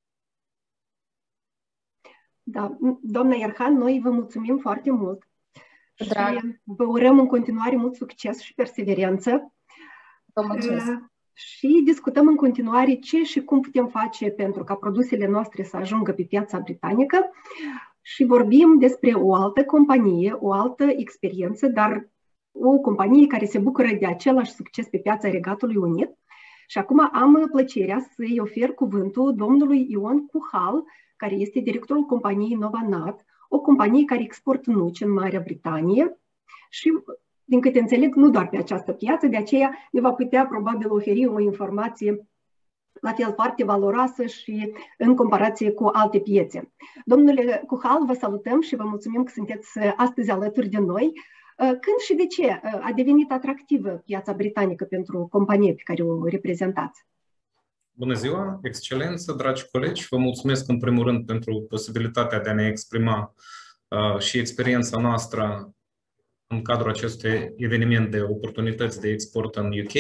Da, doamna Ierhan, noi vă mulțumim foarte mult. Drag. Și vă urăm în continuare mult succes și perseverență. Vă mulțumesc. Și discutăm în continuare ce și cum putem face pentru ca produsele noastre să ajungă pe piața britanică și vorbim despre o altă companie, o altă experiență, dar o companie care se bucură de același succes pe piața Regatului Unit. Și acum am plăcerea să-i ofer cuvântul domnului Ion Cuhal, care este directorul companiei Novanat, o companie care exportă nuci în Marea Britanie și, din câte înțeleg, nu doar pe această piață, de aceea ne va putea probabil oferi o informație la fel foarte valoroasă și în comparație cu alte piețe. Domnule Cuhal, vă salutăm și vă mulțumim că sunteți astăzi alături de noi. Când și de ce a devenit atractivă piața britanică pentru companie pe care o reprezentați? Bună ziua, excelență, dragi colegi! Vă mulțumesc în primul rând pentru posibilitatea de a ne exprima uh, și experiența noastră în cadrul acestui eveniment de oportunități de export în U K.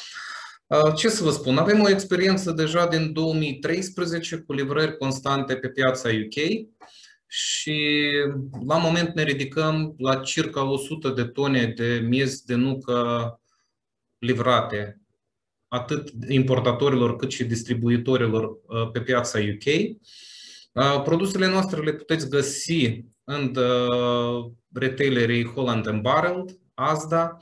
Uh, ce să vă spun? Avem o experiență deja din două mii treisprezece cu livrări constante pe piața U K. Și la moment ne ridicăm la circa o sută de tone de miez de nucă livrate atât importatorilor cât și distribuitorilor pe piața U K. Produsele noastre le puteți găsi în retailerii Holland and Barrel, Asda.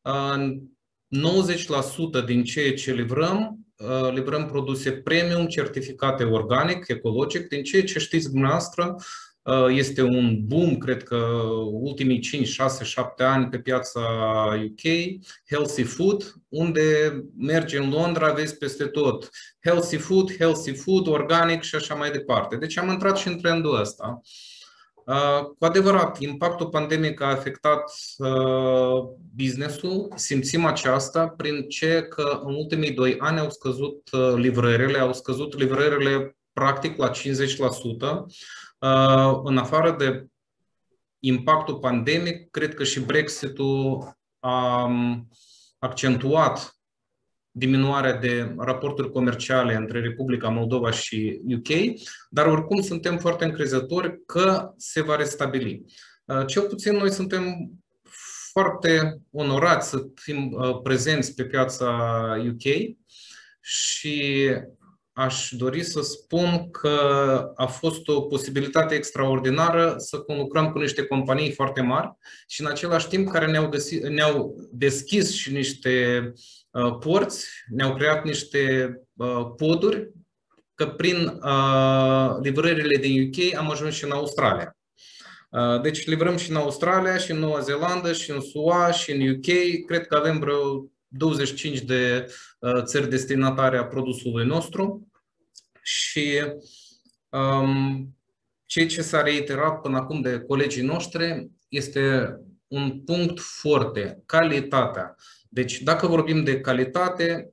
nouăzeci la sută din ceea ce livrăm, livrăm produse premium, certificate organic, ecologic. Din ceea ce știți dumneavoastră, este un boom, cred că ultimii cinci, șase, șapte ani pe piața U K, healthy food, unde mergi în Londra, vezi peste tot healthy food, healthy food, organic și așa mai departe. Deci am intrat și în trendul ăsta. Cu adevărat, impactul pandemic a afectat business-ul, simțim aceasta prin ce că în ultimii doi ani au scăzut livrările, au scăzut livrările practic la cincizeci la sută. În afară de impactul pandemic, cred că și Brexit-ul a accentuat diminuarea de raporturi comerciale între Republica Moldova și U K, dar oricum suntem foarte încrezători că se va restabili. Cel puțin noi suntem foarte onorați să fim prezenți pe piața U K și aș dori să spun că a fost o posibilitate extraordinară să conlucrăm cu niște companii foarte mari și în același timp care ne-au, găsit, ne-au deschis și niște uh, porți, ne-au creat niște uh, poduri, că prin uh, livrările din U K am ajuns și în Australia. Uh, deci livrăm și în Australia, și în Noua Zeelandă, și în S U A, și în U K. Cred că avem vreo douăzeci și cinci de țări destinatare a produsului nostru și um, ceea ce s-a reiterat până acum de colegii noștri este un punct foarte, calitatea. Deci dacă vorbim de calitate,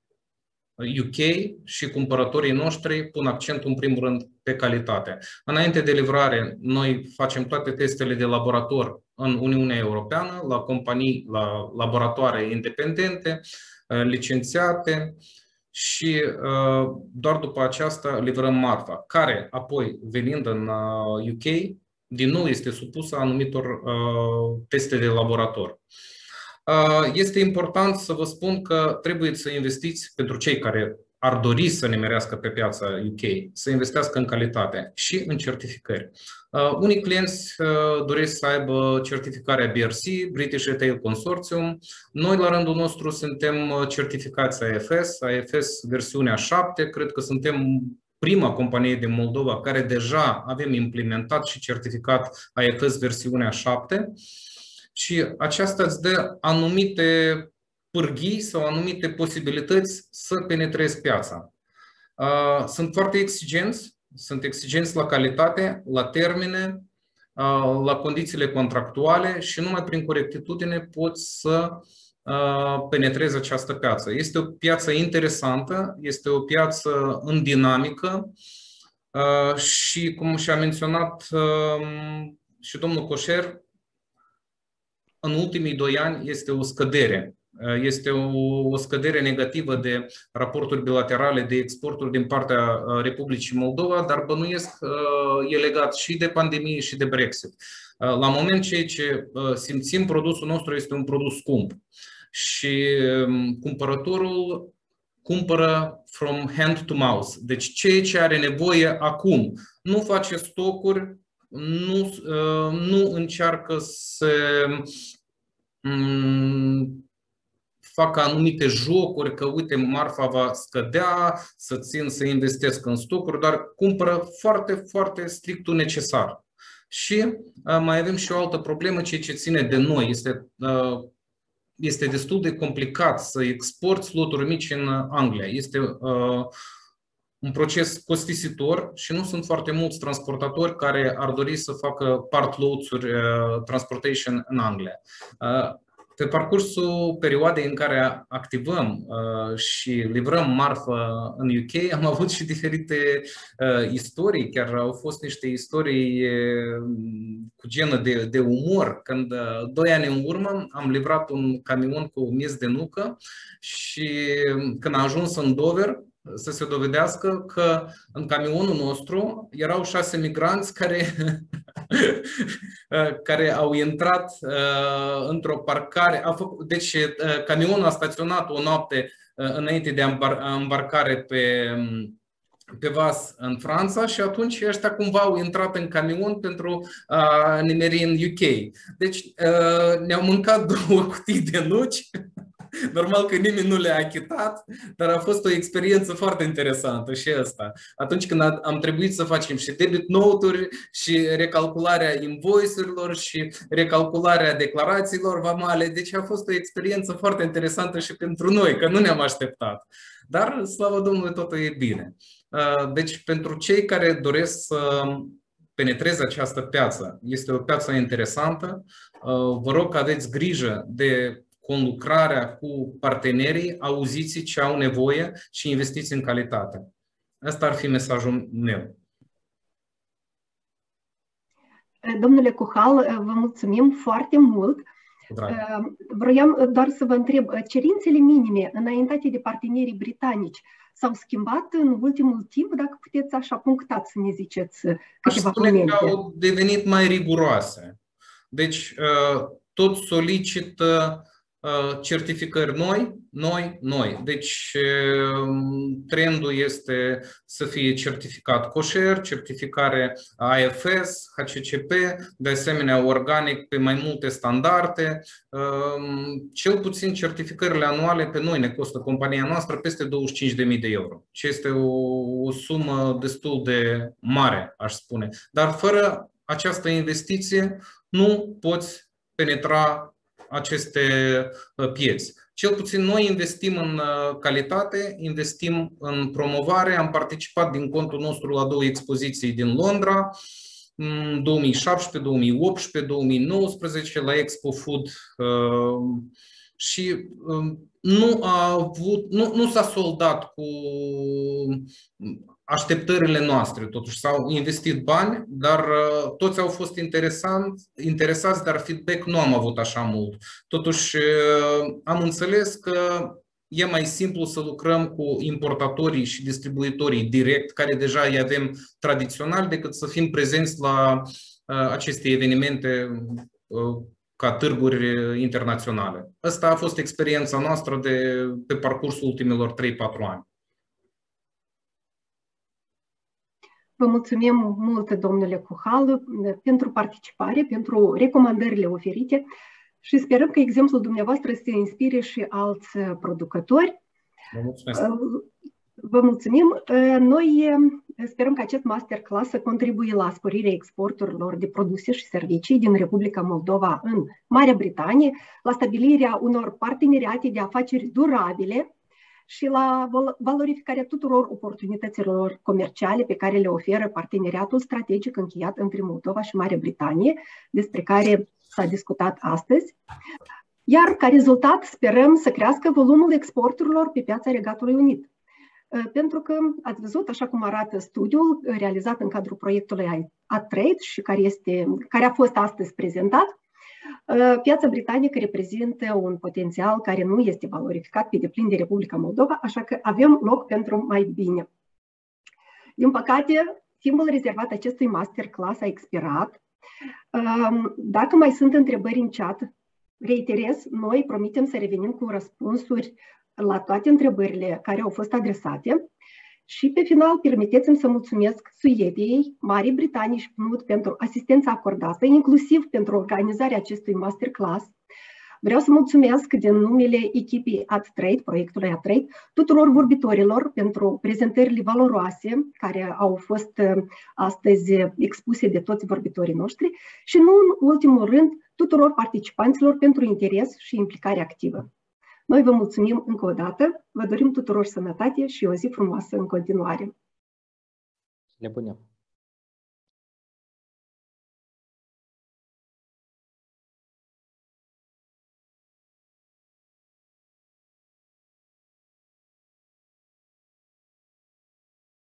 U K și cumpărătorii noștri pun accentul în primul rând pe calitate. Înainte de livrare, noi facem toate testele de laborator în Uniunea Europeană, la companii, la laboratoare independente, licențiate și doar după aceasta livrăm marfa, care apoi, venind în U K, din nou este supusă anumitor teste de laborator. Este important să vă spun că trebuie să investiți, pentru cei care ar dori să nimerească pe piața U K, să investească în calitate și în certificări. Unii clienți doresc să aibă certificarea B R C, British Retail Consortium. Noi, la rândul nostru, suntem certificați A F S, A F S versiunea șapte. Cred că suntem prima companie din Moldova care deja avem implementat și certificat A F S versiunea șapte. Și aceasta îți dă anumite pârghii sau anumite posibilități să penetrezi piața. Sunt foarte exigenți, sunt exigenți la calitate, la termene, la condițiile contractuale și numai prin corectitudine poți să penetrezi această piață. Este o piață interesantă, este o piață în dinamică și, cum și-a menționat și domnul Coșer, în ultimii doi ani este o scădere. Este o, o scădere negativă de raporturi bilaterale de exporturi din partea Republicii Moldova, dar bănuiesc e legat și de pandemie și de Brexit. La moment, ceea ce simțim, produsul nostru este un produs scump și cumpărătorul cumpără from hand to mouth. Deci ceea ce are nevoie acum, nu face stocuri, nu, nu încearcă să facă anumite jocuri, că uite, marfa va scădea, să țin să investesc în stocuri, dar cumpără foarte, foarte strictul necesar. Și uh, mai avem și o altă problemă, ceea ce ține de noi. Este, uh, este destul de complicat să exporți loturi mici în Anglia. Este uh, un proces costisitor și nu sunt foarte mulți transportatori care ar dori să facă part loads-uri uh, transportation în Anglia. Uh, Pe parcursul perioadei în care activăm uh, și livrăm marfă în U K, am avut și diferite uh, istorii, chiar au fost niște istorii uh, cu genă de, de umor. Când uh, doi ani în urmă am livrat un camion cu miez de nucă și când a ajuns în Dover, să se dovedească că în camionul nostru erau șase migranți care, care au intrat uh, într-o parcare. A făcut, deci uh, camionul a staționat o noapte uh, înainte de îmbarcare pe, pe vas în Franța și atunci ăștia cumva au intrat în camion pentru a nimeri în U K. Deci uh, ne-au mâncat două cutii de nuci. Normal că nimeni nu le-a achitat, dar a fost o experiență foarte interesantă și asta. Atunci când am trebuit să facem și debit note-uri și recalcularea invoice-urilor și recalcularea declarațiilor vamale, deci a fost o experiență foarte interesantă și pentru noi, că nu ne-am așteptat. Dar, slavă Domnului, totul e bine. Deci, pentru cei care doresc să penetreze această piață, este o piață interesantă. Vă rog că aveți grijă de conlucrarea cu partenerii, auziți ce au nevoie și investiți în calitate. Asta ar fi mesajul meu. Domnule Cuhal, vă mulțumim foarte mult. Drag. Vroiam doar să vă întreb, cerințele minime înaintate de partenerii britanici s-au schimbat în ultimul timp? Dacă puteți așa punctat să ne ziceți câteva momente. Aș spune că au devenit mai riguroase. Deci tot solicită certificări noi, noi, noi. Deci trendul este să fie certificat kosher, certificare A F S, H C C P, de asemenea organic pe mai multe standarde. Cel puțin certificările anuale pe noi ne costă compania noastră peste douăzeci și cinci de mii de euro, ce este o, o sumă destul de mare, aș spune. Dar fără această investiție nu poți penetra aceste pieți. Cel puțin noi investim în calitate, investim în promovare. Am participat din contul nostru la două expoziții din Londra, două mii șaptesprezece, două mii optsprezece, două mii nouăsprezece la Expo Food și nu, a avut, nu, nu s-a soldat cu așteptările noastre. Totuși s-au investit bani, dar toți au fost interesați, dar feedback nu am avut așa mult. Totuși am înțeles că e mai simplu să lucrăm cu importatorii și distribuitorii direct, care deja îi avem tradițional, decât să fim prezenți la aceste evenimente ca târguri internaționale. Asta a fost experiența noastră de, pe parcursul ultimilor trei patru ani. Vă mulțumim mult, domnule Cuhalu, pentru participare, pentru recomandările oferite și sperăm că exemplul dumneavoastră să inspire și alți producători. Vă mulțumesc. Vă mulțumim. Noi sperăm că acest masterclass să contribuie la sporirea exporturilor de produse și servicii din Republica Moldova în Marea Britanie, la stabilirea unor parteneriate de afaceri durabile și la valorificarea tuturor oportunităților comerciale pe care le oferă parteneriatul strategic încheiat între Moldova și Marea Britanie, despre care s-a discutat astăzi. Iar ca rezultat sperăm să crească volumul exporturilor pe piața Regatului Unit. Pentru că ați văzut, așa cum arată studiul realizat în cadrul proiectului AdTrade și care, este, care a fost astăzi prezentat, piața britanică reprezintă un potențial care nu este valorificat pe deplin de Republica Moldova, așa că avem loc pentru mai bine. Din păcate, timpul rezervat acestui masterclass a expirat. Dacă mai sunt întrebări în chat, reiterez, noi promitem să revenim cu răspunsuri la toate întrebările care au fost adresate. Și pe final, permiteți-mi să mulțumesc Suediei, Marii Britanii și P N U D pentru asistența acordată, inclusiv pentru organizarea acestui masterclass. Vreau să mulțumesc din numele echipei AdTrade, proiectului AdTrade, tuturor vorbitorilor pentru prezentările valoroase care au fost astăzi expuse de toți vorbitorii noștri și nu în ultimul rând tuturor participanților pentru interes și implicare activă. Noi vă mulțumim încă o dată, vă dorim tuturor sănătate și o zi frumoasă în continuare. Nebunie!